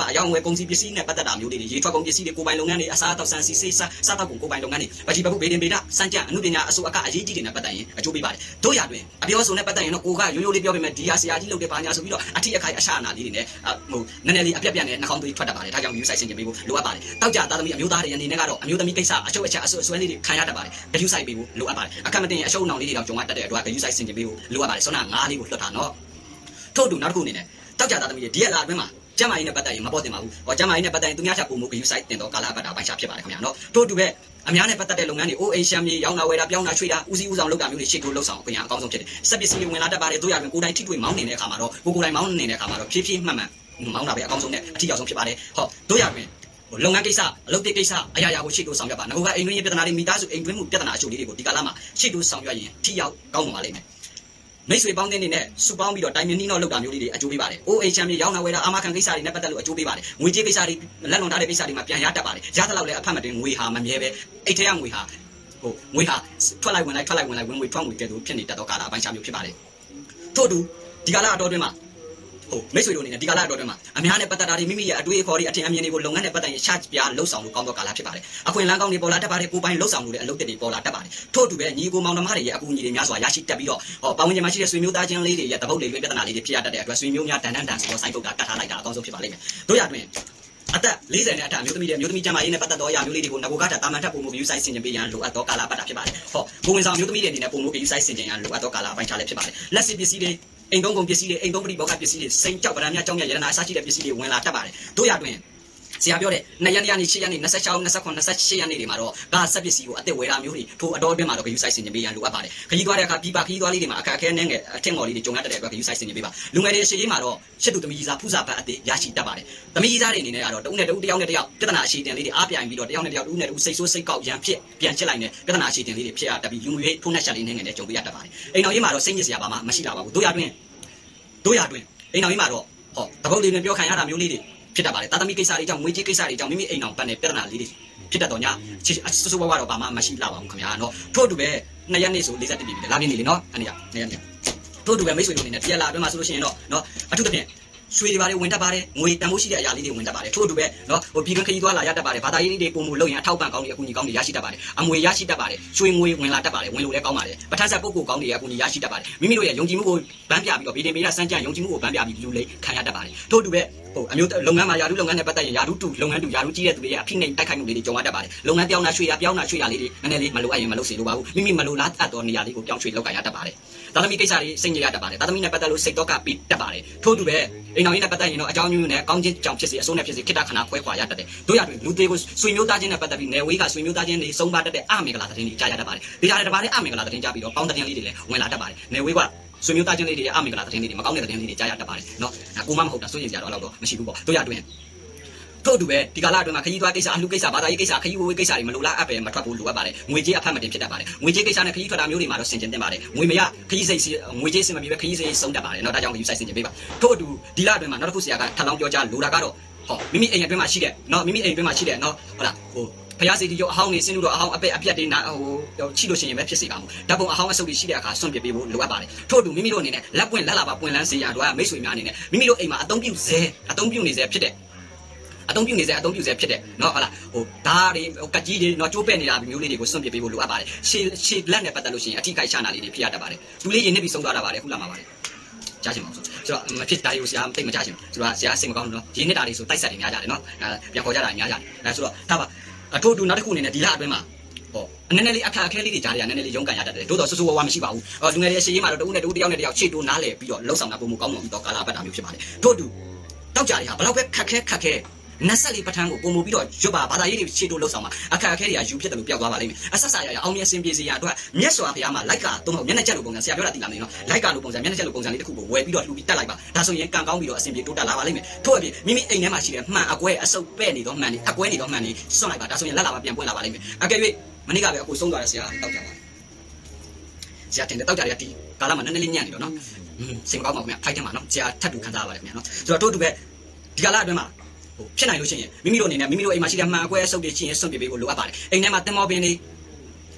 မှာအယောင်ဝယ်ကုန်စည်ပစ္စည်းနဲ့ပတ်သက်တာမျိုးတွေရေထွက်ကုန်ပစ္စည်းတွေကိုပိုင်လုပ်ငန်းတွေအစားအသောက်ဆန်စီစေးစားစားတောက်ကုန်ကိုပိုင်လုပ်ငန်းတွေပကြီးပပုဗေဒင်ဗေဒစံကြအမှုပညာအစိုးအကအရေးကြီးတွေနဲ့ပတ်သက်ရင်အကျိုးပေးပါတယ်တို့ရတွင်အပြောဆိုနဲ့ပတ်သက်ရင်တော့ကိုကရိုးရိုးလေးပြောပေးမယ်ဒီဟာဆရာကြီးလုပ်တဲ့ဘာညာဆိုပြီးတော့အထီးအခိုင်အရှာအနာလေးတွေနဲ့ဟိုနည်းနည်းလေးအပြက်ပြက်နဲ့နှာခေါင်းသွေးထွက်တတ်ပါတယ်ဒါကြောင့် view site ဆင်ခြင်ပေးဖို့လိုအပ်ပါတယ်တောက်ကြသားသမီးအမျိုးသားတွေအနေနဲ့ကတော့အမျိုးသမီးကိစ္စအချုပ်အချက်အဆွဲလေးတွေခံရတတ်ပါတယ် view site ပေးဖို့လိုအပ်ပါတယ်အခက်မတင်အရှုံးအောင်လေးတွေတော့ကြုံရတတ်တဲ့အတွက် view site ဆင်ခြင်ပေးဖို့လိုအပ်ပါတယ်ဆိုတော့ငါးလေးကိုလွှတ်ထားနော်ထို့တူနောက်တစ်ခုအနေနဲ့တောက်ကြသားသမီးတွေဒီရက်လာအတွင်းမှာကျမ်းမာရေးနဲ့ပတ်သက်ရင်မပေါ်တင်ပါဘူးဟောကျမ်းမာရေးနဲ့ပတ်သက်ရင်သူများချက်ပုံမှု view site တင်တော့ကာလာပတ်တာပိုင်းခြားဖြစ်ပါတယ်ခင်ဗျာနော်ထို့တူပဲအများနဲ့ပတ်သက်တဲ့လုပ်ငန်းတွေ အိုအေရှမ်းမြေရောင်းတာဝယ်တာပြောင်းတာရွှေ့တာဦးစီးဦးဆောင်လုပ်တာမျိုးတွေရှေ့တိုးလှုပ်ဆောင်အခွင့်အရေးအကောင်းဆုံးဖြစ်တယ်စက်ပစ္စည်းတွေဝင်လာတတ်ပါတယ်တို့ရတွင်ကိုယ်တိုင်ထိတွေ့မောင်းနေတဲ့အခါမှာတော့ကိုကိုယ်တိုင်မောင်းနေတဲ့အခါမှာတော့ဖြည်းဖြည်းမှတ်မှန်မောင်းတာပဲအကောင်းဆုံးနဲ့အထီးရောက်ဆုံးဖြစ်ပါတယ်ဟောတို့ရတွင်လုပ်ငန်းကိစ္စအလုပ်ကိစ္စအရာရာကိုရှေ့တိုးဆောင်ရွက်ပါငါကအိမ်တွင်းပြဿနာတွေမိသားစုအိမ်တွင်းမှုပြဿနာအချို့လေးတွေကိုဒီကာလမှာရှေ့တိုးဆောင်ရွက်ရင်ထိရောက်ကောင်းပါလိမ့်မယ်မိတ်ဆွေပေါင်းတဲ့နေနဲ့စုပေါင်းပြီးတော့တိုင်မင်းနှီးတော့လောက်တာမျိုးလေးတွေအကျိုးပေးပါတယ်။အိုးအိမ်ချမ်းမြေရောင်းတာဝယ်တာအာမခံကိစ္စတွေနဲ့ပတ်သက်လို့အကျိုးပေးပါတယ်။ငွေကြေးကိစ္စတွေလက်လွန်ထားတဲ့ကိစ္စတွေမှာပြန်ရတတ်ပါတယ်။ရသလောက်လည်းအဖတ်မတင်ငွေဟာမမြဲပဲအိတ်ထဲကငွေဟာဟိုငွေဟာထွက်လိုက်ဝင်လိုက်ထွက်လိုက်ဝင်လိုက်ဝင်ငွေထွက်ငွေကဲ့သို့ဖြစ်နေတတ်သောကာလအပိုင်းခြားမျိုးဖြစ်ပါတယ်။ထို့တူဒီကာလအတော်တွင်မှာဟိုမိတ်ဆွေတို့အနေနဲ့ဒီကာလအတော်တွင်မှာအများနဲ့ပတ်သက်တာတွေမိမိရဲ့အတွေ့အခေါ်တွေအထင်အမြင်တွေကိုလုပ်ငန်းနဲ့ပတ်သက်ရင်ရှာပြလှုပ်ဆောင်လို့ကောင်းသောကာလဖြစ်ပါတယ်။အခွင့်အလမ်းကောင်းတွေပေါ်လာတတ်ပါတယ်ကိုပိုင်လှုပ်ဆောင်လို့လည်းအလုပ်တွေပေါ်လာတတ်ပါတယ်။ထို့တူပဲညီကိုမောင်နှမတွေရဲ့အကူအညီတွေများစွာရရှိတတ်ပြီးတော့ဟောပတ်ဝန်းကျင်မှာရှိတဲ့ဆွေမျိုးသားချင်းလေးတွေရဲ့တပုတ်လေးတွေပြဿနာလေးတွေဖြစ်ရတတ်တဲ့အတွက်ဆွေမျိုးများတန်တန်တန်ဆိုတော့စိုင်းပုတ်တာတတ်ထားလိုက်တာအကောင်းဆုံးဖြစ်ပါလိမ့်မယ်။တို့ရတွင်အသက်၄၀နဲ့အထက်အမျိုးသမီးတွေအမျိုးသမီးကျန်းမာရေးနဲ့ပတ်သက်သောအရာမျိုးလေးတွေကိုငကိုကတာတာမန်ထပ်ပုံမှု view site ဆင်ခြင်ပေးရန်လိုအပ်သောကာလပတ်တာဖြစ်ပါတယ်။ဟောကိုဝင်ဆောင်အမျိုးသမီးတွေအနေနဲ့ပုံမှု view site ဆင်ခြင်ရန်လိုအပ်သောကာလအပိုင်းခြားလည်းဖြစ်ပါတယ်။လက်စစ်ပစ္စည်းတွေအိမ်သုံးကုန်ပစ္စည်းတွေအိမ်သုံးပရိဘောဂပစ္စည်းတွေစိန်ကြောက်ဗရံများကြောင်းမြရတနာအစရှိတဲ့ပစ္စည်းတွေဝင်လာတတ်ပါတယ်။တို့ရတွင်ဆရာပြောတဲ့နှစ်ရက်နေ့ရှစ်ရက်နေ့နှစ်၆ နှစ်၇ နှစ်၈ရက်နေ့တွေမှာတော့ကားဆက်ပစ္စည်းကိုအသက်ဝယ်တာမျိုးတွေထိုအတော်အတွင်းမှာတော့ view site ဆင်ခြင်ပေးရန်လိုအပ်ပါတယ်။ခရီးသွားတဲ့အခါပြပခရီးသွားလေးတွေမှာအခက်အခဲနဲ့ငယ်အထက်ငေါ်လေးတွေကြုံရတတ်တဲ့အတွက် view site ဆင်ခြင်ပေးပါလူငယ်တွေအရှိကြီးမှာတော့ရှစ်သူသမီးကြီးစားဖူးစာပတ်အသေးရရှိတတ်ပါတယ်။သမီးကြီးစားတွေအနေနဲ့ကတော့တဦးနဲ့တဦးတယောက်နဲ့တယောက်ပြဿနာအရှိတင်လေးတွေအားပြိုင်ပြီးတော့တယောက်နဲ့တယောက်တဦးနဲ့တဦးစိတ်ဆိုးစိတ်ကောက်ရန်ဖြစ်ပြန်ချစ်လိုက်နေပြဿနာအရှိတင်လေးတွေဖြစ်ရတတ်ပြီးလူငွေထုံးနှက်ချက်လေးနဲ့ငယ်နဲ့ကြုံပေးရတတ်ပါတယ်။အိမ်တော်ကြီးမှာတော့စိတ်ညစ်စရာဘာမှမရှိတာပါဘူး။တို့ရတွင်တို့ရတွင်အိမ်တော်ကြီးမှာတော့ဟောတပုတ်လေးနဲ့ပြောခံရတာမျိုးလေးတွေဖြစ်တတ်ပါတယ်တာသမီကိစ္စတွေကြောင့်ငွေကြေးကိစ္စတွေကြောင့်မိမိအိမ်အောင်ပတ်နေပြဿနာလေးတွေဖြစ်တတ်တော့ညဆူဆူဝါဝါတော့ဘာမှမရှိလာပါဘူးခင်ဗျာနော်ထို့တူပဲနှစ်ရက်နေ့ဆို၄၁ပြည်ပြီလာပြင်းနေလေနော်အဲ့ဒီကနှစ်ရက်နေ့ထို့တူပဲမိတ်ဆွေတို့အနေနဲ့တရားလာအတွင်းမှာဆိုလို့ရှိရင်တော့နော်အထူးသဖြင့်ရွှေတွေပါတယ်ဝင်တတ်ပါတယ်ငွေတန်ဖိုးရှိတဲ့အရာလေးတွေဝင်တတ်ပါတယ်ထို့တူပဲနော်ဟိုပြည်တွင်းခရီးသွားလာရတတ်ပါတယ်ဘာသာရေးတွေပုံမှုလုပ်ရင်အထောက်ပံ့ကောင်းတွေအကူအညီကောင်းတွေရရှိတတ်ပါတယ်အမွေရရှိတတ်ပါတယ်ရွှေငွေဝင်လာတတ်ပါတယ်ဝင်လို့လည်းကောင်းပါတယ်ပဋ္ဌာန်းဆက်ပုဂ္ဂိုလ်ကောင်းတွေအကူအညီရရှိတတ်ပါတယ်မိမိတို့ရဲ့ယုံကြည်မှုကိုဗန်းပြပြီးတော့ဗေဒင်မေရစမ်းကြံယုံကြည်မှုကိုဗန်းပြပြီးလူလိခံရတတ်ပါတယ်ထို့တူပဲဟိုအမျိုးလုပ်ငန်းမှာယာရုလုပ်ငန်းနဲ့ပတ်သက်ရင်ယာရုတူလုပ်ငန်းတူယာရုကြီးတဲ့သူတွေရဲ့အဖိနှိမ်တိုက်ခိုက်မှုလေးတွေကြုံရတတ်ပါတယ်လုပ်ငန်းပြောင်းတာရွှေ့ရပြောင်းတာရွှေ့ရလေးတွေနည်းနည်းလေးမလိုအပ်ရင်မလုပ်စေလိုပါဘူးမိမိမလိုလားအပ်တော့နေရာလေးကိုပြောင်းရွှေ့လောက်ကြရတတ်ပါတယ်သာသမီကိစ္စတွေစိတ်ညစ်ရတတ်ပါတယ်သာသမီနဲ့ပတ်သက်လို့စိတ်တော့ကပြီးတတ်ပါတယ်ထို့တူပဲအိမ်တော်ကြီးနဲ့ပတ်သက်ရင်တော့အကြောင်းညွှန်းနဲ့ကောင်းချင်းကြောင်ဖြစ်စေအစိုးနဲ့ဖြစ်စေခိတ္တခဏခွဲခွာရတတ်တယ်တို့ရတွင်လူသေးကိုဆွေမျိုးသားချင်းနဲ့ပတ်သက်ပြီးနယ်ဝေးကဆွေမျိုးသားချင်းတွေစုံပါတတ်တဲ့အမင်္ဂလာသတင်းတွေကြားရတတ်ပါတယ်ဒီကြားတဲ့တပါးလေးအမင်္ဂလာသတင်းကြားပြီးတော့ကောင်းသတင်းလေးတွေလည်းဝင်လာတတ်ပါတယ်နယ်ဝေးကဆွေမျိုးသားချင်းလေးတွေအမင်္ဂလာသတင်းလေးတွေမကောင်းတဲ့သတင်းလေးတွေကြားရတတ်ပါတယ်နော်ကိုမမဟုတ်တာစိုးရင်ကြတော့တော့မရှိဘူးပေါ့တို့ရတွင်ထို့တူပဲဒီကာလအတွင်းမှာခရီးသွားကိစ္စအလှကိစ္စဘာသာရေးကိစ္စခရီးဝေးကိစ္စတွေမလိုလားအပ်ပဲမထွက်ဘူးလိုအပ်ပါတယ်ငွေကြေးအဖက်မတင်ဖြစ်တတ်ပါတယ်ငွေကြေးကိစ္စနဲ့ခရီးထွက်တာမျိုးတွေမှာတော့ဆင်ကျင်တင်ပါတယ်ငွေမရခရီးစိတ်ငွေကြေးစင်မပြေပဲခရီးစိတ်ဆုံးတတ်ပါတယ်เนาะဒါကြောင့် view site ဆင်ကျင်ပေးပါထို့အတူဒီလအတွင်းမှာနောက်တစ်ခုဆရာကထပ်လောင်းပြောကြားလိုတာကတော့ဟောမိမိအိမ်အတွင်းမှာရှိတဲ့เนาะမိမိအိမ်အတွင်းမှာရှိတဲ့เนาะဟုတ်လားဟိုဖျားစီတီရုပ်အဟောင်းနေစင်းလို့တော့အဟောင်းအပက်အပြက်တွေနာဟိုချိလို့ရှိရင်ပဲဖြစ်စေကောင်းဓာတ်ပုံအဟောင်းအဆုပ်တွေရှိတဲ့အခါစွန့်ပစ်ပေးဖို့လိုအပ်ပါတယ်ထို့အတူမိမိတို့အနေနဲ့လက်ပွင့်လက်လာပါပွင့်လန်းစေရတော့မိတ်ဆွေများအနေနဲ့မိမိတို့အိမ်မှာအသုံးပြုစေအသုံးပြုနေစေဖြစ်တဲ့အသုံးပြုနေစေအသုံးပြုစေဖြစ်တဲ့เนาะဟုတ်လားဟိုဓာတ်တွေဟိုကကြီးတွေเนาะကျိုးပဲ့နေတာမျိုးလေးတွေကိုစွန့်ပစ်ပေးဖို့လိုအပ်ပါတယ်ရှေ့ရှေ့လက်နဲ့ပတ်သက်လို့ရှိရင်အထိခိုက်ရှာနာလေးတွေဖြစ်ရတတ်ပါတယ်သူလေးရင်နစ်ပြီးဆုံးသွားတာပါတယ်ခုလာမှာပါတယ်ကြားချင်ပါဘူးဆိုတော့မဖြစ်တာတွေကိုဆရာတိတ်မကြားချင်ဘူးဆိုတော့ဆရာစိတ်မကောင်းဘူးเนาะရင်းနစ်တာတွေဆိုတိုက်ဆက်တွေများကြတယ်เนาะပြန်ခေါ်ကြတာများကြတယ်အဲဆိုတော့ဒါပါအထို့တူနောက်တစ်ခုအနေနဲ့ဒီလအတွင်းမှာဟောနည်းနည်းလေးအခက်အခဲလေးတွေကြားရနည်းနည်းလေးရုန်းကန်ရတတ်တယ်တိုးတော့ဆူဆူဝါဝါမရှိပါဘူးဟောလူငယ်တွေအရှိရေးမှာတော့တဦးနဲ့တဦးတယောက်နဲ့တယောက်ချစ်တိုးနားလေပြီးတော့လှုပ်ဆောင်တာပုံမကောင်းမွန်ပြီးတော့ကာလာပတ်တာမျိုးဖြစ်ပါတယ်ထို့တူတောက်ကြတွေဟာဘလောက်ပဲခက်ခဲခက်ခဲနတ်ဆက်လေးပထန်းကိုပုံမူပြီးတော့ရွတ်ပါဘာသာရေးတွေချစ်တိုးလှုပ်ဆောင်မှာအခက်အခဲတွေကယူဖြစ်တယ်လို့ပြောသွားပါလိမ့်မယ်အဆက်ဆာရရအောင်မြင်စင်ပြေစီရအတွက်မြတ်စွာဘုရားမှာလိုက်ကာသုံးတော့မျက်နှာချက်လိုပုံစံဆရာပြောတာသိလားမသိနော်လိုက်ကာလိုပုံစံမျက်နှာချက်လိုပုံစံလေးတစ်ခုကိုဝယ်ပြီးတော့လှူပြီးတက်လိုက်ပါဒါဆိုရင်ကံကောင်းပြီးတော့အဆင်ပြေတိုးတက်လာပါလိမ့်မယ်ထို့အပြင်မိမိအိမ်ထဲမှာရှိတဲ့မှန်အကွဲအဆုပ်ပဲ့နေတော့မှန်နေအကွဲနေတော့မှန်နေစွန့်လိုက်ပါဒါဆိုရင်လက်လာပါပြန်ပွင့်လာပါလိမ့်မယ်အကယ်၍မနေ့ကပဲအကိုဆုံးသွားတဲ့ဆရာတောက်ကြပါဆရာတင်တဲ့တောက်ကြရတဲ့ကာလမှာနည်းနည်းလေးညံ့နေတော့နော်စင်ကောင်းပါခင်ဗျာဖိုက်တယ်မှာနော်ဆရာထပ်တူခံစားရပါတယ်ခင်ဗျာနော်ဆိုတော့တို့တူပဲဒီကာလအတွင်းမှာဟိုဖြစ်နိုင်လို့ရှိရင်မိမိတို့အနေနဲ့မိမိတို့အိမ်မှာရှိတဲ့မှန်အကွဲအဆုပ်တွေရှိရင်စွန့်ပစ်ပေးဖို့လိုအပ်ပါတယ်အိမ်ထဲမှာတင်မောပင်တွေ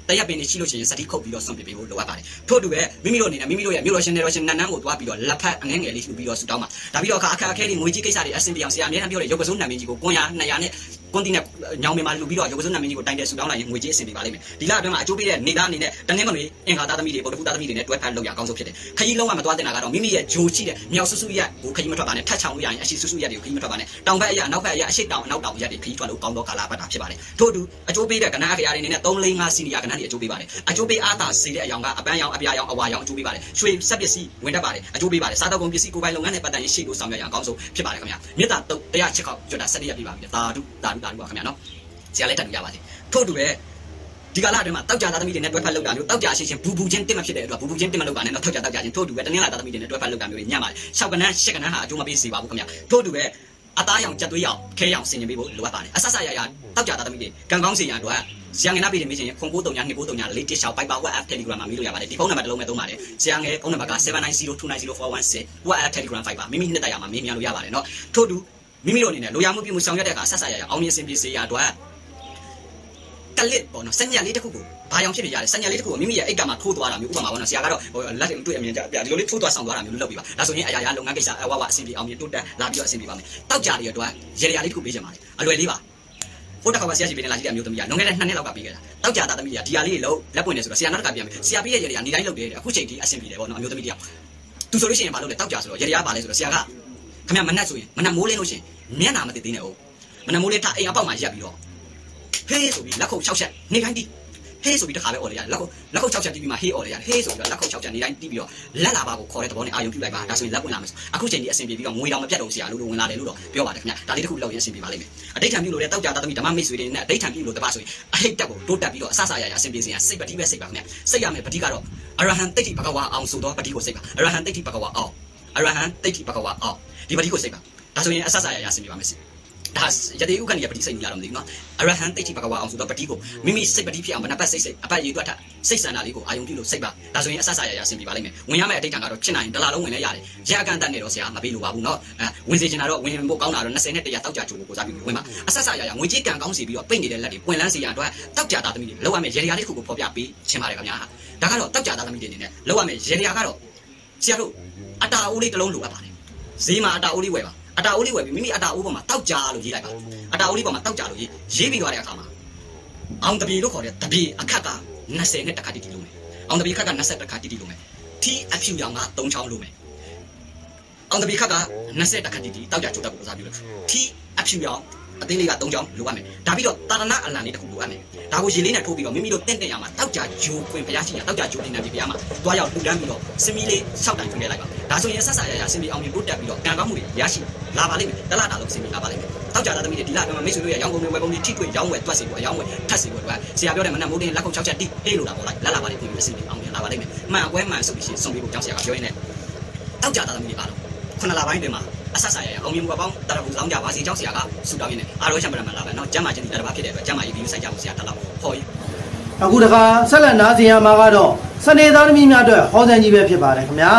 တရားပင်နေရှိလို့ရှိရင်စတိခုတ်ပြီးတော့ဆွန့်ပစ်ပေးဖို့လိုအပ်ပါတယ်ထို့တူပဲမိမိတို့အနေနဲ့မိမိတို့ရဲ့မြို့တော်ရှင်နေတော်ရှင်နန်းနန်းကိုတွားပြီးတော့လက်ဖက်အငဲငယ်လေးလှူပြီးတော့ဆူတောင်းပါဒါပြီးတော့အခါအခါအခဲတွေငွေကြီးကိစ္စတွေအဆင်ပြေအောင်ဆရာအများအားပြောတဲ့ရုပ်ကစိုးနာမင်းကြီးကိုကွန်ရနှစ်ရာနဲ့ကွန်တီနဲ့ညောင်ပင်မှာလှူပြီးတော့ရုပ်ကစိုးနာမင်းကြီးကိုတိုင်တယ်ဆူတောင်းလိုက်ရင်ငွေကြီးအဆင်ပြေပါလိမ့်မယ်ဒီလအတွင်းမှာအကျိုးပေးတဲ့နေသားအနေနဲ့တနင်္ဂနွေအင်္ဂါသားသမီးတွေဗုဒ္ဓဖူးသားသမီးတွေနဲ့တွဲဖက်လုပ်ရအောင်ဆုံးဖြစ်တယ်ခကြီးလုံးဝမတွားတင်တာကတော့မိမိရဲ့ဂျိုရှိတဲ့မြောက်ဆူဆူရက်ကိုခကြီးမထွက်ပါနဲ့ထတ်ချောင်လို့ရရင်အရှိဆူဆူရက်တွေကိုခကြီးမထွက်ပါနဲ့တောင်ဘက်အရာနောက်ဘက်အရာအရှိတောင်အနောက်တောင်ရက်တွေခကြီးထွက်လို့ကောင်းသောကာလပတ်တာဖြစ်ပါတယ်ထို့တူအကျိုးပေးတဲ့ကဏ္ဍအခရာတွေအနေနဲ့သုံး လေး ငါးစီနီယာကဏ္ဍတွေအကျိုးပေးပါတယ်အကျိုးပေးအားသာစေတဲ့အယောင်ကအပန်းရောင်အပြာရောင်အဝါရောင်အကျိုးပေးပါတယ်ရွှေစက်ပစ္စည်းဝင်တတ်ပါတယ်အကျိုးပေးပါတယ်စားတောက်ကုန်ပစ္စည်းကိုပိုင်လုပ်ငန်းနဲ့ပတ်သက်ရင်ရှေ့လို့ဆောင်ရွက်ရအောင်အကောင်းဆုံးဖြစ်ပါတယ်ခင်ဗျာမေတ္တာတုတ်တရားချစ်ခေါက်ကျွတ်တာဆက်ရပြပါပြီတာဓုတာဓုတာဓုပါခင်ဗျာနော်ဆရာလည်းတတ်လို့ရပါစေထို့တူပဲဒီကလာအတွင်းမှာတောက်ကြသားသမီးတွေနဲ့တွဲဖက်လုပ်တာမျိုးတောက်ကြရှိချင်းဘူဘူချင်းတင်မဖြစ်တဲ့အတွက်ဘူဘူချင်းတင်မလုပ်ပါနဲ့တော့ထောက်ကြတောက်ကြချင်းထို့တူပဲတနင်္လာသားသမီးတွေနဲ့တွဲဖက်လုပ်တာမျိုးတွေညံ့ပါတယ်၆ကနန်း၈ကနန်းဟာအကျိုးမပေးစေပါဘူးခင်ဗျာထို့တူပဲအသားရောင်ကြက်သွေးရောင်ခဲရောင်ဆင်ញင်ပေးဖို့လိုအပ်ပါတယ်အဆက်ဆက်ရရတောက်ကြသားသမီးတွေကံကောင်းစေရန်အတွက်ဆရာငယ်နာပြည်နေမိချင်းခွန်ကိုတုံညာနှစ်ကိုတုံညာလေးတစ်ရှောက်ပိုက်ပါ WhatsApp Telegram မှာမိလို့ရပါတယ်ဒီဖုန်းနံပါတ်တစ်လုံးနဲ့သုံးပါတယ်ဆရာငယ်ဖုန်းနံပါတ်က seven nine zero two nine zero four one six WhatsApp Telegram ဖိုက်ပါမိမိနှစ်တရာမှာမေးမြန်းလို့ရပါတယ်เนาะထို့တူမိမိတို့အနေနဲ့လိုရာမှုပြုမှုဆောင်ရွက်တဲ့အခါဆက်ဆက်ရရအောင်မြင်စင်ပြေစေရအတွက်ကလစ်ပေါ့နော်စညက်လေးတစ်ခုကိုဘာကြောင့်ဖြစ်နေကြလဲစညက်လေးတစ်ခုကိုမိမိရဲ့အိတ်ကမှာထိုးသွားတာမျိုးဥပမာပေါ့နော်ဆရာကတော့ဟိုလက်တွေတွေ့အမြင်ကြပြဒီလိုလေးထိုးသွားဆောင်သွားတာမျိုးလုပ်ပြပါဒါဆိုရင်အရာရာလုပ်ငန်းကိစ္စအဝဝအဆင်ပြေအောင်မြင်တိုးတက်လာပြီးတော့အဆင်ပြေပါမယ်တောက်ကြတွေအတွက်ရေရာလေးတစ်ခုပေးချင်ပါတယ်အလွယ်လေးပါဟိုတစ်ခါကဆရာကြီးပြင်လာကြည့်တဲ့အမျိုးသမီးကလွန်ခဲ့တဲ့နှစ်နှစ်လောက်ကပေးခဲ့တာတောက်ကြသားသမီးကဒီဟာလေးတွေလုံးလက်ပွင့်နေဆိုတော့ဆရာနောက်တစ်ခါပြန်မယ်ဆရာပေးတဲ့ရေရာနေတိုင်းလုပ်တယ်အခုချိန်ထိအဆင်ပြေတယ်ပေါ့နော်အမျိုးသမီးတယောက်သူဆိုလို့ရှိရင်ဘာလုပ်လဲတောက်ကြဆိုတော့ရေရာပါလဲဆိုတော့ဆရာကခင်ဗျမနှက်ဆိုရင်မနှက်မိုးလင်းလို့ရှိရင်မျက်နာမသိသေးနဲ့ဟုတ်မနှက်မိုးလင်းထားအိမ်အပေါက်မှာရက်ပြီးတော့ဟေးဆိုပြီးလက်ခုပ်၆ချက်နေတိုင်းတီးဟေးဆိုပြီးတစ်ခါပဲអော်လေရတယ်လက်ခုပ်လက်ခုပ်၆ချက်တီးပြီးမှဟေးអော်လေရတယ်ဟေးဆိုပြီးတော့လက်ခုပ်၆ချက်နေတိုင်းတီးပြီးတော့လက်လာပါကိုခေါ်တဲ့သဘောနဲ့အာယုံပြုလိုက်ပါဒါဆိုရင်လက်ပွင့်လာမယ်ဆိုအခုချိန်ဒီအဆင်ပြေပြီးတော့ငွေတောင်မပြတ်တော့ဆရာလို့လို့ဝင်လာတယ်လို့တော့ပြောပါတယ်ခင်ဗျဒါလေးတစ်ခုလောက်ရင်အဆင်ပြေပါလိမ့်မယ်အတိတ်ထံပြုလို့တဲ့တောက်ကြသားသမီးဓမ္မမိတ်ဆွေတွေနဲ့အတိတ်ထံပြုလို့တပါဆိုရင်အဟိတ်တက်ကိုတိုးတက်ပြီးတော့အဆဆရရအဆင်ပြေစေရစိတ်ပတိပဲစိတ်ပါခင်ဗျစိတ်ရမယ်ပတိကတော့အရဟံတိတ်တိဘဂဝါအောင်ဆိုတော့ပတိကိုစိတ်ပါအရဟံတိတ်တိဘဂဝါအောင်အရဟံတိတ်တိဘဂဝါအောင်ဒီပတိကိုစိတ်ပါဒါဆိုရင်အဆဆရရအဆင်ပြေပါမယ်ဒါရတေဥက္ကဏီပတိစိတ်ကြီးလာတော့မသိဘူးနော်အရဟံတိတ်တိဘဂဝါအောင်ဆိုတော့ပတိကိုမိမိစိတ်ပတိဖြစ်အောင်ဗနပတ်စိတ်စိတ်အပတ်ရည်တွက်ထစိတ်ဆန္ဒလေးကိုအာယုံပြုလို့စိတ်ပါဒါဆိုရင်အဆဆရရအဆင်ပြေပါလိမ့်မယ်ဝင်ရမယ့်အတိတ်တန်ကတော့ဖြစ်နိုင်ဒလာလုံးဝင်လဲရတယ်ရက်အကန့်တက်နေတော့ဆရာမပေးလို့ပါဘူးနော်အဲဝင်စေချင်တာတော့ဝင်ဖို့ကောင်းတာတော့20နဲ့တရာတောက်ကြချိုးကိုကိုစားပြီးဝင်ပါအဆဆရရငွေကြီးကံကောင်းစီပြီးတော့ပိတ်နေတဲ့လက်တွေပွင့်လန်းစီရအတွက်တောက်ကြသားသမီးတွေလောက်ရမယ့်ရေရာလေးတစ်ခုကိုဖော်ပြပေးချင်ပါတယ်ခင်ဗျာဒါကတော့တောက်ကြသားသမီးတွေအနေနဲ့လောက်ရမယ့်ရေရာကတော့ဆရာတို့အတာအိုးလေးတစ်လုံးလိုအပ်ပါတယ်ဈေးမှာအတာအိုးလေးဝယ်ပါအတာအိုးလေးဝယ်ပြီးမိမိအတာအိုးပေါ်မှာတောက်ကြလို့ရေးလိုက်ပါအတာအိုးလေးပေါ်မှာတောက်ကြလို့ရေးရေးပြီးသွားတဲ့အခါမှာအောင်တပြေလို့ခေါ်တဲ့တပြေအခက်က20နဲ့တစ်ခါတိတိလုံးမယ်အောင်တပြေခက်က20တစ်ခါတိတိလုံးမယ်ထီအဖြူရောင်က3ချောင်းလုံးမယ်အောင်တပြေခက်က20တစ်ခါတိတိတောက်ကြချိုးတက်ကိုစားပြီးလို့ထီအဖြူရောင်အသေးလေးက3ချောင်းလိုအပ်မယ်ဒါပြီးတော့တာရဏအလံလေးတစ်ခုလိုအပ်မယ်ဒါကိုရေလေးနဲ့ထိုးပြီးတော့မိမိတို့တင့်တဲ့ရမှာတောက်ကြဂျိုးခွင်ဘုရားရှိခိုးတောက်ကြဂျိုးတင်တဲ့ဘုရားမှာတွားရောက်ပူတန်းပြီးတော့စမီလေး၆တိုင်ထွင်ခဲ့လိုက်ပါဒါဆိုရင်ဆက်ဆာရရစင်ပြီးအောင်ပြီးတိုးတက်ပြီးတော့ကံကောင်းမှုတွေရရှိလာပါလိမ့်မယ်တလားတာလို့စင်ပြီးလာပါလိမ့်မယ်တောက်ကြသားသမီးတွေဒီလအတွင်းမှာမိတ်ဆွေတို့ရဲ့ရောင်းကုန်တွေဝယ်ကုန်တွေထိတွေ့ရောင်းဝယ်တွက်စီကိုရောင်းဝယ်ထပ်စီကိုတွက်ဆရာပြောတဲ့မနက်မိုးတင်လက်ခုပ်၆ချက်တိဟေးလို့လာပေါ်လိုက်လက်လာပါလိမ့်မယ်စင်ပြီးအောင်ပြီးလာပါလိမ့်မယ်မှန်အကွဲမှန်ဆိုပြီးရှင်းဆုံးပြီးကိုကြောက်ဆရာကပြောရင်းနဲ့တောက်ကြသားသမီးတွေပါတော့ခုနလပိုင်းတွင်မှာအဆက်ဆာရရအောင်မြင်မှုပေါင်းတရဘူးလောင်းကြပါစေကြောက်ဆရာကဆူတောင်းရင်းနဲ့အာရောချံပရမလာပဲเนาะကျမ်းမာခြင်းဒီတရပါဖြစ်တဲ့အတွက်ကျမ်းမာရေးဒီစိုက်ကြဖို့ဆရာတလောက်ဟောရအခုတခါဆက်လက်နားစင်ရမှာကတော့စနေသားသမီးများအတွက်ဟောစံကြီးပဲဖြစ်ပါတယ်ခင်ဗျာ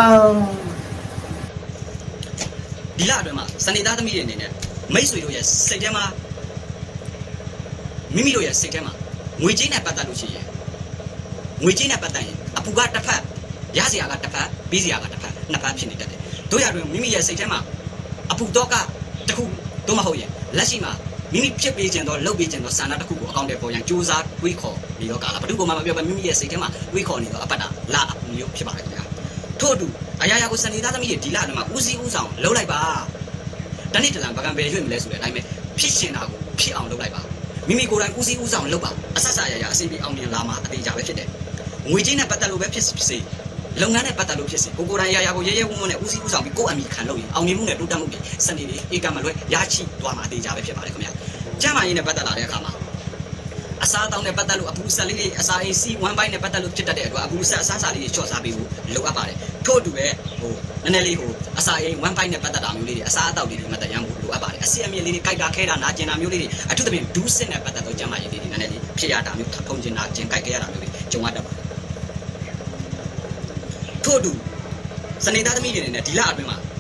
ဒီလအတွင်းမှာစနေသားသမီးတွေအနေနဲ့မိတ်ဆွေတို့ရဲ့စိတ်ထဲမှာမိမိတို့ရဲ့စိတ်ထဲမှာငွေကြေးနဲ့ပတ်သက်လို့ရှိရင်ငွေကြေးနဲ့ပတ်သက်ရင်အပူကတစ်ဖက်ရစရာကတစ်ဖက်ပြီးစရာကတစ်ဖက်နှစ်ဖက်ဖြစ်နေတတ်တယ်တို့ရတွင်မိမိရဲ့စိတ်ထဲမှာအပူတော့ကတစ်ခုတို့မဟုတ်ရင်လက်ရှိမှာမိမိဖြစ်ပေးခြင်းတော့လုပ်ပေးခြင်းတော့ဆန္ဒတစ်ခုကိုအကောင့်တွေပေါ်ရန်စူးစမ်းတွေးခေါ်နေတော့ကာလဘယ်သူမှမပြောပဲမိမိရဲ့စိတ်ထဲမှာတွေးခေါ်နေတော့အပတ်တာလာအပူမျိုးဖြစ်ပါတယ်ခင်ဗျာထို့အတူအရာရာကိုစနေသားသမီးတွေဒီလအတွင်းမှာဦးစီးဦးဆောင်လှုပ်လိုက်ပါတနေ့တလံပကံပဲရွေ့မလဲဆိုတဲ့အတိုင်းပဲဖြစ်ရှင်တာကိုဖြစ်အောင်လုပ်လိုက်ပါမိမိကိုယ်တိုင်ဦးစီးဦးဆောင်လုပ်ပါအဆက်ဆာရရအဆင်ပြေအောင်မြင်လာမှာအသေးကြပဲဖြစ်တယ်ငွေကြေးနဲ့ပတ်သက်လို့ပဲဖြစ်စေလုပ်ငန်းနဲ့ပတ်သက်လို့ဖြစ်စေကိုကိုယ်တိုင်ရာရာကိုရဲရဲဝံ့ဝံ့နဲ့ဦးစီးဦးဆောင်ပြီးကိုယ့်အမိခံလုပ်ရင်အောင်မြင်မှုနဲ့တိုးတက်မှုတွေစနေတွေဧကမလွဲရရှိသွားမှာအသေးကြပဲဖြစ်ပါတယ်ခင်ဗျာကျမ်းမာရေးနဲ့ပတ်သက်လာတဲ့အခါမှာအစားအသောက်နဲ့ပတ်သက်လို့အပူဆက်လေးတွေအစာအိမ်စီဝမ်းပိုင်းနဲ့ပတ်သက်လို့ဖြစ်တတ်တဲ့အတွက်အပူဆက်အစားစားလေးတွေချော့စားပေးဖို့လိုအပ်ပါတယ်ထို့အတူပဲဟိုနည်းနည်းလေးဟိုအစာအိမ်ဝမ်းပိုင်းနဲ့ပတ်သက်တာမျိုးလေးတွေအစားအသောက်လေးတွေမတည်ရမှုလိုအပ်ပါတယ်အစီအမြင့်လေးတွေကြိုက်တာခဲတာနာကျင်တာမျိုးလေးတွေအထူးသဖြင့်ဒူးစစ်နဲ့ပတ်သက်သောကျမ်းမာရေးလေးတွေနည်းနည်းလေးဖြစ်ရတာမျိုးထုံကျင်တာကျင်ကြိုက်ခဲရတာမျိုးတွေကြုံရတတ်ပါတယ်ထို့အတူစနေသားသမီးတွေနဲ့ဒီလအတွင်းမှာအ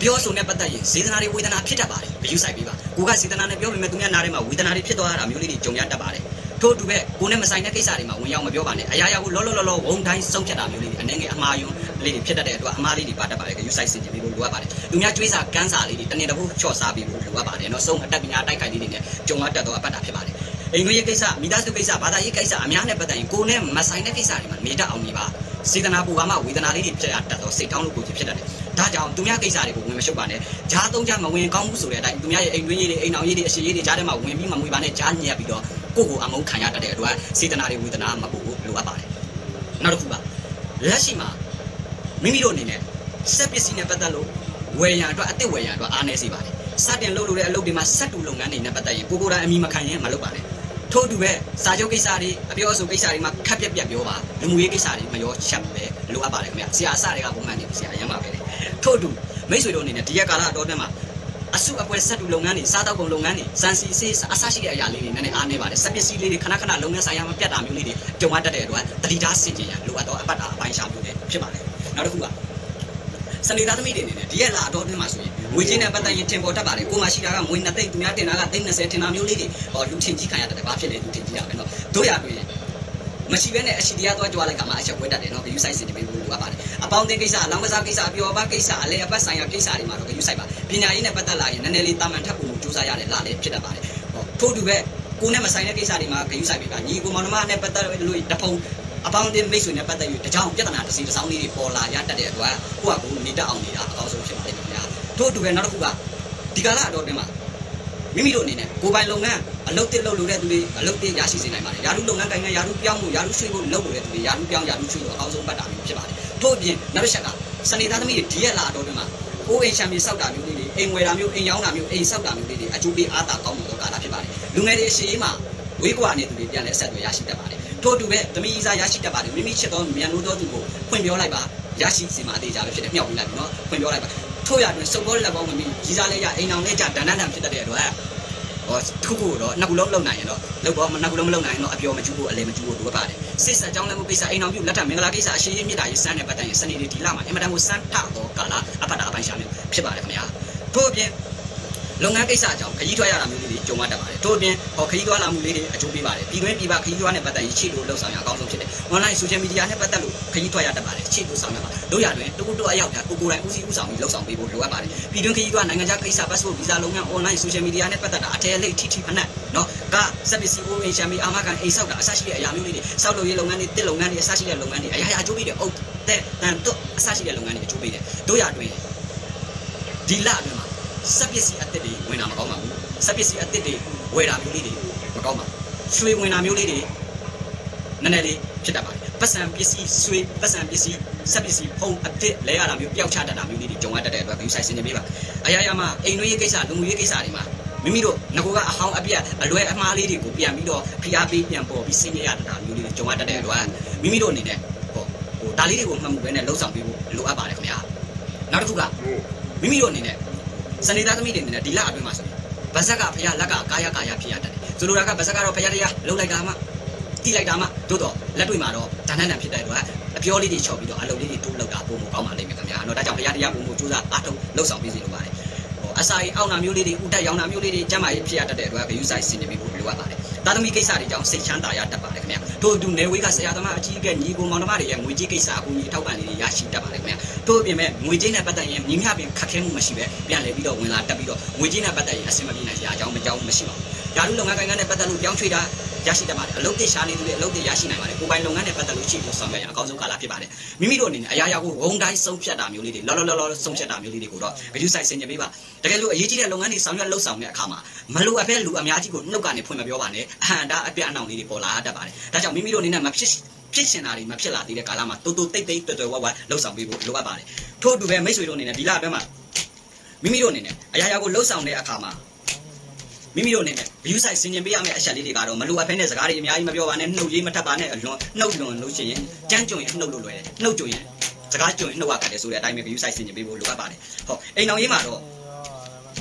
ပြောဆိုနဲ့ပတ်သက်ရင်စေတနာတွေဝေဒနာဖြစ်တတ်ပါတယ်ဂရုစိုက်ပေးပါကိုကစေတနာနဲ့ပြောပေမဲ့သူများနားထဲမှာဝေဒနာတွေဖြစ်သွားတာမျိုးလေးတွေကြုံရတတ်ပါတယ်ထို့အတူပဲကိုနဲ့မဆိုင်တဲ့ကိစ္စတွေမှာဝင်ရောက်မပြောပါနဲ့အရာရာကိုလောလောလောလောဝုံတိုင်းဆုံးဖြတ်တာမျိုးလေးတွေအနေငယ်အမှားယွန်းလေးတွေဖြစ်တတ်တဲ့အတွက်အမှားလေးတွေပါတတ်ပါတယ်ဂရုစိုက်စင်ကြပေးဖို့လိုအပ်ပါတယ်သူများကြွေးစာကန်းစာလေးတွေတနေ့တစ်ခုချော့စားပေးဖို့လိုအပ်ပါတယ်နော်ဆုံးအတက်ပညာတိုက်ခိုက်လေးတွေနဲ့ကြုံရတတ်တော့အပတ်တာဖြစ်ပါတယ်အိမ်ရေးကိစ္စမိသားစုကိစ္စဘာသာရေးကိစ္စအများနဲ့ပတ်သက်ရင်ကိုနဲ့မဆိုင်တဲ့ကိစ္စတွေမှာနေတတ်အောင်နေပါစေတနာပူကမှဝေဒနာလေးတွေဖြစ်ရတတ်တော့စိတ်ကောင်းလို့ကိုဖြစ်တတ်တယ်ဒါကြောင့်သူများကိစ္စတွေကိုဝင်မရှုပ်ပါနဲ့ဂျားသုံးကြမဝင်ကောင်းဘူးဆိုတဲ့အတိုင်းသူများရဲ့အိမ်တွင်းရေးတွေအိမ်အောင်ရေးတွေအရှိရေးတွေဂျားထဲမှာဝင်ပြီးမမွေပါနဲ့ဂျားညက်ပြီးတော့ကိုကိုအမုန်းခံရတတ်တဲ့အတွက်စေတနာတွေဝေဒနာမပူဘူးလိုအပ်ပါတယ်နောက်တစ်ခုပါလက်ရှိမှာမိမိတို့အနေနဲ့စက်ပစ္စည်းနဲ့ပတ်သက်လို့ဝယ်ရန်အတွက်အစ်စ်ဝယ်ရန်အတွက်အားနည်းစေပါတယ်စတင်လုပ်လို့တဲ့အလုပ်တွေမှာစက်တူလုပ်ငန်းတွေနဲ့ပတ်သက်ရင်ကိုကိုယ်တိုင်အမိမခံရင်မလုပ်ပါနဲ့ထို့အတူပဲစာချုပ်ကိစ္စတွေအပြောအဆိုကိစ္စတွေမှာခက်ပြက်ပြက်ပြောပါလူမှုရေးကိစ္စတွေမရောချက်ပဲလိုအပ်ပါတယ်ခင်ဗျဆရာအစတွေကပုံမှန်နေဆရာအရင်ပါပဲထို့အတူမိတ်ဆွေတို့အနေနဲ့ဒီရက်ကာလအတော်အတွင်းမှာအစုအပွဲစက်တူလုပ်ငန်းတွေစားတောက်ကုန်လုပ်ငန်းတွေစံစီစေးအစရှိတဲ့အရာလေးတွေနည်းနည်းအားနေပါတယ်စက်ပစ္စည်းလေးတွေခဏခဏလုပ်ငန်းဆိုင်ရာမှာပြတ်တာမျိုးလေးတွေကြုံရတတ်တဲ့အတွက်တတိထားစင်ကြင်ရလိုအပ်တော့အပတ်တာအပိုင်းရှာမျိုးတွေဖြစ်ပါတယ်နောက်တစ်ခုကစနေသားသမီးတွေအနေနဲ့ဒီရက်လာအတော်အတွင်းမှာဆိုရင်ငွေချင်းနဲ့ပတ်သက်ရင်ထင်ပေါ်တတ်ပါတယ်ကိုမရှိတာကငွေနှစ်သိန်းသူများတင်တာကသိန်း20ထင်တာမျိုးလေးတွေဟောလူထင်ကြီးခံရတတ်တယ်ဘာဖြစ်လဲလူထင်ကြီးရပဲနော်တို့ရတွေ့ရင်မရှိဘဲနဲ့အရှိတရားသွားကြွားလိုက်ကမှအချက်ဝဲတတ်တယ်နော်ဂယူဆိုင်စစ်တွေပေးဖို့လိုအပ်ပါတယ်အပေါင်းအသင်းကိစ္စအလောင်းကစားကိစ္စအပျော်ပါကိစ္စအလဲအပတ်ဆိုင်ရာကိစ္စတွေမှာတော့ဂယူဆိုင်ပါပညာရေးနဲ့ပတ်သက်လာရင်နည်းနည်းလေးတာမန်ထပ်ဖို့စူးစမ်းရတယ်လားလေဖြစ်တတ်ပါတယ်ဟောထို့တူပဲကိုနဲ့မဆိုင်တဲ့ကိစ္စတွေမှာဂယူဆိုင်ပေးပါညီကိုမောင်နှမနဲ့ပတ်သက်လို့တဖုံအပေါင်းအသင်းမိတ်ဆွေနဲ့ပတ်သက်ပြီးတကြောင်ပြဿနာတစ်စီတစ်စောင်းလေးတွေပေါ်လာရတတ်တဲ့အတွက်ကိုကကိုနေတတ်အောင်နေတာအကောင်းဆုံးဖြစ်ပါတယ်ခင်ဗျာထို့တူပဲနောက်တစ်ခုကဒီကာလအတော်တွင်မှာမိမိတို့အနေနဲ့ကိုပိုင်လုပ်ငန်းအလုပ်တစ်လုပ်လို့တဲ့သူတွေအလုပ်တစ်ရရှိစေနိုင်ပါတယ်ယာရုလုပ်ငန်းကိုင်ငန်းယာရုပြောင်းမှုယာရုရွှေ့ဖို့လုပ်လို့တဲ့သူတွေယာရုပြောင်းယာရုရွှေ့လို့အကောင်းဆုံးပတ်တာမျိုးဖြစ်ပါတယ်ထို့အပြင်နောက်တစ်ချက်ကစနေသားသမီးတွေဒီရက်လာအတော်တွင်မှာအိုးအိမ်ချမ်းမြေစောက်တာမျိုးလေးတွေအိမ်ဝယ်တာမျိုးအိမ်ရောင်းတာမျိုးအိမ်စောက်တာမျိုးလေးတွေအကျိုးပေးအားသာကောင်းမှုတော့ကာလဖြစ်ပါတယ်လူငယ်တွေအရှိရေးမှာဝေးကွာနေသူတွေပြန်လဲဆက်သွယ်ရရှိတတ်ပါတယ်ထို့တူပဲသမီးစားရရှိတတ်ပါတယ်မိမိချစ်တော်မြန်လို့တော်သူကိုဖွင့်ပြောလိုက်ပါရရှိစီမှာအသေးချာပဲဖြစ်တယ်မြောက်ပြီးလိုက်ပြီနော်ဖွင့်ပြောလိုက်ပါထို့ရတွင်စုပ်ပေါ်လက်ပေါင်းဝင်ပြီးကြီးစားလဲရအိမ်အောင်လဲကြဒဏ္ဍတံဖြစ်တတ်တဲ့အတွက်ဟောတစ်ခုခုတော့နှစ်ခုလုံးလုံနိုင်ရင်တော့လောက်တော့နှစ်ခုလုံးမလုံနိုင်ရင်တော့အပြောမကျူးဖို့အလဲမကျူးဖို့လိုပါတယ်စိတ်ဆက်ကြောင်းလည်းမှုကိစ္စအိမ်အောင်ပြုလက်ထပ်မင်္ဂလာကိစ္စအရှိရေးမြစ်တာရေးစမ်းတဲ့ပတ်တန်ရေးစနေတွေဒီလမှာအင်မတန်ကိုစမ်းထတော့ကာလာအပတ်တာအပိုင်းရှာမျိုးဖြစ်ပါတယ်ခင်ဗျာထို့အပြင်လုပ်ငန်းကိစ္စအကြောင်းခရီးထွက်ရတာမျိုးလေးတွေကြုံရတတ်ပါတယ်ထို့အပြင်ဟောခရီးသွားလာမှုလေးတွေအကျိုးပေးပါတယ်ပြည်တွင်းပြည်ပခရီးသွားနဲ့ပတ်သက်ရင်ချိလို့လှုပ်ဆောင်ရအကောင်းဆုံးဖြစ်တယ် online social media နဲ့ပတ်သက်လို့ခရီးထွက်ရတတ်ပါတယ်ချိလို့ဆောင်ရပါတို့ရတွင်တကူတော့အရောက်တာကိုကိုယ်တိုင်ဦးစီးဦးဆောင်ပြီးလှုပ်ဆောင်ပေးဖို့လိုအပ်ပါတယ်ပြည်တွင်းခရီးသွားနိုင်ငံခြားကိစ္စ passport visa လုပ်ငန်း online social media နဲ့ပတ်သက်တာအထည်လိပ်ထိထိဖနက်နော်ကစက်ပစ္စည်းအိုးအိမ်ချမ်းမြေအာမခံအိမ်ဆောက်တာအစရှိတဲ့အရာမျိုးလေးတွေစောက်လုပ်ရေးလုပ်ငန်းတွေတစ်လုပ်ငန်းတွေအစရှိတဲ့လုပ်ငန်းတွေအရာရာအကျိုးပေးတယ်အုပ်တဲ့တန်တော့အစရှိတဲ့လုပ်ငန်းတွေအကျိုးပေးတယ်တို့ရတွင်ဒီလအတွင်းမှာစက်ပစ္စည်းအသစ်တွေဝင်တာမကောင်းပါဘူးစက်ပစ္စည်းအသစ်တွေဝယ်တာမျိုးလေးတွေမကောင်းပါဘူးရွှေဝင်တာမျိုးလေးတွေနည်းနည်းလေးဖြစ်တတ်ပါတယ်ပတ်စံပစ္စည်းရွှေပတ်စံပစ္စည်းစက်ပစ္စည်းဖုံးအသစ်လဲရတာမျိုးပျောက်ချတတ်တာမျိုးလေးတွေကြုံရတတ်တဲ့အတွက်ဂရုစိုက်စင်နေပေးပါအရာရာမှာအိမ်တွင်းရေးကိစ္စလူမှုရေးကိစ္စတွေမှာမိမိတို့ငကိုကအဟောင်းအပြက်အလွဲအမှားလေးတွေကိုပြန်ပြီးတော့ဖိအားပေးပြန်ပေါ်ပြီးဆင်းရဲရတတ်တာမျိုးလေးတွေကြုံရတတ်တဲ့အတွက်မိမိတို့အနေနဲ့ဟိုဟိုဒါလေးတွေကိုမှတ်မှုပဲနဲ့လှုပ်ဆောင်ပေးဖို့လိုအပ်ပါတယ်ခင်ဗျာနောက်တစ်ခုကမိမိတို့အနေနဲ့စနေသားသမီးတွေနဲ့ဒီလအတွင်းမှာဆိုရင်ဗဇက်ကဖျားလက်ကကာယကာယဖြစ်ရတတ်တယ်ဆိုလိုတာကဗဇက်ကတော့ဖျားတရားလှုပ်လိုက်တာမှတိလိုက်တာမှတို့တော့လက်တွေ့မှာတော့ဒါနန်းနံဖြစ်တဲ့အတွက်အပြောလေးတွေချော်ပြီးတော့အလုပ်လေးတွေတိုးလောက်တာပုံမကောင်းပါလိမ့်မယ်ခင်ဗျာနော်ဒါကြောင့်ဖျားတရားပုံမစူးစမ်းအားထုတ်လှုပ်ဆောင်ပေးစီလိုပါတယ်ဟိုအစာရီအောက်နာမျိုးလေးတွေဥတက်ရောင်နာမျိုးလေးတွေကျမ်းမာရေးဖြစ်ရတတ်တဲ့အတွက်ဂရုစိုက်စီနေပြီးဖို့လိုအပ်ပါတယ်သားသမီးကိစ္စတွေကြောင့်စိတ်ချမ်းသာရတတ်ပါတယ်ခင်ဗျာတို့တူနေဝေးကဆရာသမားအကြီးအကဲညီကိုမောင်နှမတွေရဲ့ငွေကြေးကိစ္စအကူအညီထောက်ပံ့လေးတွေရရှိတတ်ပါတယ်ခင်ဗျာတို့အပြင်မဲ့ငွေကြေးနဲ့ပတ်သက်ရင်ညီမျှပင်ခက်ခဲမှုမရှိပဲပြန်လည်ပြီးတော့ဝင်လာတက်ပြီးတော့ငွေကြေးနဲ့ပတ်သက်ရင်အဆင်မပြေနိုင်စရာအကြောင်းမကြောင်းမရှိပါဘူးယာရုလုပ်ငန်းကိုင်ငန်းနဲ့ပတ်သက်လို့ပြောင်းရွှေ့တာရရှိတတ်ပါတယ်အလုပ်သစ်ရှာနေသူတွေအလုပ်သစ်ရရှိနိုင်ပါတယ်ကိုပိုင်လုပ်ငန်းနဲ့ပတ်သက်လို့ရှိဖို့ဆောင်ရွက်ရအကောင်းဆုံးကာလဖြစ်ပါတယ်မိမိတို့အနေနဲ့အရာရာကိုဝုံတိုင်းဆုံးဖြတ်တာမျိုးလေးတွေလောလောလောလောဆုံးဖြတ်တာမျိုးလေးတွေကိုတော့ဂရုစိုက်ဆင်ခြင်ပေးပါတကယ်လို့အရေးကြီးတဲ့လုပ်ငန်းတွေဆောင်ရွက်လှုပ်ဆောင်တဲ့အခါမှာမလိုအပ်ပဲလူအများကြီးကိုနှုတ်ကနေဖွင့်မပြောပါနဲ့အဟန္တာအပြအနှောင်လေးတွေပေါ်လာတတ်ပါတယ်ဒါကြောင့်မိမိတို့အနေနဲ့မဖြစ်ဖြစ်ရှင်တာတွေမဖြစ်လာသေးတဲ့ကာလမှာတူတူတိတ်တိတ်တွယ်တွယ်ဝဝလှုပ်ဆောင်ပေးဖို့လိုအပ်ပါတယ်ထို့အတူပဲမိတ်ဆွေတို့အနေနဲ့ဒီလအတွင်းမှာမိမိတို့အနေနဲ့အရာရာကိုလှုပ်ဆောင်တဲ့အခါမှာမိမိတို့အနေနဲ့ view site ဆင်ခြင်ပေးရမယ့်အချက်လေးတွေကတော့မလိုအပ်ဘဲနဲ့စကားတွေအများကြီးမပြောပါနဲ့နှုတ်ရေးမထပ်ပါနဲ့အလွန်နှုတ်လွန်လို့ရှိရင်ကြမ်းကြုံရင်နှုတ်လို့လွယ်တယ်နှုတ်ကြုံရင်စကားကြုံရင်နှုတ်ရကြတယ်ဆိုတဲ့အတိုင်းပဲ view site ဆင်ခြင်ပေးဖို့လိုအပ်ပါတယ်ဟုတ်အိမ်အောင်ရေးမှာတော့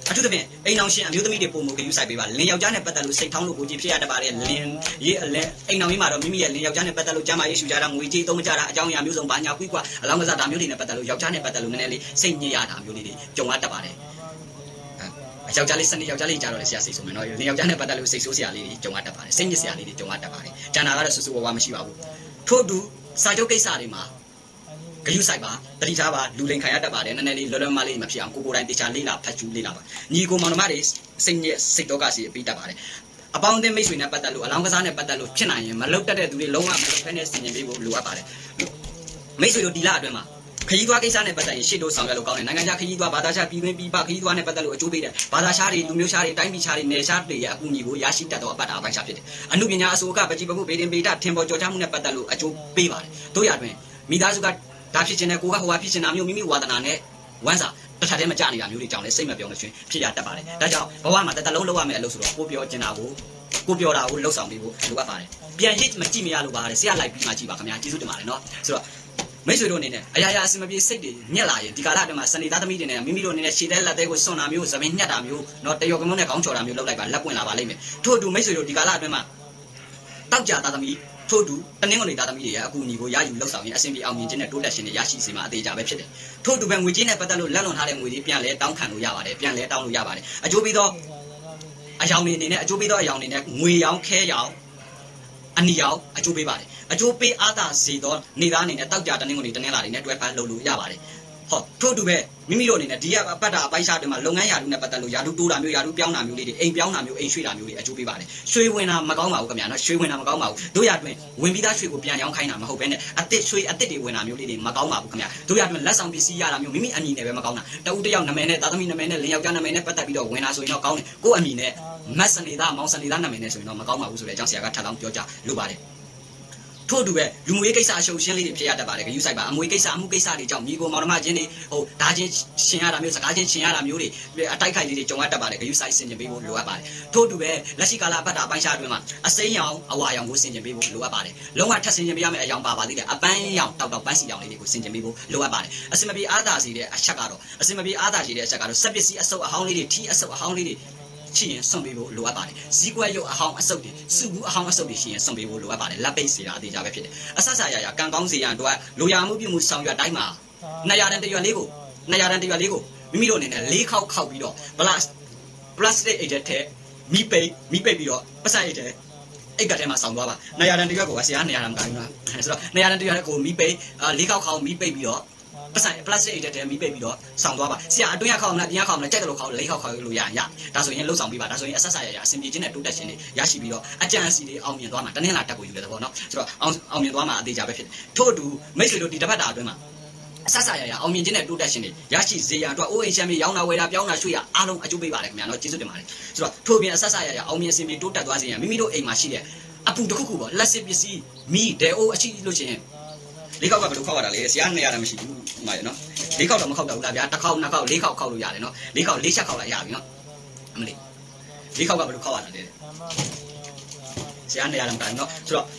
အထူးသဖြင့်အိမ်အောင်ရှင်အမျိုးသမီးတွေပုံမှုကယူဆိုင်ပေးပါလင်းယောက်ျားနဲ့ပတ်သက်လို့စိတ်ထောင်းလို့ကိုကြည့်ဖြစ်ရတတ်ပါတယ်လင်းရေးအလဲအိမ်အောင်ကြီးမှာတော့မိမိရဲ့လင်းယောက်ျားနဲ့ပတ်သက်လို့ကျမ်းမာရေးရှူကြတာငွေကြေးသုံးကြတာအကြောင်းအရာမျိုးစုံဘာညာကွီးကွာအလောင်းကစားတာမျိုးတွေနဲ့ပတ်သက်လို့ယောက်ျားနဲ့ပတ်သက်လို့နည်းနည်းလေးစိတ်ညစ်ရတာမျိုးလေးတွေကြုံရတတ်ပါတယ်ယောက်ျားလေးစနေယောက်ျားလေးကြားတော့လည်းဆရာစိတ်ဆိုမယ်နော်လင်းယောက်ျားနဲ့ပတ်သက်လို့စိတ်ဆိုးဆရာလေးတွေကြုံရတတ်ပါတယ်စိတ်ညစ်ဆရာလေးတွေကြုံရတတ်ပါတယ်ကျန်တာကတော့ဆူဆူဝါဝါမရှိပါဘူးထို့တူစာချုပ်ကိစ္စတွေမှာဂယုဆိုင်ပါတတိထားပါလူလိန်ခံရတတ်ပါတယ်နည်းနည်းလေးလောလောမလေးမဖြစ်အောင်ကိုကိုတိုင်းတေချာလေးလာဖတ်ကျူးလေးလာပါညီကိုမောင်နှမတွေစိတ်ညစ်စိတ်တော့ကစီပြီးတတ်ပါတယ်အပေါင်းအသင်းမိတ်ဆွေနဲ့ပတ်သက်လို့အလောင်းကစားနဲ့ပတ်သက်လို့ဖြစ်နိုင်ရင်မလုတ်တတ်တဲ့သူတွေလုံးဝမလုတ်ဖက်နဲ့ဆင်ခြင်ပေးဖို့လိုအပ်ပါတယ်မိတ်ဆွေတို့ဒီလအတွင်းမှာခရီးသွားကိစ္စနဲ့ပတ်သက်ရင်ရှေ့တို့ဆောင်ရွက်လို့ကောင်းတယ်နိုင်ငံခြားခရီးသွားဘာသာခြားပြည်တွင်းပြည်ပခရီးသွားနဲ့ပတ်သက်လို့အကျိုးပေးတယ်ဘာသာခြားတွေလူမျိုးခြားတွေတိုင်းပြည်ခြားတွေနယ်ခြားတွေရဲ့အကူအညီကိုရရှိတတ်သောအပတ်တာအပိုင်းခြားဖြစ်တယ်အမှုပညာအစိုးရပကြီးပမှုဗေဒင်ဗေဒထင်ပေါ်ကြော်ကြားမှုနဲ့ပတ်သက်လို့အကျိုးပေးပါတယ်တို့ရတွင်မိသားစုကဒါဖြစ်ခြင်းနဲ့ကိုကဟိုဟာဖြစ်ခြင်းနာမျိုးမိမိဝါဒနာနဲ့ဝမ်းစာတစ်ထပ်တည်းမကြနေတာမျိုးတွေကြောင့်လည်းစိတ်မပြောင်းလို့ရှင်ဖြစ်ရတတ်ပါတယ်ဒါကြောင့်ဘဝမှာတစ်သက်လုံးလုပ်ရမယ့်အလုပ်ဆိုတော့ကိုပြောကျင်တာကိုကိုပြောတာကိုလှုပ်ဆောင်ပေးဖို့လိုအပ်ပါတယ်ပြန်ရစ်မကြည့်မရလို့ပါတယ်ဆရာလိုက်ပြီးမှကြည့်ပါခင်ဗျာကျေးဇူးတင်ပါတယ်နော်ဆိုတော့မိတ်ဆွေတို့အနေနဲ့အရာရာအစင်မပြေစိတ်တွေညက်လာရင်ဒီကာလအတွင်းမှာစနေသားသမီးတွေနဲ့မိမိတို့အနေနဲ့ရှည်တဲ့လက်သေးကိုစွန့်တာမျိုးသပင်ညှက်တာမျိုးနော်တရော်ကမုန်းနဲ့ခေါင်းချော်တာမျိုးလုပ်လိုက်ပါလက်ပွင့်လာပါလိမ့်မယ်ထို့အတူမိတ်ဆွေတို့ဒီကာလအတွင်းမှာတောက်ကြသားသမီးထို့တူတနင်္ဂနွေသားသမီးတွေရဲ့အကူအညီကိုရယူလှုပ်ဆောင်ရင်အဆင်ပြေအောင်မြင်ခြင်းနဲ့တိုးတက်ခြင်းနဲ့ရရှိစေမှာအသေးချာပဲဖြစ်တယ်ထို့တူပဲငွေကြေးနဲ့ပတ်သက်လို့လက်လွန်ထားတဲ့ငွေတွေပြန်လဲတောင်းခံလို့ရပါတယ်ပြန်လဲတောင်းလို့ရပါတယ်အကျိုးပေးသောအယောင်တွေအနေနဲ့အကျိုးပေးသောအယောင်တွေနဲ့ငွေရောင်ခဲရောင်အနီရောင်အကျိုးပေးပါတယ်အကျိုးပေးအားသာစေသောနေသားအနေနဲ့တောက်ကြတနင်္ဂနွေတနင်္လာတွေနဲ့တွဲဖက်လုပ်လို့ရပါတယ်ဟောထို့တူပဲမိမိတို့အနေနဲ့ဒီကအပတ်တာအပိုင်းခြားတွေမှာလုပ်ငန်းရာထူးနဲ့ပတ်သက်လို့ရာထူးတိုးတာမျိုးရာထူးပြောင်းတာမျိုးလေးတွေအိမ်ပြောင်းတာမျိုးအိမ်ရွှေ့တာမျိုးတွေအကျိုးပေးပါတယ်ရွှေဝင်တာမကောင်းပါဘူးခင်ဗျာနော်ရွှေဝင်တာမကောင်းပါဘူးတို့ရတွင်ဝင်ပြီးသားရွှေကိုပြန်ရောင်းခိုင်းတာမဟုတ်ဘဲနဲ့အစ်စ်ရွှေအစ်စ်တွေဝင်တာမျိုးလေးတွေမကောင်းပါဘူးခင်ဗျာတို့ရတွင်လက်ဆောင်ပစ္စည်းရတာမျိုးမိမိအမည်နဲ့ပဲမကောင်းတာတဦးတယောက်နာမည်နဲ့သားသမီးနာမည်နဲ့လင်ယောက်ျားနာမည်နဲ့ပတ်သက်ပြီးတော့ဝင်တာဆိုရင်တော့ကောင်းတယ်ကိုယ့်အမည်နဲ့မတ်စနေသားမောင်စနေသားနာမည်နဲ့ဆိုရင်တော့မကောင်းပါဘူးဆိုတဲ့အကြောင်းဆရာကထပ်လောင်းပြောကြလိုပါတယ်ထို့တူပဲလူမှုရေးကိစ္စအရှုပ်ရှင်းလေးတွေဖြစ်ရတတ်ပါတယ်ဂရုစိုက်ပါအမွေကိစ္စအမှုကိစ္စတွေကြောင့်ညီကိုမောင်နှမချင်းတွေဟိုဓာချင်းရှင်ရတာမျိုးစကားချင်းရှင်ရတာမျိုးတွေအတိုက်ခိုက်လေးတွေကြုံရတတ်ပါတယ်ဂရုစိုက်ဆင်ခြင်ပေးဖို့လိုအပ်ပါတယ်ထို့တူပဲလက်ရှိကာလအပတ်တာအပိုင်းခြားအတွင်းမှာအစိမ်းရောင်အဝါရောင်ကိုဆင်ခြင်ပေးဖို့လိုအပ်ပါတယ်လုံးဝထပ်ဆင်ခြင်ပေးရမယ့်အယောင်ပါပါသေးတယ်အပန်းရောင်တောက်တောက်ပန်းစီရောင်လေးတွေကိုဆင်ခြင်ပေးဖို့လိုအပ်ပါတယ်အစမပြေအားသာစီတဲ့အချက်ကတော့အစမပြေအားသာစီတဲ့အချက်ကတော့စက်ပစ္စည်းအစုပ်အဟောင်းလေးတွေထီးအစုပ်အဟောင်းလေးတွေရှိရင်စွန့်ပေးဖို့လိုအပ်ပါတယ်ဇီးကွက်ရုပ်အဟောင်းအစုပ်တွေစုဘူးအဟောင်းအစုပ်တွေရှိရင်စွန့်ပေးဖို့လိုအပ်ပါတယ်လက်ပိတ်စီတာအသေးကြပဲဖြစ်တယ်အဆက်ဆက်ရရကံကောင်းစေရန်တို့ကလိုရာမှုပြုမှုဆောင်ရွက်တိုင်းမှာနှစ်ရာတန်တရွက်လေးကိုနှစ်ရာတန်တရွက်လေးကိုမိမိတို့အနေနဲ့လေးခေါက်ခောက်ပြီးတော့ပလတ်ပလတ်စတစ်အိတ်ထဲမီးပိတ်မီးပိတ်ပြီးတော့ပတ်ဆက်အိတ်ထဲအိတ်ကထဲမှာဆောင်းသွားပါနှစ်ရာတန်တရွက်ကိုဆရာနှစ်ရာတန်မကဘူးလားဆိုတော့နှစ်ရာတန်တရွက်ကိုမီးပိတ်လေးခေါက်ခေါက်မီးပိတ်ပြီးတော့ပတ်ဆိုင်ပလတ်စတစ်အိတ်ထဲမီးပိတ်ပြီးတော့ဆောင်းသွားပါဆရာအတွင်းရခေါက်မလားပြင်ရခေါက်မလားကြိုက်တယ်လို့ခေါက်လေးခေါက်ခေါက်လို့ရရဒါဆိုရင်လှုပ်ဆောင်ပြီးပါဒါဆိုရင်အဆက်ဆက်ရရအစင်ပြေခြင်းနဲ့တိုးတက်ခြင်းတွေရရှိပြီးတော့အကြံစီတွေအောင်မြင်သွားမှာတနင်္လာတက်ကိုယူတယ်ပေါ့နော်ဆိုတော့အောင်အောင်မြင်သွားမှာအသေးချာပဲဖြစ်တယ်ထို့အတူမိတ်ဆွေတို့ဒီတစ်ပတ်တာအတွင်းမှာအဆက်ဆက်ရရအောင်မြင်ခြင်းနဲ့တိုးတက်ခြင်းတွေရရှိစေရန်အတွက်အိုးအိမ်ချမ်းမြေရောင်းတာဝယ်တာပြောင်းတာရွှေ့ရအားလုံးအကျိုးပေးပါတယ်ခင်ဗျာနော်ကျေးဇူးတင်ပါတယ်ဆိုတော့ထို့ပြင်အဆက်ဆက်ရရအောင်မြင်စင်ပြေတိုးတက်သွားစေရန်မိမိတို့အိမ်မှာရှိတဲ့အပူတစ်ခုခုပေါ့လက်စစ်ပစ္စည်းမီးဒဲအိုးအရှိလို့ချင်းလေးခေါက်ကဘယ်လိုခောက်ရတာလဲဆရာနှစ်ရာလည်းမရှိဘူးမှရနော်လေးခေါက်တော့မခောက်တော့ဘူးလားဗျာတစ်ခေါက်နှစ်ခေါက်လေးခေါက်ခောက်လို့ရတယ်နော်လေးခေါက်လေးချက်ခောက်လိုက်ရပြီနော်အမလေးလေးခေါက်ကဘယ်လိုခောက်ရတာလဲဆရာနှစ်ရာလည်းမတိုင်နော်ဆိုတော့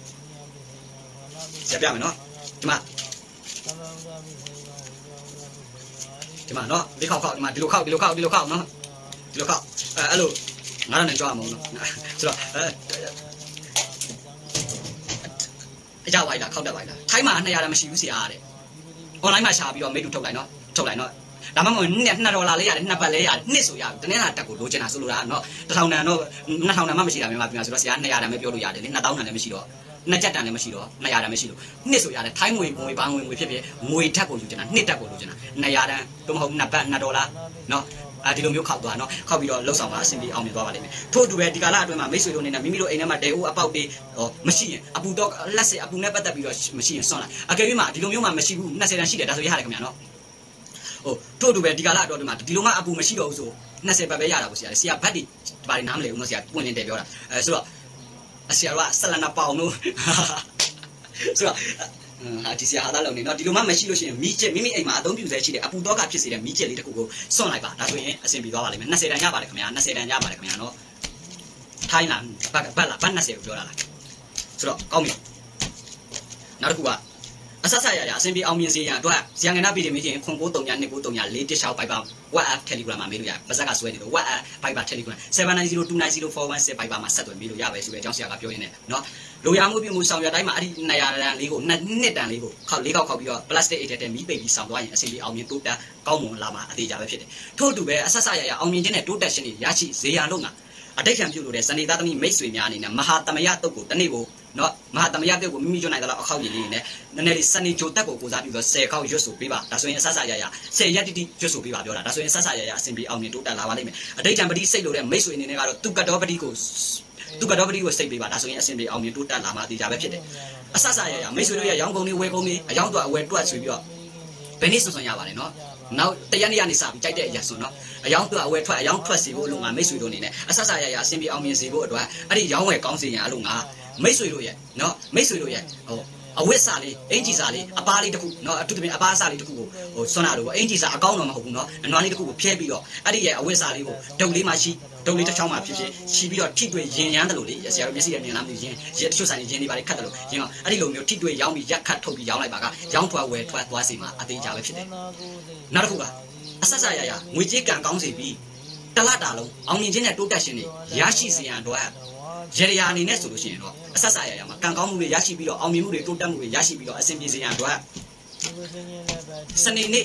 ဆရာပြမယ်နော်ဒီမှာဒီမှာနော်လေးခေါက်ခောက်ဒီမှာဒီလိုခောက်ဒီလိုခောက်ဒီလိုခောက်နော်ဒီလိုခောက်အဲအဲ့လိုငါတို့နဲ့ကြွားအောင်နော်ဆိုတော့အဲအကြဝိုက်တာခောက်တက်လိုက်တာထိုင်းမှာနှစ်ရာလည်းမရှိဘူးဆရာတဲ့ online မှာရှာပြီးတော့မိတူထုတ်လိုက်နော်ထုတ်လိုက်နော်ဒါမှမဟုတ်နှစ်နှစ်ဒေါ်လာလေးရတယ်နှစ်ပတ်လေးရတယ်နှစ်ဆိုရတနင်္လာတက်ကိုလိုချင်တာဆိုလိုတာနော်တစ်ထောင်တန်တော့နှစ်ထောင်တန်မှမရှိတာမြန်မာပြည်မှာဆိုတော့ဆရာနှစ်ရာတန်ပဲပြောလို့ရတယ်လေနှစ်သောင်းတန်လည်းမရှိတော့နှစ်ကြက်တန်လည်းမရှိတော့နှစ်ရာတန်မရှိလို့နှစ်ဆိုရတယ်ထိုင်းငွေငွေဘာငွေငွေဖြစ်ဖြစ်ငွေတက်ကိုယူချင်တာနှစ်တက်ကိုလိုချင်တာနှစ်ရာတန်တော့မဟုတ်နှစ်ပတ်နှစ်ဒေါ်လာနော်အဲဒီလိုမျိုးခောက်သွားနော်ခောက်ပြီးတော့လှုပ်ဆောင်ပါအဆင်ပြေအောင်မြင်သွားပါလိမ့်မယ်ထို့အတူပဲဒီကာလအတွင်းမှာမိတ်ဆွေတို့အနေနဲ့မိမိတို့အိမ်ထဲမှာတဲအိုးအပေါက်တွေမရှိရင်အပူတော့လက်စစ်အပူနဲ့ပတ်သက်ပြီးတော့မရှိရင်စွန့်လိုက်အကယ်၍မှဒီလိုမျိုးမှမရှိဘူးနှစ်ဆယ်တန်ရှိတယ်ဒါဆိုရတယ်ခင်ဗျာနော်ဟိုထို့အတူပဲဒီကာလအတွင်းမှာဒီလိုမှအပူမရှိတော့ဘူးဆိုနှစ်ဆယ်ပတ်ပဲရတာကိုဆရာဆရာဘတ်တွေဘာတွေနားမလဲဘူးနော်ဆရာပွင့်လင်းတယ်ပြောတာအဲဆိုတော့ဆရာကဆလနာပေါင်လို့ဆိုတော့ဟာဒီဆရာဟာသားလုံးနေနော်ဒီလိုမှမရှိလို့ရှိရင်မီးကျက်မိမိအိမ်မှာအသုံးပြုစေရှိတဲ့အပူတော့ကဖြစ်စေတဲ့မီးကျက်လေးတစ်ခုကိုစွန့်လိုက်ပါဒါဆိုရင်အဆင်ပြေသွားပါလိမ့်မယ်20တန်ရပါတယ်ခင်ဗျာ20တန်ရပါတယ်ခင်ဗျာနော်ထိုင်းလားဘတ်ဘတ်လားဘတ်20ကိုပြောတာလားဆိုတော့ကောင်းပြီနောက်တစ်ခုကအ Asasa ya ya simpi amin sih ya doa siang enak pilih mesin kongko tongnya nego tongnya late show pai bang WhatsApp telegram ma melu ya pasal kasih itu WhatsApp pai bang telegram seven nine zero two nine zero four one se pai bang ma satu melu ya besu ya jangan siapa pio ini no lo yang mau bimu sang ya tadi ma adi naya dan lego net dan lego kau lego kau bio plastik itu dan mi baby sang doa ya simpi amin tu dah kau mau lama adi jawab fit tuh tu be asasa ya ya amin jenis tu dah sini ya si saya lo nggak ada yang piu deh seni tadi mi mesui mi ani na mahatamaya tu ku tani bu no mahatamaya tu ku mi jo nai dalam kau ini ne nanti seni jota ku ku jadi tu saya kau jusu piba dah soalnya asasa ya ya saya jadi jusu piba bio lah dah soalnya asasa ya ya simpi amin tu dah lawan ini ada yang beri saya lo deh mesui ini ne kalau tu kado beri ku tu kado beri ku saya piba dah soalnya simpi amin tu dah lama di jawab fit asasa ya ya mesui lo ya yang kau ni we kau ni yang tu we tu asui bio penis tu soalnya apa no now tiyan ni ani sabi cai deh ya so no yang tu awet tu yang tu sih bu lu nggak mesui lo ni ne asasa ya ya simpi amin sih bu doa ada yang we kau sih ya lu nggak mesui lo ya no mesui lo ya oh awet sali enji sali apa lagi tu no tu tu apa sali tu oh sona lo enji sali akau no mahu no no ni tu pihak bio ada ya awet sali bu dahulu masih dahulu tu cuma ma pihak si bio tidur yen yang tu lo ya siapa mesti yang dalam yen yen tu sana yen ni balik kata lo yang ada lo mio tidur yang mi yak kat topi yang lain baga yang tu awet tu tu sih ma ada jawab pihak nak tu ka asasa ya ya mujhe kan kau sih bi telat dah lo awak ni jenis tu dah sini ya sih sih yang doa jadi ya ni ne solusi no asasa ya ya ma kan kau mulu ya sih bi lo awak mulu tu dah mulu ya sih bi lo asim bi sih yang doa seni ni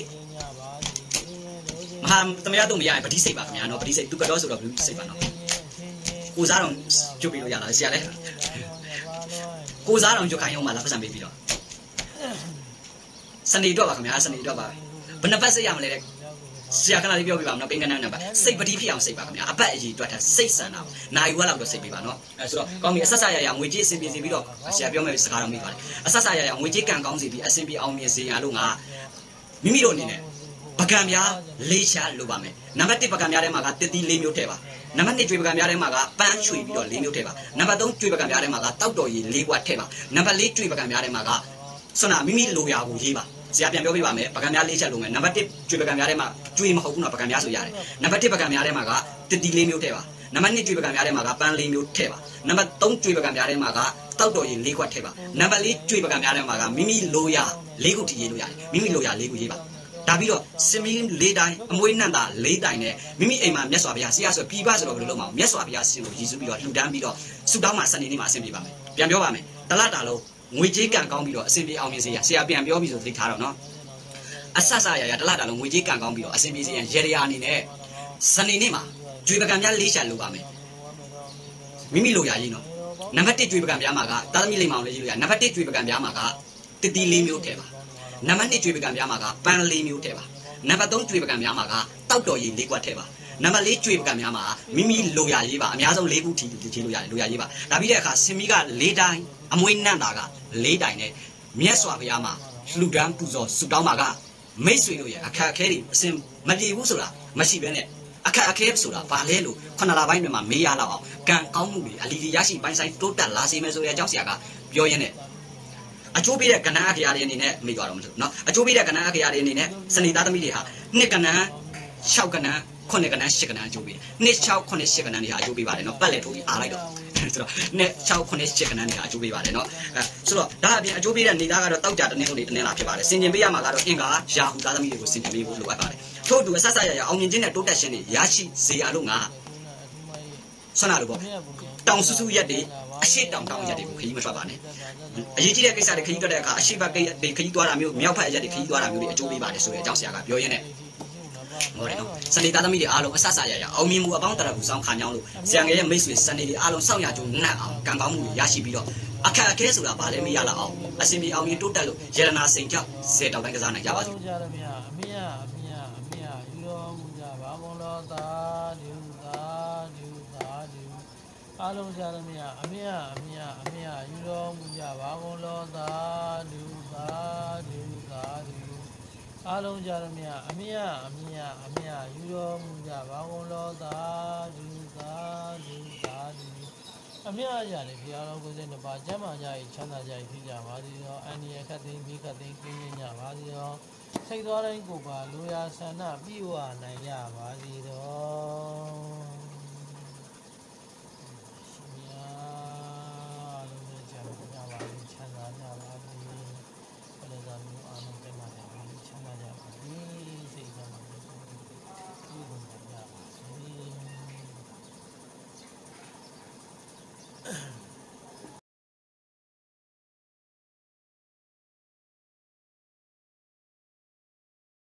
Maham tempat tu maya beri sih pak, no beri sih tu kedua sudah beri sih pak no. Kuzarong cuci lo ya lah siapa leh. Kuzarong juga yang malah pesan beli lo. Seni dua pak, seni dua pak. Benar sih yang melek. Siapa kena lebih lebih no pengen nana pak. Sih beri piang sih pak, apa aja tu ada sih sana. Nah iwala udah sih pak no. So kau mi asas saya yang wujud sih beli lo. Siapa yang mau sekarang mi pak. Asas saya yang wujud kan kau sih bi, asal bi awam sih yang lu ngah. Mimi lo ni ne. Pagamya leisha lubame. Nama tiga pagamya ada maga teti lemio teba. Nama ni cuy pagamya ada maga pan cuy bido lemio teba. Nama dong cuy pagamya ada maga tau doi lewa teba. Nama le cuy pagamya ada maga sona mimi lo ya bu hiba. Siapa yang biar biar pagamya leisha lume. Nama tiga cuy pagamya ada maga cuy mahu guna pagamya so yare. Nama tiga pagamya ada maga teti lemio teba. Nama ni cuy pagamya ada maga pan lemio teba. Nama dong cuy pagamya ada maga tau doi lewa teba. Nama le cuy pagamya ada maga mimi lo ya legu ti lo yare. Mimi lo ya legu hiba. Tapi lo semi ledai, amoy nanda ledai ne. Mimi emang biasa biasa siasa bebas lo belum mau. Biasa biasa lo jisu bilo, ludan bilo. Sudah masa ini masa biasa. Biar biar apa? Telat dah lo. Mujikan kau bilo, semi awam sih. Siapa biar biar bisa dikatakan no. Asas saya ya telat dah lo. Mujikan kau bilo, semi sih yang jerian ini. Seni ini mah. Cuy bagamnya leisha lo kami. Mimi lo ya ini no. Nampak tu cuy bagamnya maka. Tak milih mau lagi lo ya. Nampak tu cuy bagamnya maka. Teti lemi uteba. Nama ni cuy bagamnya maka pan lemi uteba. Nama dong cuy bagamnya maka tau doi lekwa teba. Nama le cuy bagamnya maka mimi lo ya iba. Miasong lebu ti ti lo ya lo ya iba. Tapi dia kan semiga ledai amoy nanda ka ledai ne. Miaswa biama ludan puzo sudah maka mesui lo ya. Akak kiri sim mati ibu sura masih bener. Akak akak sura paling lo. Karena lawan memang meya lawan. Kan kamu bi alih yasi pansai total lah sih mesui aja siapa biaya ne. Acubi dia kena akhir hari ini ne, mikir orang tu, no. Acubi dia kena akhir hari ini ne, seni tata milih ha. Ne kena, show kena, kone kena, sih kena acubi. Ne show kone sih kena ni acubi balik no, balik tu alai do. So, ne show kone sih kena ni acubi balik no. So, dah habis acubi dia ni dah kalau tahu jatuh ni tu ni ni lah balik. Seni biar magar enggak, jauh tata milih tu seni milih tu luar balik. So, dua sasa ya, orang jenis tu dah seni, ya si si alu ngah. Sana lu boh. Tahun susu ya deh. Asyik tahun tahun jadi kiri macam apa ni? Jadi dia kisah dia kiri tu dia kah asyik bagai dia kiri tu orang miu miau pai jadi kiri tu orang miu dia cubi balik so dia jangan siapa biar ni. Orang no. Seni tata milih alung asas saya ya. Awak miu abang tak ada usang kanyang lu. Siang dia mesui seni dia alung sang ya tu nak kan kamu ya si biar. Akak akak sudah balik miu ala awak. Asyik miu awak miu tu dah lu. Jalan nasi jauh. Saya tahu kan kesana jawab. Alung jalan mia, amia, amia, amia, yulo muja, bangun lo da, du da, du da, du. Alung jalan mia, amia, amia, amia, yulo muja, bangun lo da, du da, du da, du. Amia jalan dia lo kuzi nampak jama jai, cina jai tiga hari lo, ani ekating, bikating, kinya hari lo. Sektor lain kuba, luya sana, biwa naya hari lo. ။